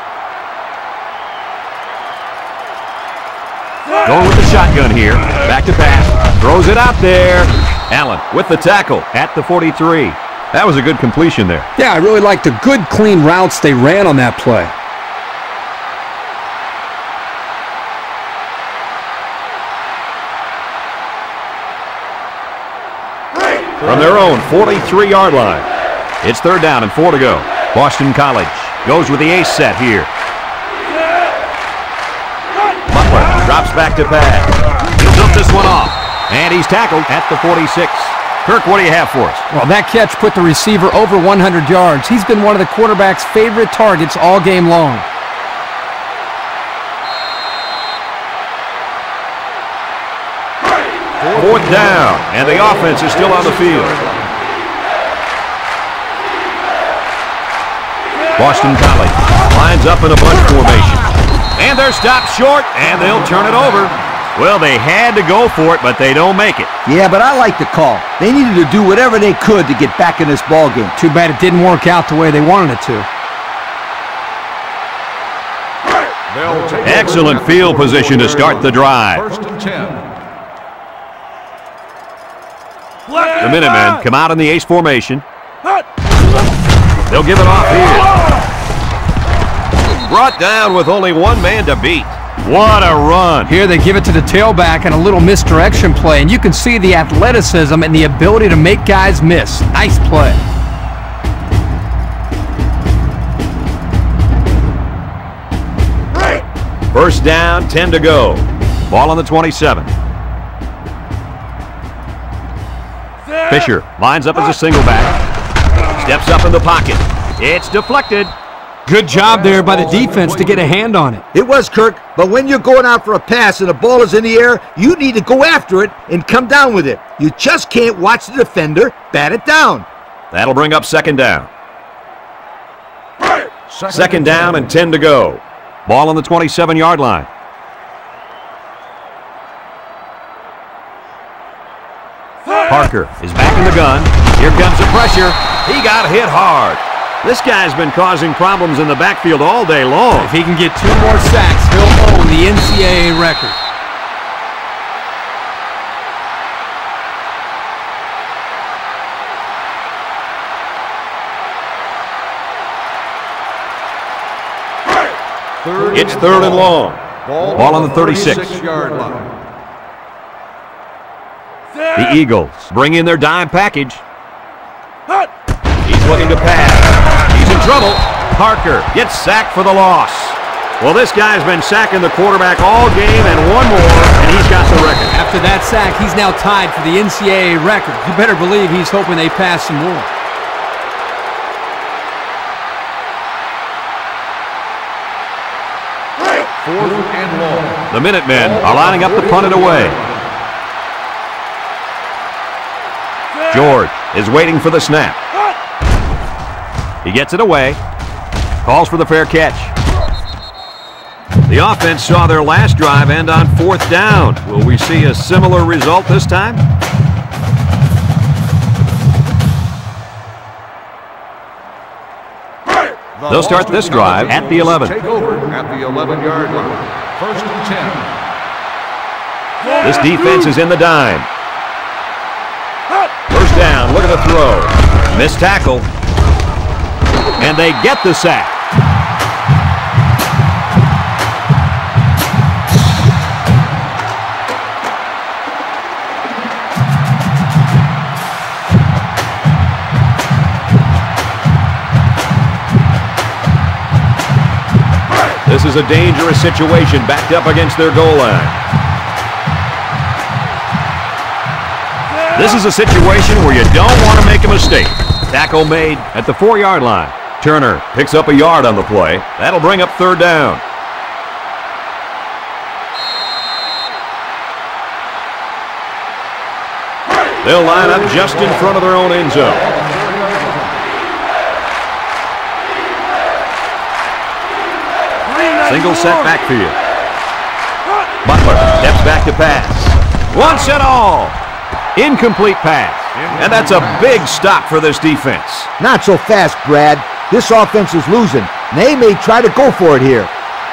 Going with the shotgun here. Back to pass. Throws it out there. Allen with the tackle at the 43. That was a good completion there. Yeah, I really liked the good, clean routes they ran on that play. From their own 43-yard line. It's 3rd down and 4 to go. Boston College goes with the ace set here. Butler drops back to pass. He'll dump this one off. And he's tackled at the 46. Kirk, what do you have for us? Well, that catch put the receiver over 100 yards. He's been one of the quarterback's favorite targets all game long. Fourth down, and the offense is still on the field. Boston College lines up in a bunch formation. And they're stopped short, and they'll turn it over. Well, they had to go for it, but they don't make it. Yeah, but I like the call. They needed to do whatever they could to get back in this ball game. Too bad it didn't work out the way they wanted it to. Excellent field position to start the drive. First and 10. The Minutemen come out in the ace formation. They'll give it off here. Brought down with only 1 man to beat. What a run. Here they give it to the tailback and a little misdirection play, and you can see the athleticism and the ability to make guys miss. Nice play. First down, 10 to go. Ball on the 27. Fisher lines up as a single back. Steps up in the pocket. It's deflected. Good job there by the defense to get a hand on it. It was, Kirk, but when you're going out for a pass and the ball is in the air, you need to go after it and come down with it. You just can't watch the defender bat it down. That'll bring up 2nd down. 2nd down and 10 to go. Ball on the 27-yard line. Parker is back in the gun. Here comes the pressure. He got hit hard. This guy's been causing problems in the backfield all day long. If he can get 2 more sacks, he'll own the NCAA record. It's 3rd and long. Ball on the 36-yard line. The Eagles bring in their dime package. He's looking to pass. He's in trouble. Parker gets sacked for the loss. Well, this guy's been sacking the quarterback all game, and one more, and he's got the record. After that sack, he's now tied for the NCAA record. You better believe he's hoping they pass some more. Fourth and long. The Minutemen are lining up to punt it away. George is waiting for the snap. He gets it away. Calls for the fair catch. The offense saw their last drive end on 4th down. Will we see a similar result this time? They'll start this drive at the 11. Take over at the 11-yard line. 1st and 10. This defense is in the dime. 1st down, look at the throw. Missed tackle. And they get the sack. This is a dangerous situation, backed up against their goal line. This is a situation where you don't want to make a mistake. Tackle made at the 4-yard line. Turner picks up a yard on the play. That'll bring up 3rd down. They'll line up just in front of their own end zone. Single set backfield. Butler steps back to pass. Once and all. Incomplete pass. And that's a big stop for this defense. Not so fast, Brad. This offense is losing. They may try to go for it here.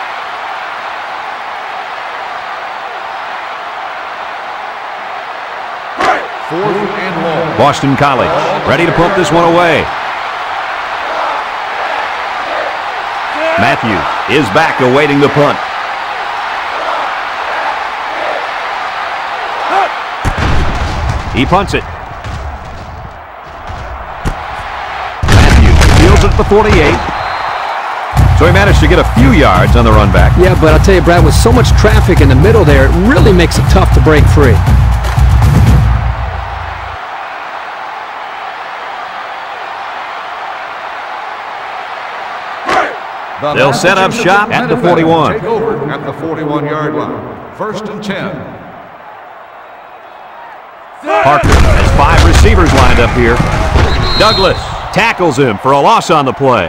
Fourth and long. Boston College ready to pump this one away. Matthews is back awaiting the punt. He punts it. Matthews fields it at the 48. So he managed to get a few yards on the run back. Yeah, but I'll tell you, Brad, with so much traffic in the middle there, it really makes it tough to break free. They'll set up shop at the 41. Take over at the 41-yard line. 1st and 10. Parker has 5 receivers lined up here. Douglas tackles him for a loss on the play.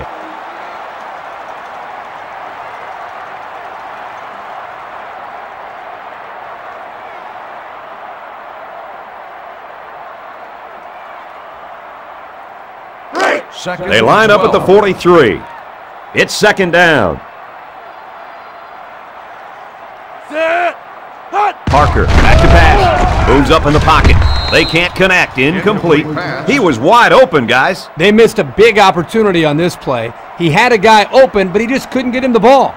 They line up at the 43. It's 2nd down. Parker back to pass. Moves up in the pocket. They can't connect. Incomplete. He was wide open, guys. They missed a big opportunity on this play. He had a guy open, but he just couldn't get him the ball.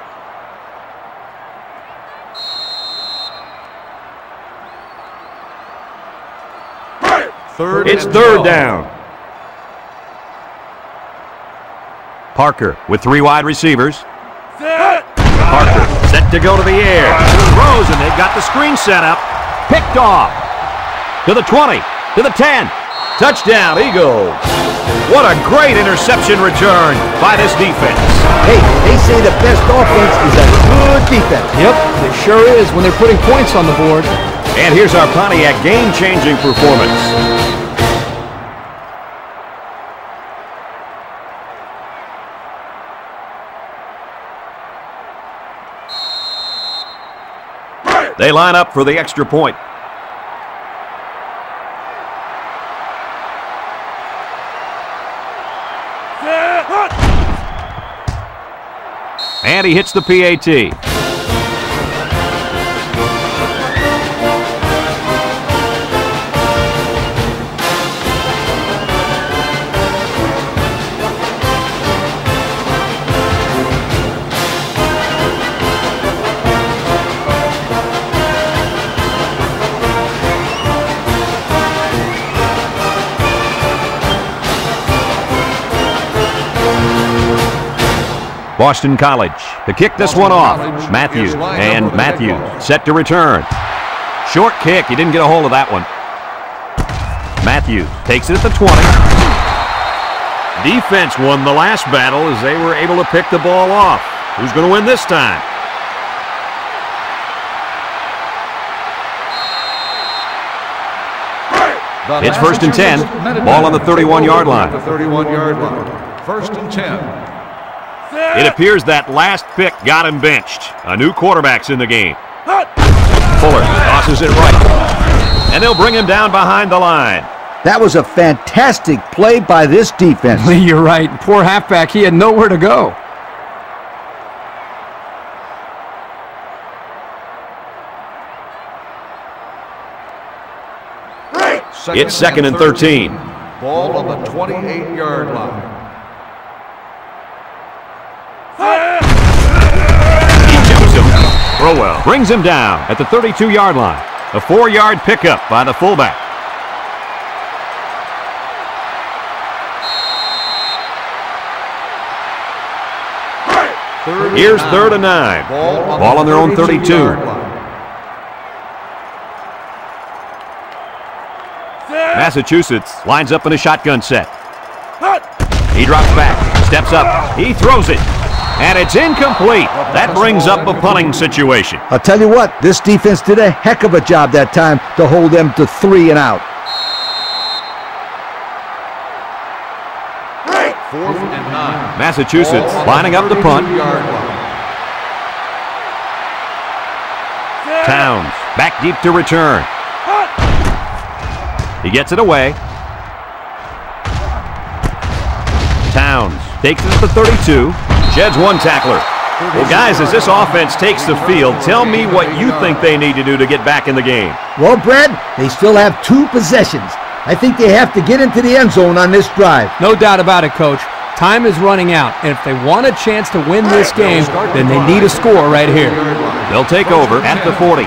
It's 3rd down. Parker with 3 wide receivers. Parker set to go to the air. Throws, and they've got the screen set up. Picked off. To the 20. To the 10. Touchdown, Eagles. What a great interception return by this defense. Hey, they say the best offense is a good defense. Yep, it sure is when they're putting points on the board. And here's our Pontiac game-changing performance. They line up for the extra point. And he hits the PAT. Boston College to kick this one off. Matthews, and Matthews set to return. Short kick. He didn't get a hold of that one. Matthews takes it at the 20. Defense won the last battle as they were able to pick the ball off. Who's going to win this time? It's 1st and 10. Ball on the 31-yard line. First and 10. It appears that last pick got him benched. A new quarterback's in the game. Fuller tosses it right. And they'll bring him down behind the line. That was a fantastic play by this defense. You're right. Poor halfback. He had nowhere to go. It's 2nd and 13. Ball on the 28-yard line. Crowell brings him down at the 32-yard line. A 4-yard pickup by the fullback. Here's 3rd and 9. Ball on their own 32. Massachusetts lines up in a shotgun set. He drops back, steps up, he throws it. And it's incomplete. That brings up a punting situation. I'll tell you what, this defense did a heck of a job that time to hold them to 3 and out. 4th and 9. Massachusetts lining up the punt. Towns back deep to return. He gets it away. Towns takes it at the 32. Sheds one tackler. Well, guys, as this offense takes the field, tell me what you think they need to do to get back in the game. Well, Brad, they still have 2 possessions. I think they have to get into the end zone on this drive. No doubt about it, Coach. Time is running out, and if they want a chance to win this game, then they need a score right here. They'll take over at the 40.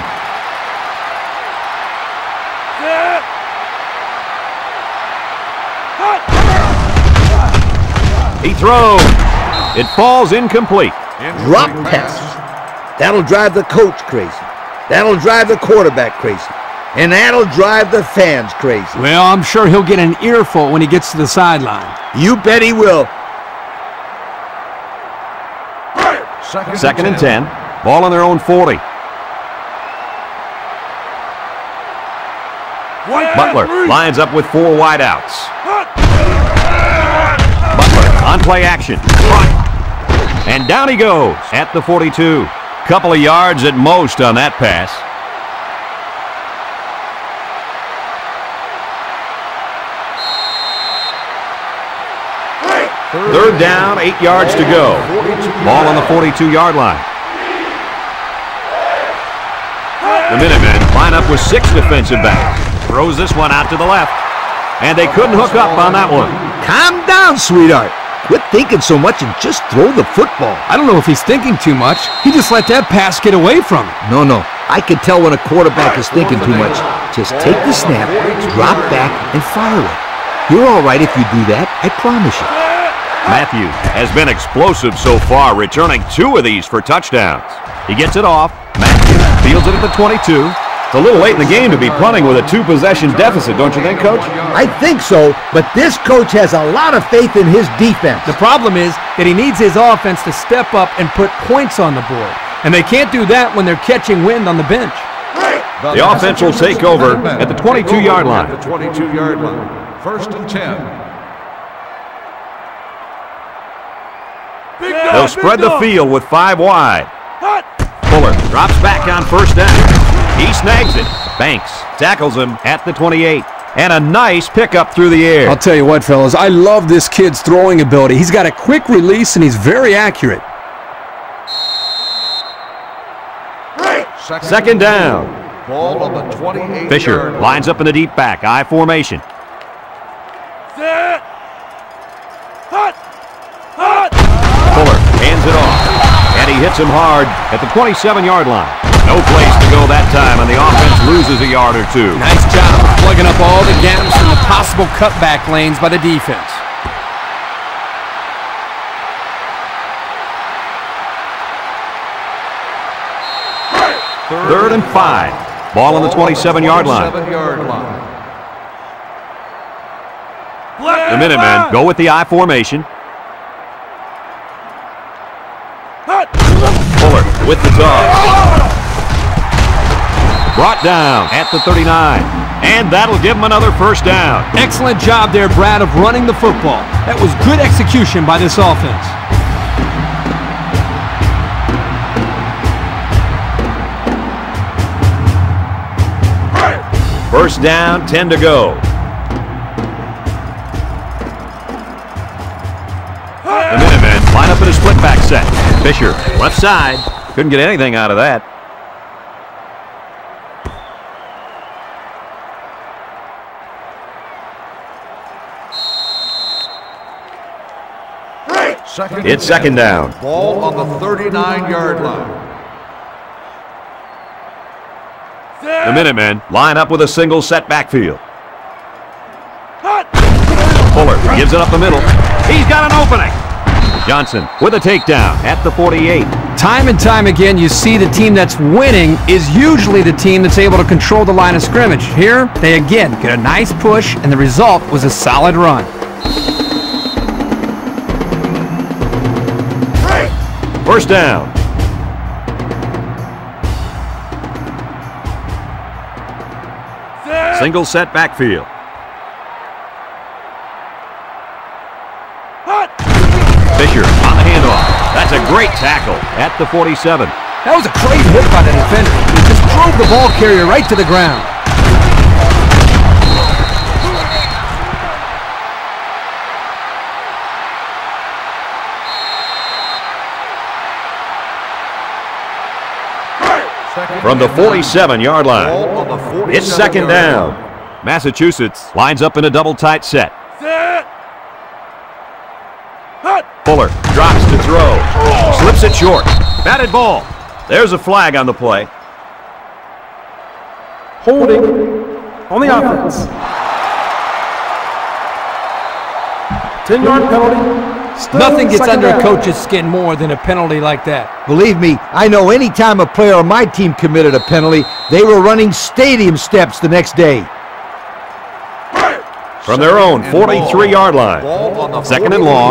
He throws. It falls incomplete. Drop pass. That'll drive the coach crazy. That'll drive the quarterback crazy. And that'll drive the fans crazy. Well, I'm sure he'll get an earful when he gets to the sideline. You bet he will. 2nd and 10. Ball on their own 40. Butler lines up with 4 wideouts. Butler on play action. And down he goes at the 42. Couple of yards at most on that pass. Third down, 8 yards to go. Ball on the 42-yard line. The Minutemen line up with 6 defensive backs. Throws this one out to the left. And they couldn't hook up on that one. Calm down, sweetheart. Quit thinking so much and just throw the football. I don't know if he's thinking too much. He just let that pass get away from him. No. I can tell when a quarterback is thinking too much. Just take the snap, drop back, and fire it. You're all right if you do that, I promise you. Matthews has been explosive so far, returning 2 of these for touchdowns. He gets it off. Matthews fields it at the 22. It's a little late in the game to be punting with a 2-possession deficit, don't you think, Coach? I think so, but this coach has a lot of faith in his defense. The problem is that he needs his offense to step up and put points on the board. And they can't do that when they're catching wind on the bench. The offense will take over at the 22-yard line. The 22-yard line. 1st and 10. They'll spread the field with 5 wide. Fuller drops back on 1st down. He snags it. Banks tackles him at the 28. And a nice pickup through the air. I'll tell you what, fellas, I love this kid's throwing ability. He's got a quick release and he's very accurate. Second down. Ball on the 28. Fisher lines up in the deep back, I formation. Fuller hands it off, and he hits him hard at the 27-yard line. No place to go that time, and the offense loses a yard or two. Nice job of plugging up all the gaps in the possible cutback lanes by the defense. Third and 5. Ball on the 27-yard line. The Minutemen go with the I formation. Fuller with the toss. Brought down at the 39. And that'll give him another first down. Excellent job there, Brad, of running the football. That was good execution by this offense. First down, 10 to go. The Minutemen line up in a split back set. Fisher, left side. Couldn't get anything out of that. It's second down. Ball on the 39-yard line. The Minutemen line up with a single set backfield. Fuller gives it up the middle. He's got an opening. Johnson with a takedown at the 48. Time and time again, you see the team that's winning is usually the team that's able to control the line of scrimmage. Here, they again get a nice push, and the result was a solid run. First down. Single set backfield. Fisher on the handoff. That's a great tackle at the 47. That was a great hit by the defender. He just drove the ball carrier right to the ground. From the 47-yard line, it's second down. Massachusetts lines up in a double tight set. Fuller drops to throw. Slips it short. Batted ball. There's a flag on the play. Holding on the offense. 10-yard penalty. Still Nothing gets second under down. a coach's skin more than a penalty like that. Believe me, I know any time a player on my team committed a penalty, they were running stadium steps the next day. From their own 43-yard line. Second and long.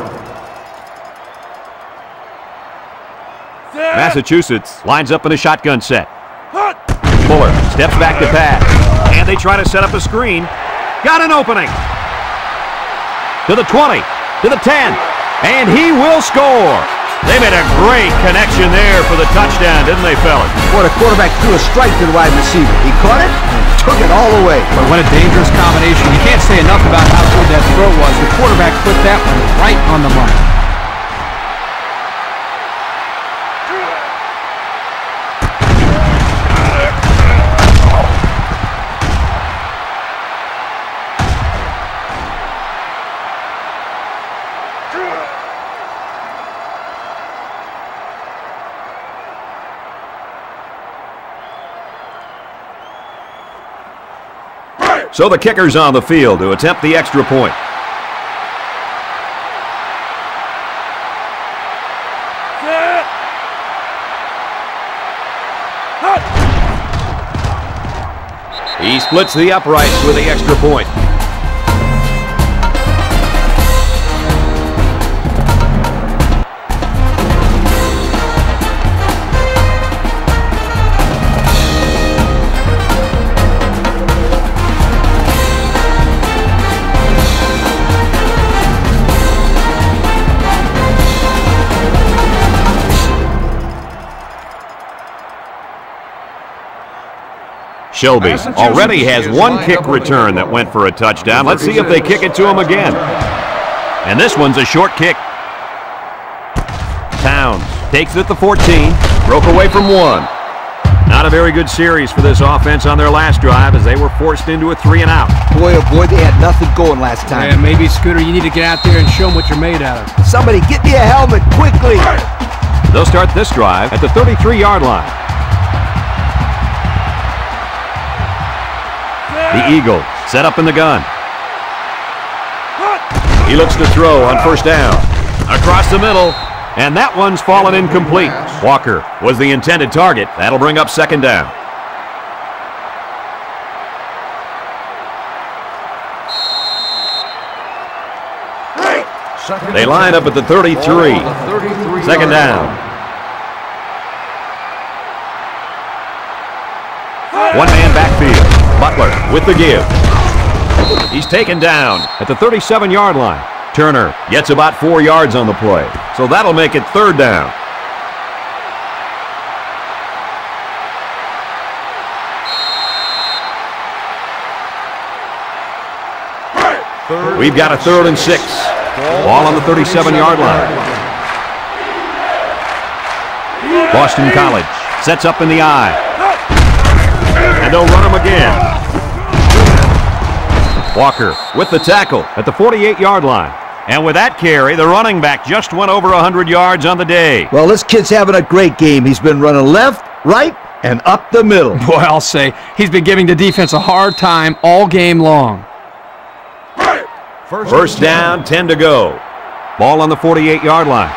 Massachusetts lines up in a shotgun set. Fuller steps back to pass. And they try to set up a screen. Got an opening. To the 20. To the 10. And he will score. They made a great connection there for the touchdown, didn't they, fellas? Boy, the quarterback threw a strike to the wide receiver. He caught it and took it all away. But what a dangerous combination. You can't say enough about how good that throw was. The quarterback put that one right on the mark. So the kicker's on the field to attempt the extra point. He splits the uprights with the extra point. Shelby already has one kick return that went for a touchdown. Let's see if they kick it to him again. And this one's a short kick. Towns takes it at the 14, broke away from one. Not a very good series for this offense on their last drive as they were forced into a 3-and-out. Boy, oh boy, they had nothing going last time. Yeah, maybe, Scooter, you need to get out there and show them what you're made out of. Somebody get me a helmet quickly. They'll start this drive at the 33-yard line. The Eagles set up in the gun. He looks to throw on first down. Across the middle, and that one's fallen incomplete. Walker was the intended target. That'll bring up second down. They line up at the 33. Second down. One-man backfield. Butler with the give. He's taken down at the 37-yard line. Turner gets about 4 yards on the play, so that'll make it third down. We've got a 3rd and 6. Ball on the 37-yard line. Boston College sets up in the eye. And they'll run him again. Walker with the tackle at the 48-yard line. And with that carry, the running back just went over 100 yards on the day. Well, this kid's having a great game. He's been running left, right, and up the middle. Boy, I'll say, he's been giving the defense a hard time all game long. First down, 10 to go. Ball on the 48-yard line.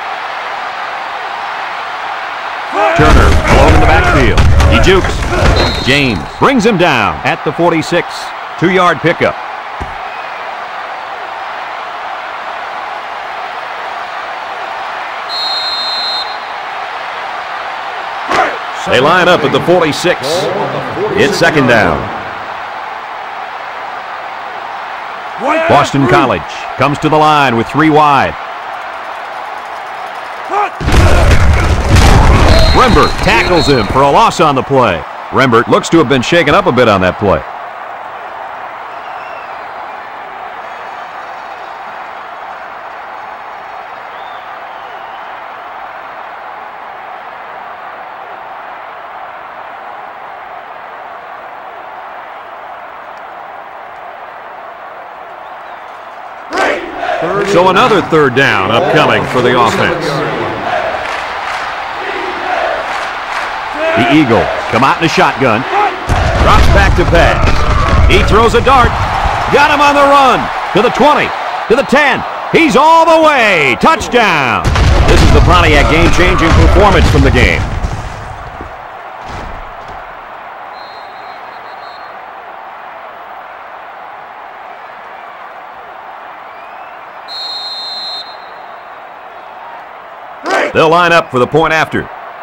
Turner alone in the backfield. He jukes. James brings him down at the 46. 2-yard pickup. They line up at the 46. It's second down. Boston College comes to the line with 3 wide. Rembert tackles him for a loss on the play. Rembert looks to have been shaken up a bit on that play. So another third down upcoming for the offense. The Eagles come out in a shotgun. Drops back to pass. He throws a dart. Got him on the run. To the 20. To the 10. He's all the way. Touchdown. This is the Pontiac game-changing performance from the game. They'll line up for the point after.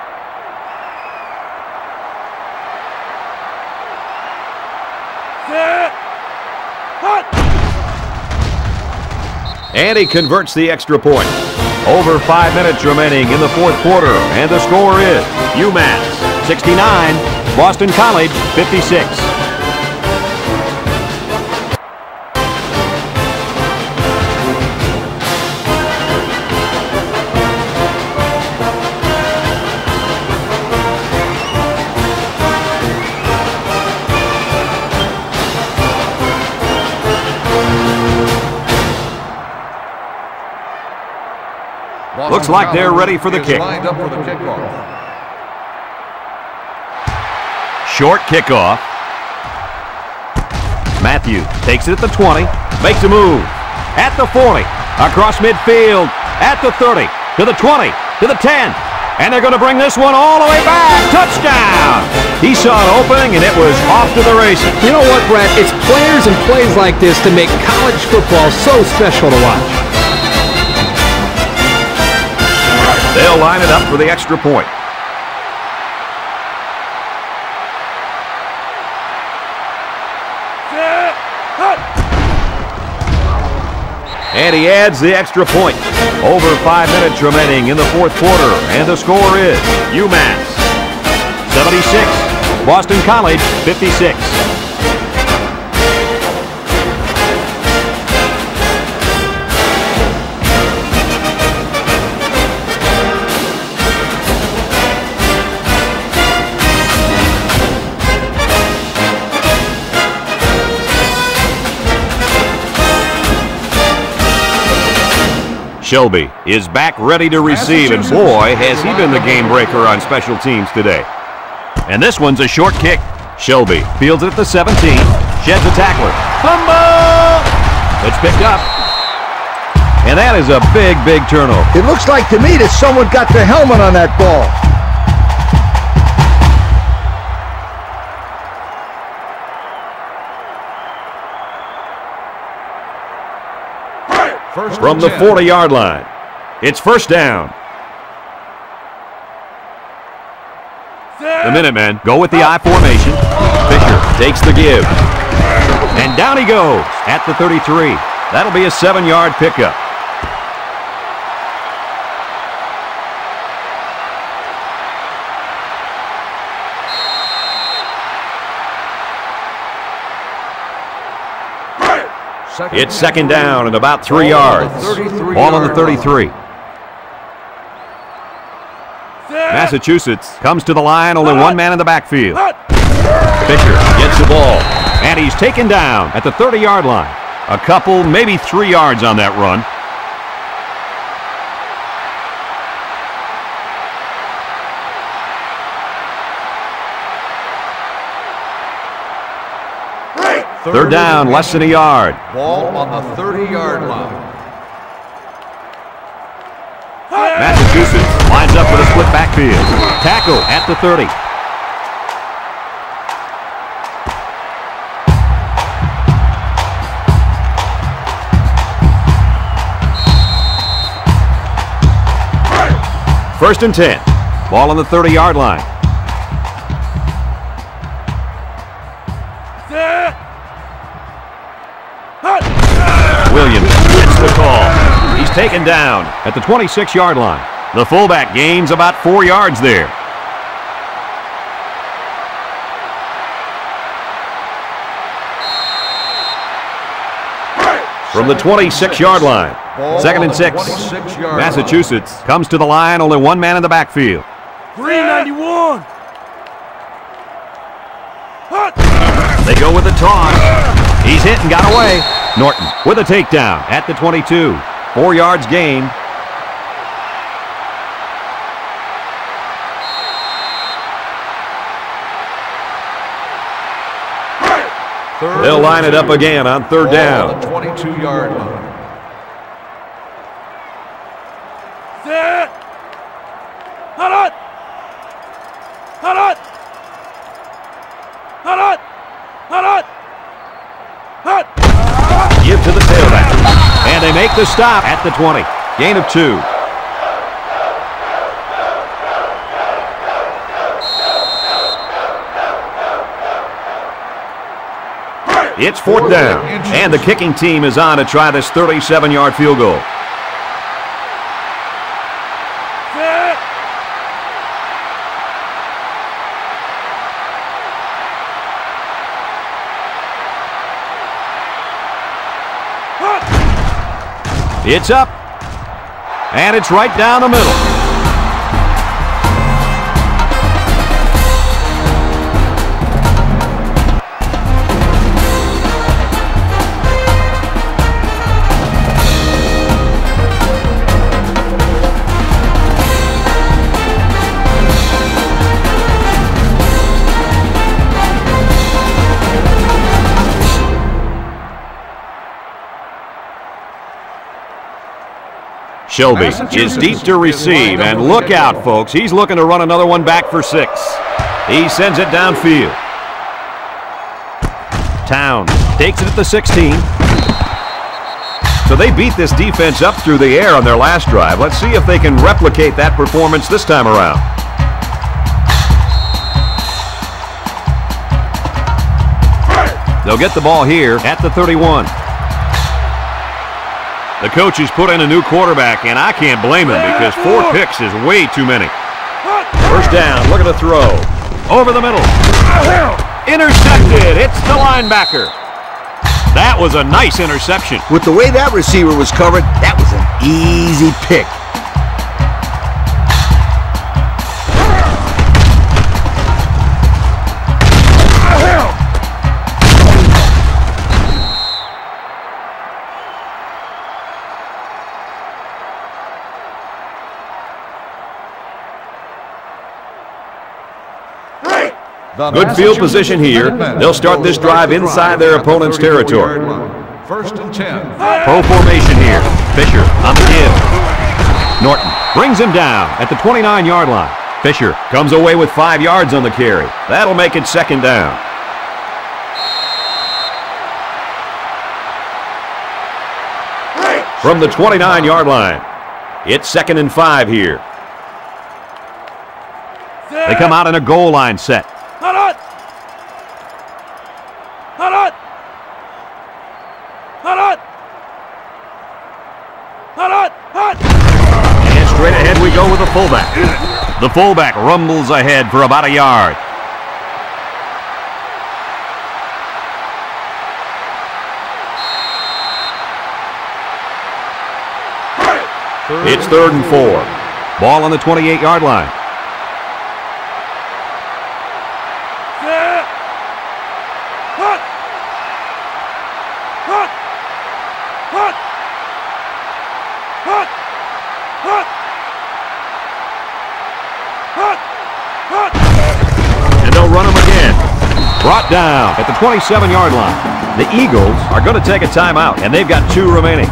And he converts the extra point. Over 5 minutes remaining in the fourth quarter, and the score is Umass 69, Boston College 56. Looks like they're ready for the kick. Lined up for the kickoff. Short kickoff. Matthew takes it at the 20, makes a move. At the 40, across midfield, at the 30, to the 20, to the 10. And they're going to bring this one all the way back. Touchdown! He saw an opening, and it was off to the races. You know what, Brett? It's players and plays like this to make college football so special to watch. They'll line it up for the extra point. And he adds the extra point. Over 5 minutes remaining in the fourth quarter, and the score is Umass 76, Boston College 56. Shelby is back ready to receive, and boy, has he been the game breaker on special teams today. And this one's a short kick. Shelby fields it at the 17, sheds a tackler. Fumble! It's picked up. And that is a big, big turnover. It looks like to me that someone got their helmet on that ball. From the 40-yard line, it's first down. The Minutemen go with the I formation. Fisher takes the give. And down he goes at the 33. That'll be a 7-yard pickup. It's second down and about 3 yards. Ball on the 33. Massachusetts comes to the line, only one man in the backfield. Fisher gets the ball, and he's taken down at the 30-yard line. A couple, maybe 3 yards on that run. Third down, less than a yard. Ball on the 30-yard line. Massachusetts lines up with a split backfield. Tackle at the 30. First and 10. Ball on the 30-yard line. Williams gets the call. He's taken down at the 26-yard line. The fullback gains about 4 yards there. From the 26-yard line, second and 6. Massachusetts comes to the line, only one man in the backfield. 391. They go with the toss. He's hit and got away. Norton with a takedown at the 22. 4 yards gained. They'll line it up again on third down. 22-yard line. Give to the tailback. And they make the stop at the 20. Gain of 2. It's fourth down. And the kicking team is on to try this 37-yard field goal. It's up, and it's right down the middle. Shelby is deep to receive, and look out, folks. He's looking to run another one back for 6. He sends it downfield. Town takes it at the 16. So they beat this defense up through the air on their last drive. Let's see if they can replicate that performance this time around. They'll get the ball here at the 31. The coach has put in a new quarterback, and I can't blame him because 4 picks is way too many. First down, look at the throw. Over the middle. Intercepted. It's the linebacker. That was a nice interception. With the way that receiver was covered, that was an easy pick. Good field position here. They'll start this drive inside their opponent's territory. First and 10. Pro formation here. Fisher on the give. Norton brings him down at the 29-yard line. Fisher comes away with 5 yards on the carry. That'll make it second down. From the 29-yard line, it's 2nd and 5 here. They come out in a goal line set. And straight ahead we go with the fullback. The fullback rumbles ahead for about a yard. It's 3rd and 4. Ball on the 28-yard line. And they'll run him again. Brought down at the 27-yard line. The Eagles are going to take a timeout, and they've got 2 remaining.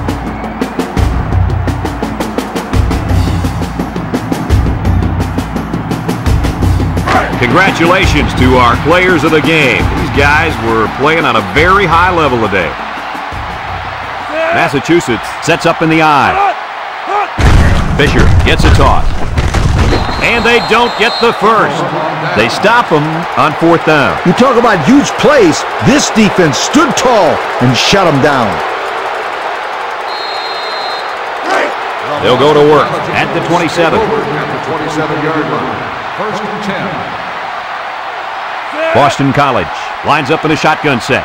Congratulations to our players of the game. These guys were playing on a very high level today. Massachusetts sets up in the I. Fisher gets a toss. And they don't get the first. They stop them on 4th down. You talk about huge plays. This defense stood tall and shut them down. They'll go to work at the 27. At the 27-yard line. First and 10. Boston College lines up in a shotgun set.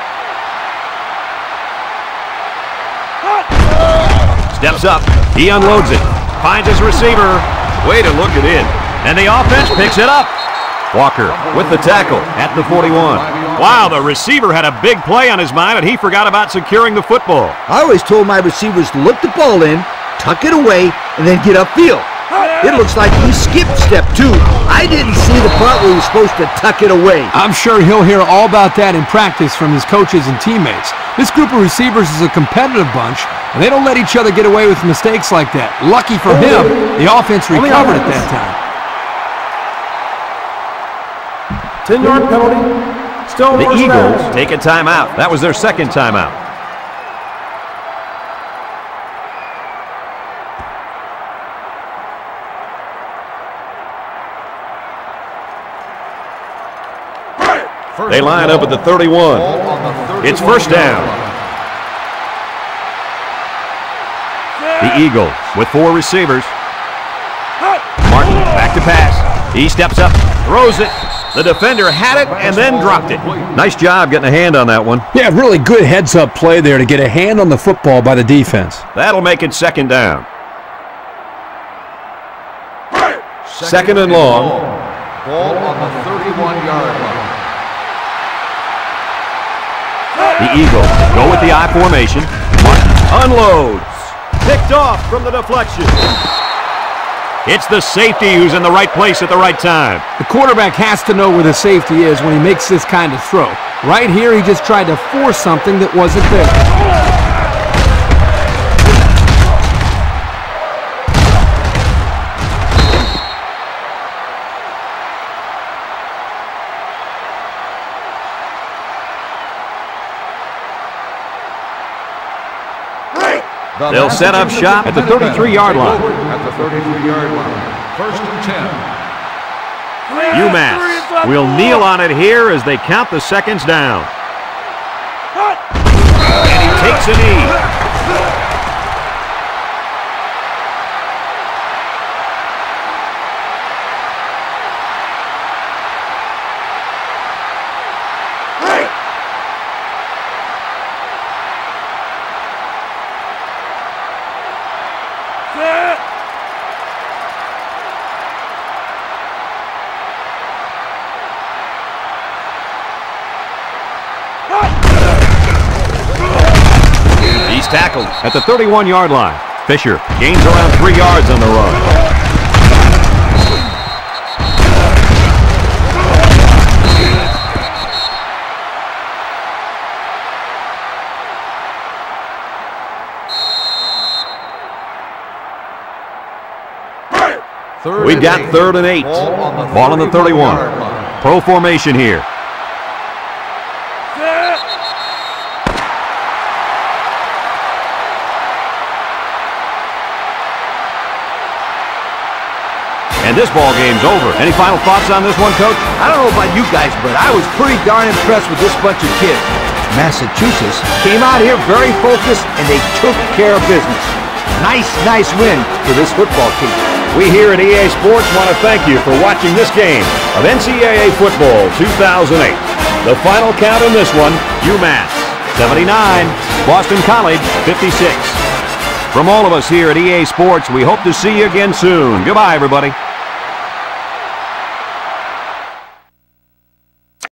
Steps up. He unloads it. Finds his receiver. Way to look it in. And the offense picks it up. Walker with the tackle at the 41. Wow, the receiver had a big play on his mind, and he forgot about securing the football. I always told my receivers to look the ball in, tuck it away, and then get upfield. It looks like he skipped step 2. I didn't see the part where he was supposed to tuck it away. I'm sure he'll hear all about that in practice from his coaches and teammates. This group of receivers is a competitive bunch, and they don't let each other get away with mistakes like that. Lucky for him, the offense recovered at that time. 10-yard penalty. Still The Eagles take a timeout. That was their 2nd timeout. They line up at the 31. It's 1st down. The Eagles with 4 receivers. Martin back to pass. He steps up, throws it. The defender had it and then dropped it. Nice job getting a hand on that one. Yeah, really good heads-up play there to get a hand on the football by the defense. That'll make it 2nd down. 2nd and long. Ball on the 31-yard line. The Eagles go with the I formation. Martin unloads. Picked off from the deflection. It's the safety who's in the right place at the right time. The quarterback has to know where the safety is when he makes this kind of throw. Right here, he just tried to force something that wasn't there. They'll set up shop at the 33-yard line. At the 33-yard line. First and 10. Umass will kneel on it here as they count the seconds down. And he takes a knee. He's tackled at the 31-yard line. Fisher gains around 3 yards on the run. We got 3rd and 8. Ball on the 31. Pro formation here. And this ball game's over. Any final thoughts on this one, Coach? I don't know about you guys, but I was pretty darn impressed with this bunch of kids. Massachusetts came out here very focused, and they took care of business. Nice win for this football team. We here at EA Sports want to thank you for watching this game of NCAA Football 2008. The final count in this one, Umass 79, Boston College 56. From all of us here at EA Sports, we hope to see you again soon. Goodbye, everybody.